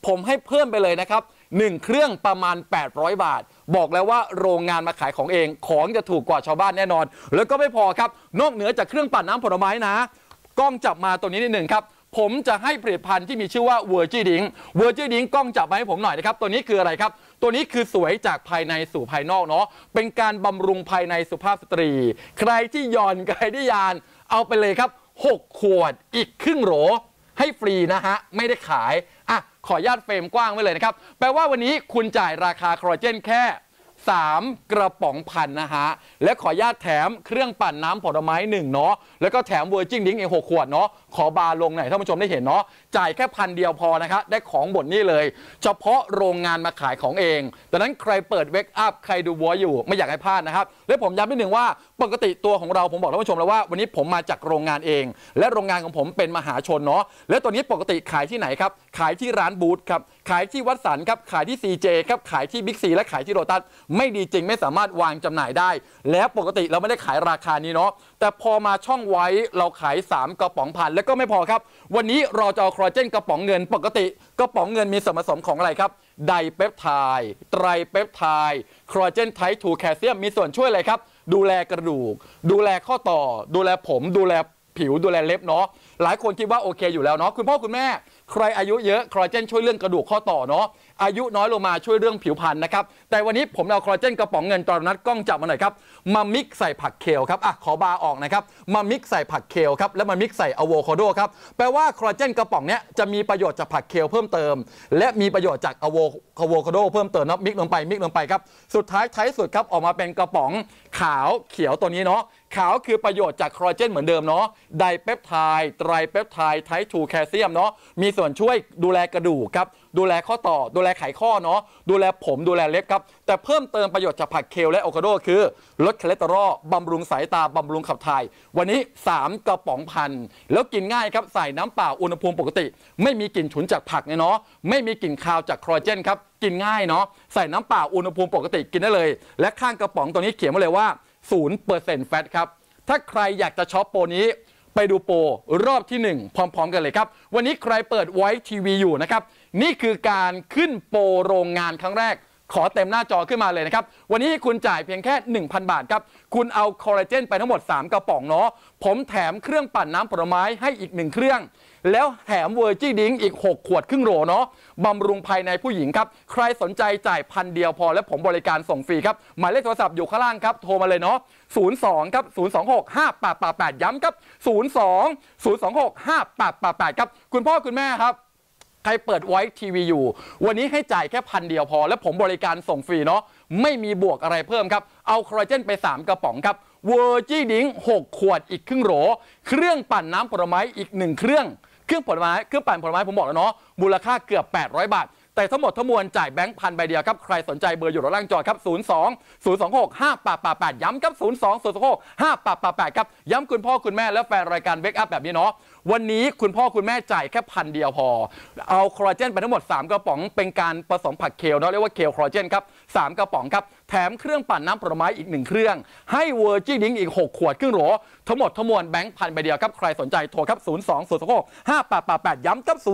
ผมให้เพิ่มไปเลยนะครับ1เครื่องประมาณ800 บาทบอกแล้วว่าโรงงานมาขายของเองของจะถูกกว่าชาวบ้านแน่นอนแล้วก็ไม่พอครับนอกเหนือจากเครื่องปั่นน้ำผลไม้นะกล้องจับมาตัวนี้นิดหนึ่งครับผมจะให้ผลิตภัณฑ์ที่มีชื่อว่าเวอร์จิดิงกล้องจับมาให้ผมหน่อยนะครับตัวนี้คืออะไรครับตัวนี้คือสวยจากภายในสู่ภายนอกเนาะเป็นการบำรุงภายในสุภาพสตรีใครที่ย่อนใครที่ยานเอาไปเลยครับ6 ขวดอีกครึ่งโหลให้ฟรีนะฮะไม่ได้ขายขออนุญาตเฟรมกว้างไว้เลยนะครับแปลว่าวันนี้คุณจ่ายราคาคอลลาเจนแค่3 กระป๋องพันนะฮะและขออนุญาตแถมเครื่องปั่นน้ำผลไม้1เนาะแล้วก็แถมเวอร์จินดิ้งอีก6 ขวดเนาะขอบาร์ลงหน่อยท่านผู้ชมได้เห็นเนาะจ่ายแค่1,000 เดียวพอนะครับได้ของบทนี้เลยเฉพาะโรงงานมาขายของเองดังนั้นใครเปิดเวกอัพใครดูวัวอยู่ไม่อยากให้พลาดนะครับและผมย้ำนิดหนึ่งว่าปกติตัวของเราผมบอกท่านผู้ชมแล้วว่าวันนี้ผมมาจากโรงงานเองและโรงงานของผมเป็นมหาชนเนาะและตัวนี้ปกติขายที่ไหนครับขายที่ร้านบูธครับขายที่วัดสันครับขายที่ CJ ครับขายที่บิ๊กซีและขายที่โลตัสไม่ดีจริงไม่สามารถวางจำหน่ายได้แล้วปกติเราไม่ได้ขายราคานี้เนาะแต่พอมาช่องไว้เราขาย3 กระป๋องพันแล้วก็ไม่พอครับวันนี้เราจะเอาคอลลาเจนกระป๋องเงินปกติกระป๋องเงินมีส่วนผสมของอะไรครับไดเปปไทด์ไตรเปปไทด์คอลลาเจนไทป์2แคลเซียมมีส่วนช่วยอะไรครับดูแลกระดูกดูแลข้อต่อดูแลผมดูแลผิวดูแลเล็บเนาะหลายคนคิดว่าโอเคอยู่แล้วเนาะคุณพ่อคุณแม่ใครอายุเยอะคอลลาเจนช่วยเรื่องกระดูกข้อต่อเนาะอายุน้อยลงมาช่วยเรื่องผิวพรรณนะครับแต่วันนี้ผมเอาคอลลาเจนกระป๋องเงินตอนนัดกล้องจับมาหน่อยครับมามิกใส่ผักเคลครับขอบาออกนะครับมามิกใส่ผักเคลครับแล้วมามิกใส่อะโวคาโดครับแปลว่าคอลลาเจนกระป๋องเนี้ยจะมีประโยชน์จากผักเคลเพิ่มเติมและมีประโยชน์จากอะโวคาโดเพิ่มเติมนะมิกลงไปครับสุดท้ายท้ายสุดครับออกมาเป็นกระป๋องขาวเขียวตัวนี้เนาะขาวคือประโยชน์จากคอลลาเจนเหมือนเดิมเนาะไดเปปไทด์ไตรเปปไทด์ไทป์2แคลเซียมเนาะมีส่วนช่วยดูแลกระดูกครับดูแลข้อต่อดูแลไขข้อเนาะดูแลผมดูแลเล็บครับแต่เพิ่มเติมประโยชน์จากผักเคลและอะโวคาโดคือลดคอเลสเตอรอลบำรุงสายตาบำรุงขับถ่ายวันนี้3 กระป๋องพันแล้วกินง่ายครับใส่น้ำเปล่าอุณหภูมิปกติไม่มีกลิ่นฉุนจากผักเนาะไม่มีกลิ่นคาวจากคอลลาเจนครับกินง่ายเนาะใส่น้ำเปล่าอุณหภูมิปกติกินได้เลยและข้างกระป๋องตัวนี้เขียนไว้เลยว่า 0% แฟตครับถ้าใครอยากจะช็อปโปรนี้ไปดูโปรรอบที่1พร้อมๆกันเลยครับวันนี้ใครเปิดไว้ทีวีอยู่นะครับนี่คือการขึ้นโปรโรงงานครั้งแรกขอเต็มหน้าจอขึ้นมาเลยนะครับวันนี้คุณจ่ายเพียงแค่ 1,000 บาทครับคุณเอาคอลลาเจนไปทั้งหมด3 กระป๋องเนาะผมแถมเครื่องปั่นน้ำผลไม้ให้อีก1 เครื่องแล้วแถมเวอร์จิดิ้งอีก6 ขวดครึ่งโหลเนาะบำรุงภายในผู้หญิงครับใครสนใจจ่าย1,000 เดียวพอและผมบริการส่งฟรีครับหมายเลขโทรศัพท์อยู่ข้างล่างครับโทรมาเลยเนาะ02ครับ0265888ย้ำครับ02-026-5888ครับคุณพ่อคุณแม่ครับใครเปิดไว้ทีวีอยู่วันนี้ให้จ่ายแค่1,000 เดียวพอและผมบริการส่งฟรีเนาะไม่มีบวกอะไรเพิ่มครับเอาคอลลาเจนไป3 กระป๋องครับเวอร์จิดิ้ง6 ขวดอีกครึ่งโหลเครื่องปั่นน้ำผลไม้อีก1 เครื่องปั่นผลไม้ผมบอกแล้วเนาะมูลค่าเกือบ800 บาทแต่ทั้งหมดทั้งมวลจ่ายแบงค์1,000 ใบเดียวครับใครสนใจเบอร์อยู่ด้านล่างจอครับ02-026-5888ย้ำครับ02-026-5888ครับย้ำคุณพ่อคุณแม่และแฟนรายการเวกอัพแบบนี้เนาะวันนี้คุณพ่อคุณแม่จ่ายแค่1,000 เดียวพอเอาคอลลาเจนไปทั้งหมด3 กระป๋องเป็นการผสมผักเคลเนาะเรียกว่าเคลคอลลาเจนครับ3 กระป๋องครับแถมเครื่องปั่นน้ำผลไม้อีก1 เครื่องให้เวอร์จิดิ้งอีก6 ขวดครึ่งโหลทั้งหมดทั้งมวลแบงค์1,000 ใบเดียวครับใครสนใจโทรครับ02-026-5888ย้ำครับ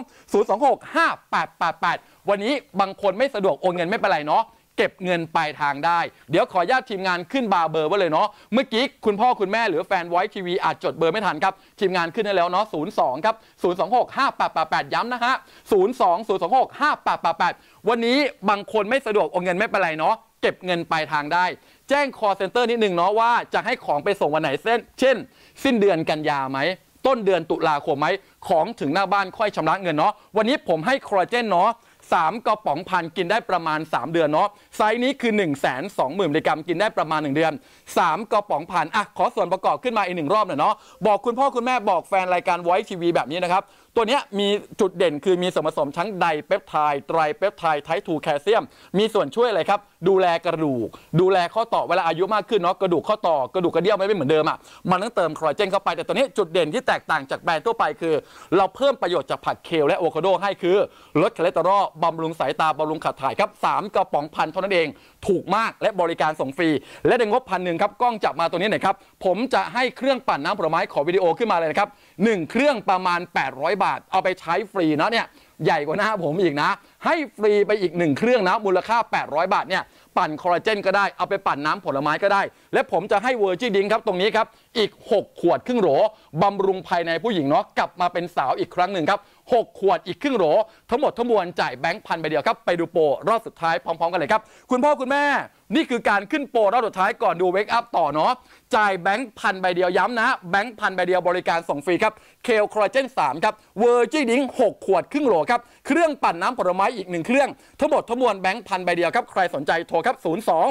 02-026-5888วันนี้บางคนไม่สะดวกโอนเงินไม่เป็นไรเนาะเก็บเงินปลายทางได้เดี๋ยวขออนุญาตทีมงานขึ้นบาร์เบอร์ไว้เลยเนาะเมื่อกี้คุณพ่อคุณแม่หรือแฟนไวท์ทีวีอาจจดเบอร์ไม่ทันครับทีมงานขึ้นให้แล้วเนาะ02ครับ026-5888ย้ำนะฮะ02-026-5888วันนี้บางคนไม่สะดวกโอนเงินไม่เป็นไรเนาะเก็บเงินปลายทางได้แจ้ง call center นิดนึงเนาะว่าจะให้ของไปส่งวันไหนเช่นสิ้นเดือนกันยาไหมต้นเดือนตุลาคมไหมของถึงหน้าบ้านค่อยชำระเงินเนาะวันนี้ผมให้คอลลาเจนเนาะ3 กระป๋องพันกินได้ประมาณ3 เดือนเนาะไซส์นี้คือ 120,000 มิลลิกรัมกินได้ประมาณ1 เดือน3 กระป๋องพันขอส่วนประกอบขึ้นมาอีก1 รอบหน่อยเนาะบอกคุณพ่อคุณแม่บอกแฟนรายการไวท์ทีวีแบบนี้นะครับตัวนี้มีจุดเด่นคือมีส่วนผสมทั้งไดเปปไทด์ไตรเปปไทด์ไทป์2แคลเซียมมีส่วนช่วยอะไรครับดูแลกระดูกดูแลข้อต่อเวลาอายุมากขึ้นเนาะกระดูกข้อต่อกระดูกกระเดี่ยวไม่เหมือนเดิมมันต้องเติมคอลลาเจนเข้าไปแต่ตัวนี้จุดเด่นที่แตกต่างจากแบรนด์ทั่วไปคือเราเพิ่มประโยชน์จากผักเคลและอะโวคาโดให้คือลดคอเลสเตอรอลบำรุงสายตาบำรุงขับถ่ายครับ3 กระป๋องพันเท่านั้นเองถูกมากและบริการส่งฟรีและในงบ1,000ครับกล้องจับมาตัวนี้หน่อยครับผมจะให้เครื่องปั่นน้ำผลไม้ขอวิดีโอขึ้นมาเลยนะครับ1 เครื่องประมาณ800 บาทเอาไปใช้ฟรีนะเนี่ยใหญ่กว่าหน้าผมอีกนะให้ฟรีไปอีก1เครื่องนะมูลค่า800 บาทเนี่ยปั่นคอลลาเจนก็ได้เอาไปปั่นน้ำผลไม้ก็ได้และผมจะให้เวอร์จิดิงครับตรงนี้ครับอีก6ขวดครึ่งโหลบำรุงภายในผู้หญิงเนาะกลับมาเป็นสาวอีกครั้งหนึ่งครับ6ขวดอีกครึ่งโหลทั้งหมดทั้งมวลจ่ายแบงค์พันใบเดียวครับไปดูโปรรอบสุดท้ายพร้อมๆกันเลยครับคุณพ่อคุณแม่นี่คือการขึ้นโปรรอบสุดท้ายก่อนดูเวกอัพต่อเนาะจ่ายแบงค์พันใบเดียวย้ำนะแบงค์พันใบเดียวบริการส่งฟรีครับเคลคอลลาเจน3ครับเวอร์จิดิง6ขวดครึ่งโหลครับเครื่องปั่นน้ำผลไม้อีก1เครื่องทั้งหมดทั้งมวลแบงค์พันใบเดียวครับใครสนใจโทรครับ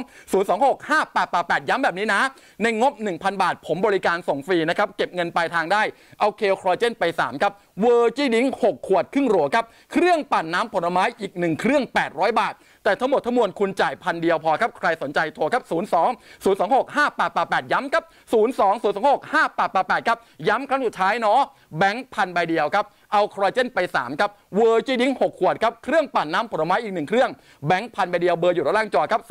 02-026-5888ย้ำแบบนี้นะในงบ 1,000 บาทผมบริการส่งฟรีนะครับเก็บเงินปลายทางได้เอาเคลคอลลาเจนไป3ครับเวอร์จิดิง6ขวดครึ่งโหลครับเครื่องปั่นน้ำผลไม้อีก1เครื่อง800 บาทแต่ทั้งหมดทั้งมวลคุณจ่ายพันเดียวพอครับใครสนใจโทรครับ02-026-5888ย้ำครับ02-026-5888ครับย้ำครั้งสุดท้ายเนาะแบงค์พันใบเดียวครับเอาคอลลาเจนไป3ครับเวอร์จิดิง6ขวดครับเครื่องปั่นน้ำผลไม้อีก1เครื่องแบงค์พันใบเดียวเบอร์อยู่ด้านล่างจอครับ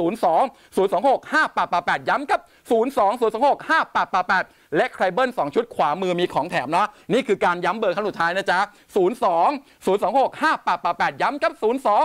02-026-5888ย้ำครับ02-026-5888และใครเบิ้ล2ชุดขวามือมีของแถมนะนี่คือการย้ำเบอร์ครั้งสุดท้ายนะจ๊ะ02-026-5888ย้ำครับ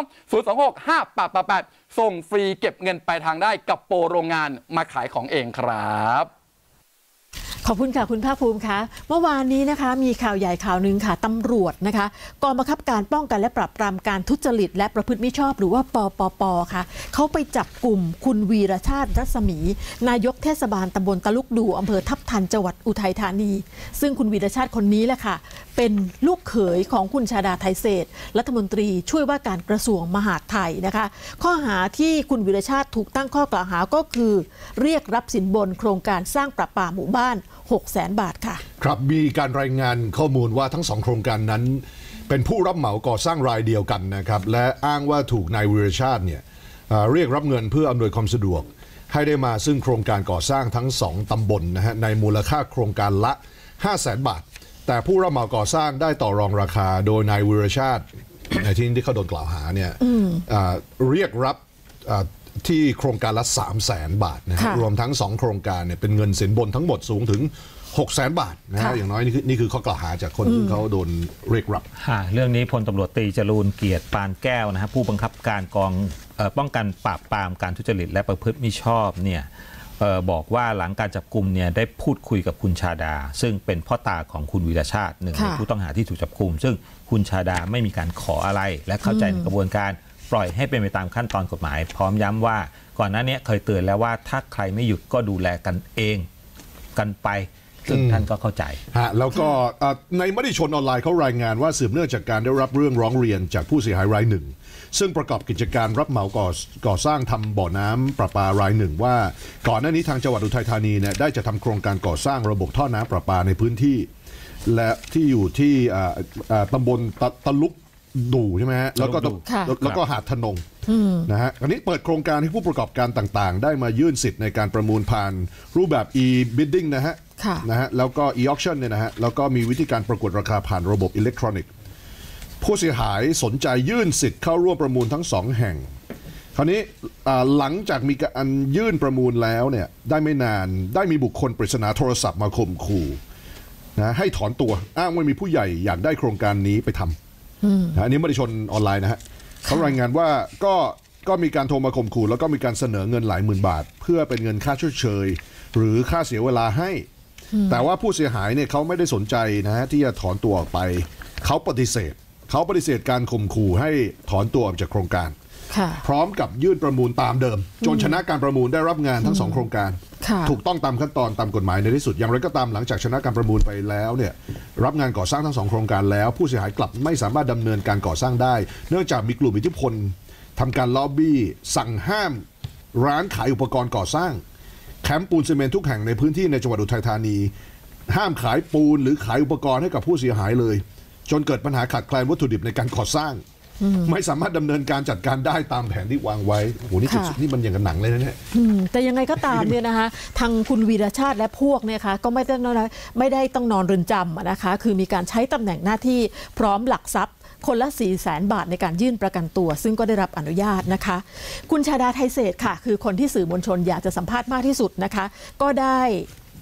02-026-5888ส่งฟรีเก็บเงินปลายทางได้กับโปรโรงงานมาขายของเองครับขอบคุณค่ะคุณภาคภูมิคะเมื่อวานนี้นะคะมีข่าวใหญ่ข่าวหนึ่งค่ะตำรวจนะคะกองบังคับการป้องกันและปราบปรามการทุจริตและประพฤติมิชอบหรือว่าปปปค่ะเขาไปจับกลุ่มคุณวีรชาติรัศมีนายกเทศบาลตำบลตะลุกดูอำเภอทับทันจังหวัดอุทัยธานีซึ่งคุณวีรชาติคนนี้แหละค่ะเป็นลูกเขยของคุณชาดาไทเศษรัฐมนตรีช่วยว่าการกระทรวงมหาดไทยนะคะข้อหาที่คุณวีรชาติถูกตั้งข้อกล่าวหาก็คือเรียกรับสินบนโครงการสร้างประปาหมู่บ้าน600,000 บาทค่ะครับมีการรายงานข้อมูลว่าทั้ง2โครงการนั้นเป็นผู้รับเหมาก่อสร้างรายเดียวกันนะครับและอ้างว่าถูกนายวีรชาติเนี่ยเรียกรับเงินเพื่ออำนวยความสะดวกให้ได้มาซึ่งโครงการก่อสร้างทั้ง2ตำบลนะฮะในมูลค่าโครงการละ 500,000 บาทแต่ผู้รับเหมาก่อสร้างได้ต่อรองราคาโดยนายวีรชาติในที่เขาโดนกล่าวหาเนี่ยเรียกรับที่โครงการละ 300,000 บาทนะฮะรวมทั้ง2โครงการเนี่ยเป็นเงินสินบนทั้งหมดสูงถึง 600,000 บาทนะฮะอย่างน้อยนี่คือข้อกล่าวหาจากคนที่เขาโดนเรียกรับเรื่องนี้พลตำรวจตรีจรูญเกียรติปานแก้วนะฮะผู้บังคับการกองป้องกันปราบปรามการทุจริตและประพฤติมิชอบเนี่ยบอกว่าหลังการจับกุมเนี่ยได้พูดคุยกับคุณชาดาซึ่งเป็นพ่อตาของคุณวีรชาติหนึ่งในผู้ต้องหาที่ถูกจับกุมซึ่งคุณชาดาไม่มีการขออะไรและเข้าใจในกระบวนการปล่อยให้เป็นไปตามขั้นตอนกฎหมายพร้อมย้ำว่าก่อนหน้านี้เคยเตือนแล้วว่าถ้าใครไม่หยุดก็ดูแลกันเองกันไปซึ่งท่านก็เข้าใจแล้วก็ในมติชนออนไลน์เขารายงานว่าสืบเนื่องจากการได้รับเรื่องร้องเรียนจากผู้เสียหายรายหนึ่งซึ่งประกอบกิจการรับเหมาก่อสร้างทำบ่อน้ำประปารายหนึ่งว่าก่อนหน้านี้ทางจังหวัดอุทัยธานีเนี่ยได้จะทำโครงการก่อสร้างระบบท่อน้ำประปาในพื้นที่และที่อยู่ที่ตำบลตะลุกดูใช่ไหมฮะแล้วก็หาดทนงนะฮะอันนี้เปิดโครงการให้ผู้ประกอบการต่างๆได้มายื่นสิทธิ์ในการประมูลผ่านรูปแบบ e-bidding นะฮะแล้วก็ e-auction เนี่ยนะฮะแล้วก็มีวิธีการประกวดราคาผ่านระบบอิเล็กทรอนิกส์ผู้เสียหายสนใจยื่นสิทธิ์เข้าร่วมประมูลทั้ง2แห่งคราวนี้หลังจากมีการยื่นประมูลแล้วเนี่ยได้ไม่นานได้มีบุคคลปริศนาโทรศัพท์มาข่มขู่นะให้ถอนตัวอ้างว่ามีผู้ใหญ่อยากได้โครงการนี้ไปทำอันนี้มติชนออนไลน์นะฮะเขารายงานว่าก็มีการโทรมาข่มขู่แล้วก็มีการเสนอเงินหลายหมื่นบาทเพื่อเป็นเงินค่าชดเชยหรือค่าเสียเวลาให้แต่ว่าผู้เสียหายเนี่ยเขาไม่ได้สนใจนะฮะที่จะถอนตัวออกไปเขาปฏิเสธการข่มขู่ให้ถอนตัวออกจากโครงการพร้อมกับยื่นประมูลตามเดิมจนชนะการประมูลได้รับงานทั้ง2โครงการถูกต้องตามขั้นตอนตามกฎหมายในที่สุดอย่างไรก็ตามหลังจากชนะการประมูลไปแล้วเนี่ยรับงานก่อสร้างทั้ง2โครงการแล้วผู้เสียหายกลับไม่สามารถดำเนินการก่อสร้างได้เนื่องจากมีกลุ่มอิทธิพลทำการล็อบบี้สั่งห้ามร้านขายอุปกรณ์ก่อสร้างแคมป์ปูนซีเมนต์ทุกแห่งในพื้นที่ในจังหวัดอุทัยธานีห้ามขายปูนหรือขายอุปกรณ์ให้กับผู้เสียหายเลยจนเกิดปัญหาขาดแคลนวัตถุดิบในการก่อสร้างไม่สามารถดำเนินการจัดการได้ตามแผนที่วางไว้โหนี่มันอย่างกับหนังเลยนะเนี่ยแต่ยังไงก็ตามเนี่ยนะคะทางคุณวีรชาติและพวกเนี่ยค่ะก็ไม่ได้ต้องนอนเรือนจำนะคะคือมีการใช้ตำแหน่งหน้าที่พร้อมหลักทรัพย์คนละ 400,000 บาทในการยื่นประกันตัวซึ่งก็ได้รับอนุญาตนะคะคุณชาดาไทเศษค่ะคือคนที่สื่อมวลชนอยากจะสัมภาษณ์มากที่สุดนะคะก็ได้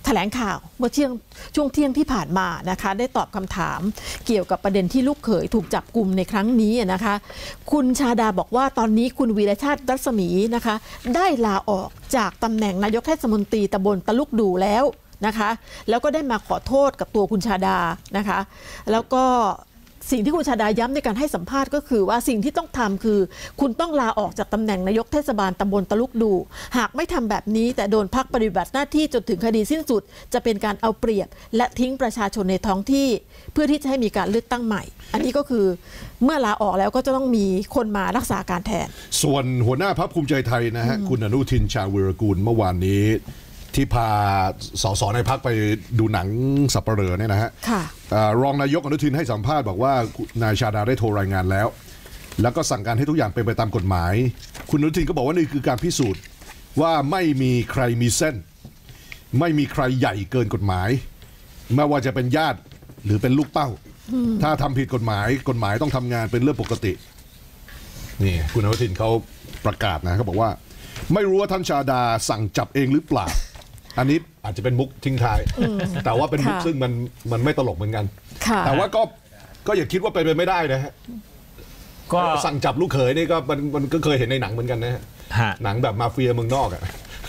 แถลงข่าวเมื่อช่วงเที่ยงที่ผ่านมานะคะได้ตอบคำถามเกี่ยวกับประเด็นที่ลูกเขยถูกจับกุมในครั้งนี้นะคะคุณชาดาบอกว่าตอนนี้คุณวีรชาติรัศมีนะคะได้ลาออกจากตำแหน่งนายกเทศมนตรีตำบลตะลุกดูแล้วนะคะแล้วก็ได้มาขอโทษกับตัวคุณชาดานะคะแล้วก็สิ่งที่คุณชาดาย้ำในการให้สัมภาษณ์ก็คือว่าสิ่งที่ต้องทำคือคุณต้องลาออกจากตำแหน่งนายกเทศบาลตำบลตะลุกดูหากไม่ทำแบบนี้แต่โดนพักปฏิบัติหน้าที่จนถึงคดีสิ้นสุดจะเป็นการเอาเปรียบและทิ้งประชาชนในท้องที่เพื่อที่จะให้มีการเลือกตั้งใหม่อันนี้ก็คือเมื่อลาออกแล้วก็จะต้องมีคนมารักษาการแทนส่วนหัวหน้าพรรคภูมิใจไทยนะฮะคุณอนุทินชาญวีรกูลเมื่อวานนี้ที่พาสสในพรรคไปดูหนังสัปเหร่อเนี่ยนะฮะรองนายกอนุทินให้สัมภาษณ์บอกว่านายชาดาได้โทรรายงานแล้วก็สั่งการให้ทุกอย่างเป็นไปตามกฎหมายคุณอนุทินก็บอกว่านี่คือการพิสูจน์ว่าไม่มีใครมีเส้นไม่มีใครใหญ่เกินกฎหมายไม่ว่าจะเป็นญาติหรือเป็นลูกเต้าถ้าทำผิดกฎหมายต้องทำงานเป็นเรื่องปกตินี่คุณอนุทินเขาประกาศนะเขาบอกว่าไม่รู้ว่าท่านชาดาสั่งจับเองหรือเปล่าอันนี้อาจจะเป็นมุกทิ้งท้ายแต่ว่าเป็นมุกซึ่งมันไม่ตลกเหมือนกันแต่ว่าก็อย่าคิดว่าเป็นไปไม่ได้นะฮะก็สั่งจับลูกเขยนี่ก็มันก็เคยเห็นในหนังเหมือนกันนะฮะหนังแบบมาเฟียเมืองนอกอ่ะ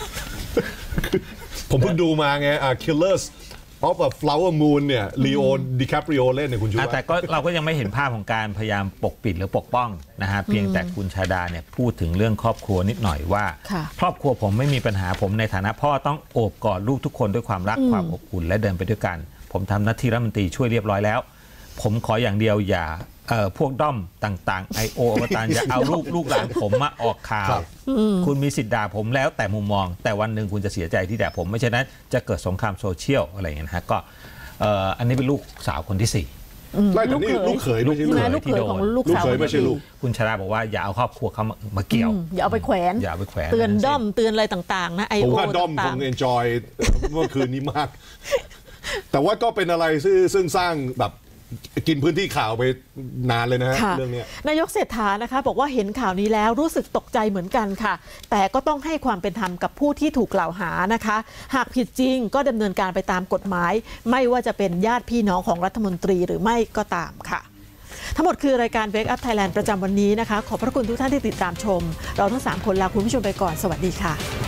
ผมเพิ่งดูมาไงKillers of a Flower Moon เนี่ยลีโอดิคาปริโอเล่นเนี่ยคุณชูแต่ก็เราก็ยังไม่เห็นภาพของการพยายามปกปิดหรือปกป้องนะฮะเพียงแต่คุณชาดาเนี่ยพูดถึงเรื่องครอบครัวนิดหน่อยว่าครอบครัวผมไม่มีปัญหาผมในฐานะพ่อต้องโอบกอดลูกทุกคนด้วยความรักความอบอุ่นและเดินไปด้วยกันผมทำหน้าที่รัฐมนตรีช่วยเรียบร้อยแล้วผมขออย่างเดียวอย่าพวกด้อมต่างๆ IO อวตารอย่าเอาลูกหลานผมมาออกข่าวคุณมีสิทธิ์ด่าผมแล้วแต่มุมมองแต่วันหนึ่งคุณจะเสียใจที่ด่าผมไม่เช่นนั้นจะเกิดสงครามโซเชียลอะไรอย่างเงี้ยนะฮะก็อันนี้เป็นลูกสาวคนที่4 ไม่แต่นี่ลูกเขยไม่ใช่ลูกเขยของลูกสาวไม่ใช่ลูกคุณชาดาบอกว่าอย่าเอาครอบครัวเขามาเกี่ยวอย่าเอาไปแขวนเตือนด้อมเตือนอะไรต่างๆนะผมว่าด้อมคงเอนจอยเมื่อคืนนี้มากแต่ว่าก็เป็นอะไรซึ่งสร้างแบบกินพื้นที่ข่าวไปนานเลยนะฮะเรื่องนี้นายกเศรษฐานะคะบอกว่าเห็นข่าวนี้แล้วรู้สึกตกใจเหมือนกันค่ะแต่ก็ต้องให้ความเป็นธรรมกับผู้ที่ถูกกล่าวหานะคะหากผิดจริงก็ดำเนินการไปตามกฎหมายไม่ว่าจะเป็นญาติพี่น้องของรัฐมนตรีหรือไม่ก็ตามค่ะทั้งหมดคือรายการ Wake Up Thailand ประจำวันนี้นะคะขอบพระคุณทุกท่านที่ติดตามชมเราทั้ง3คนลาคุณผู้ชมไปก่อนสวัสดีค่ะ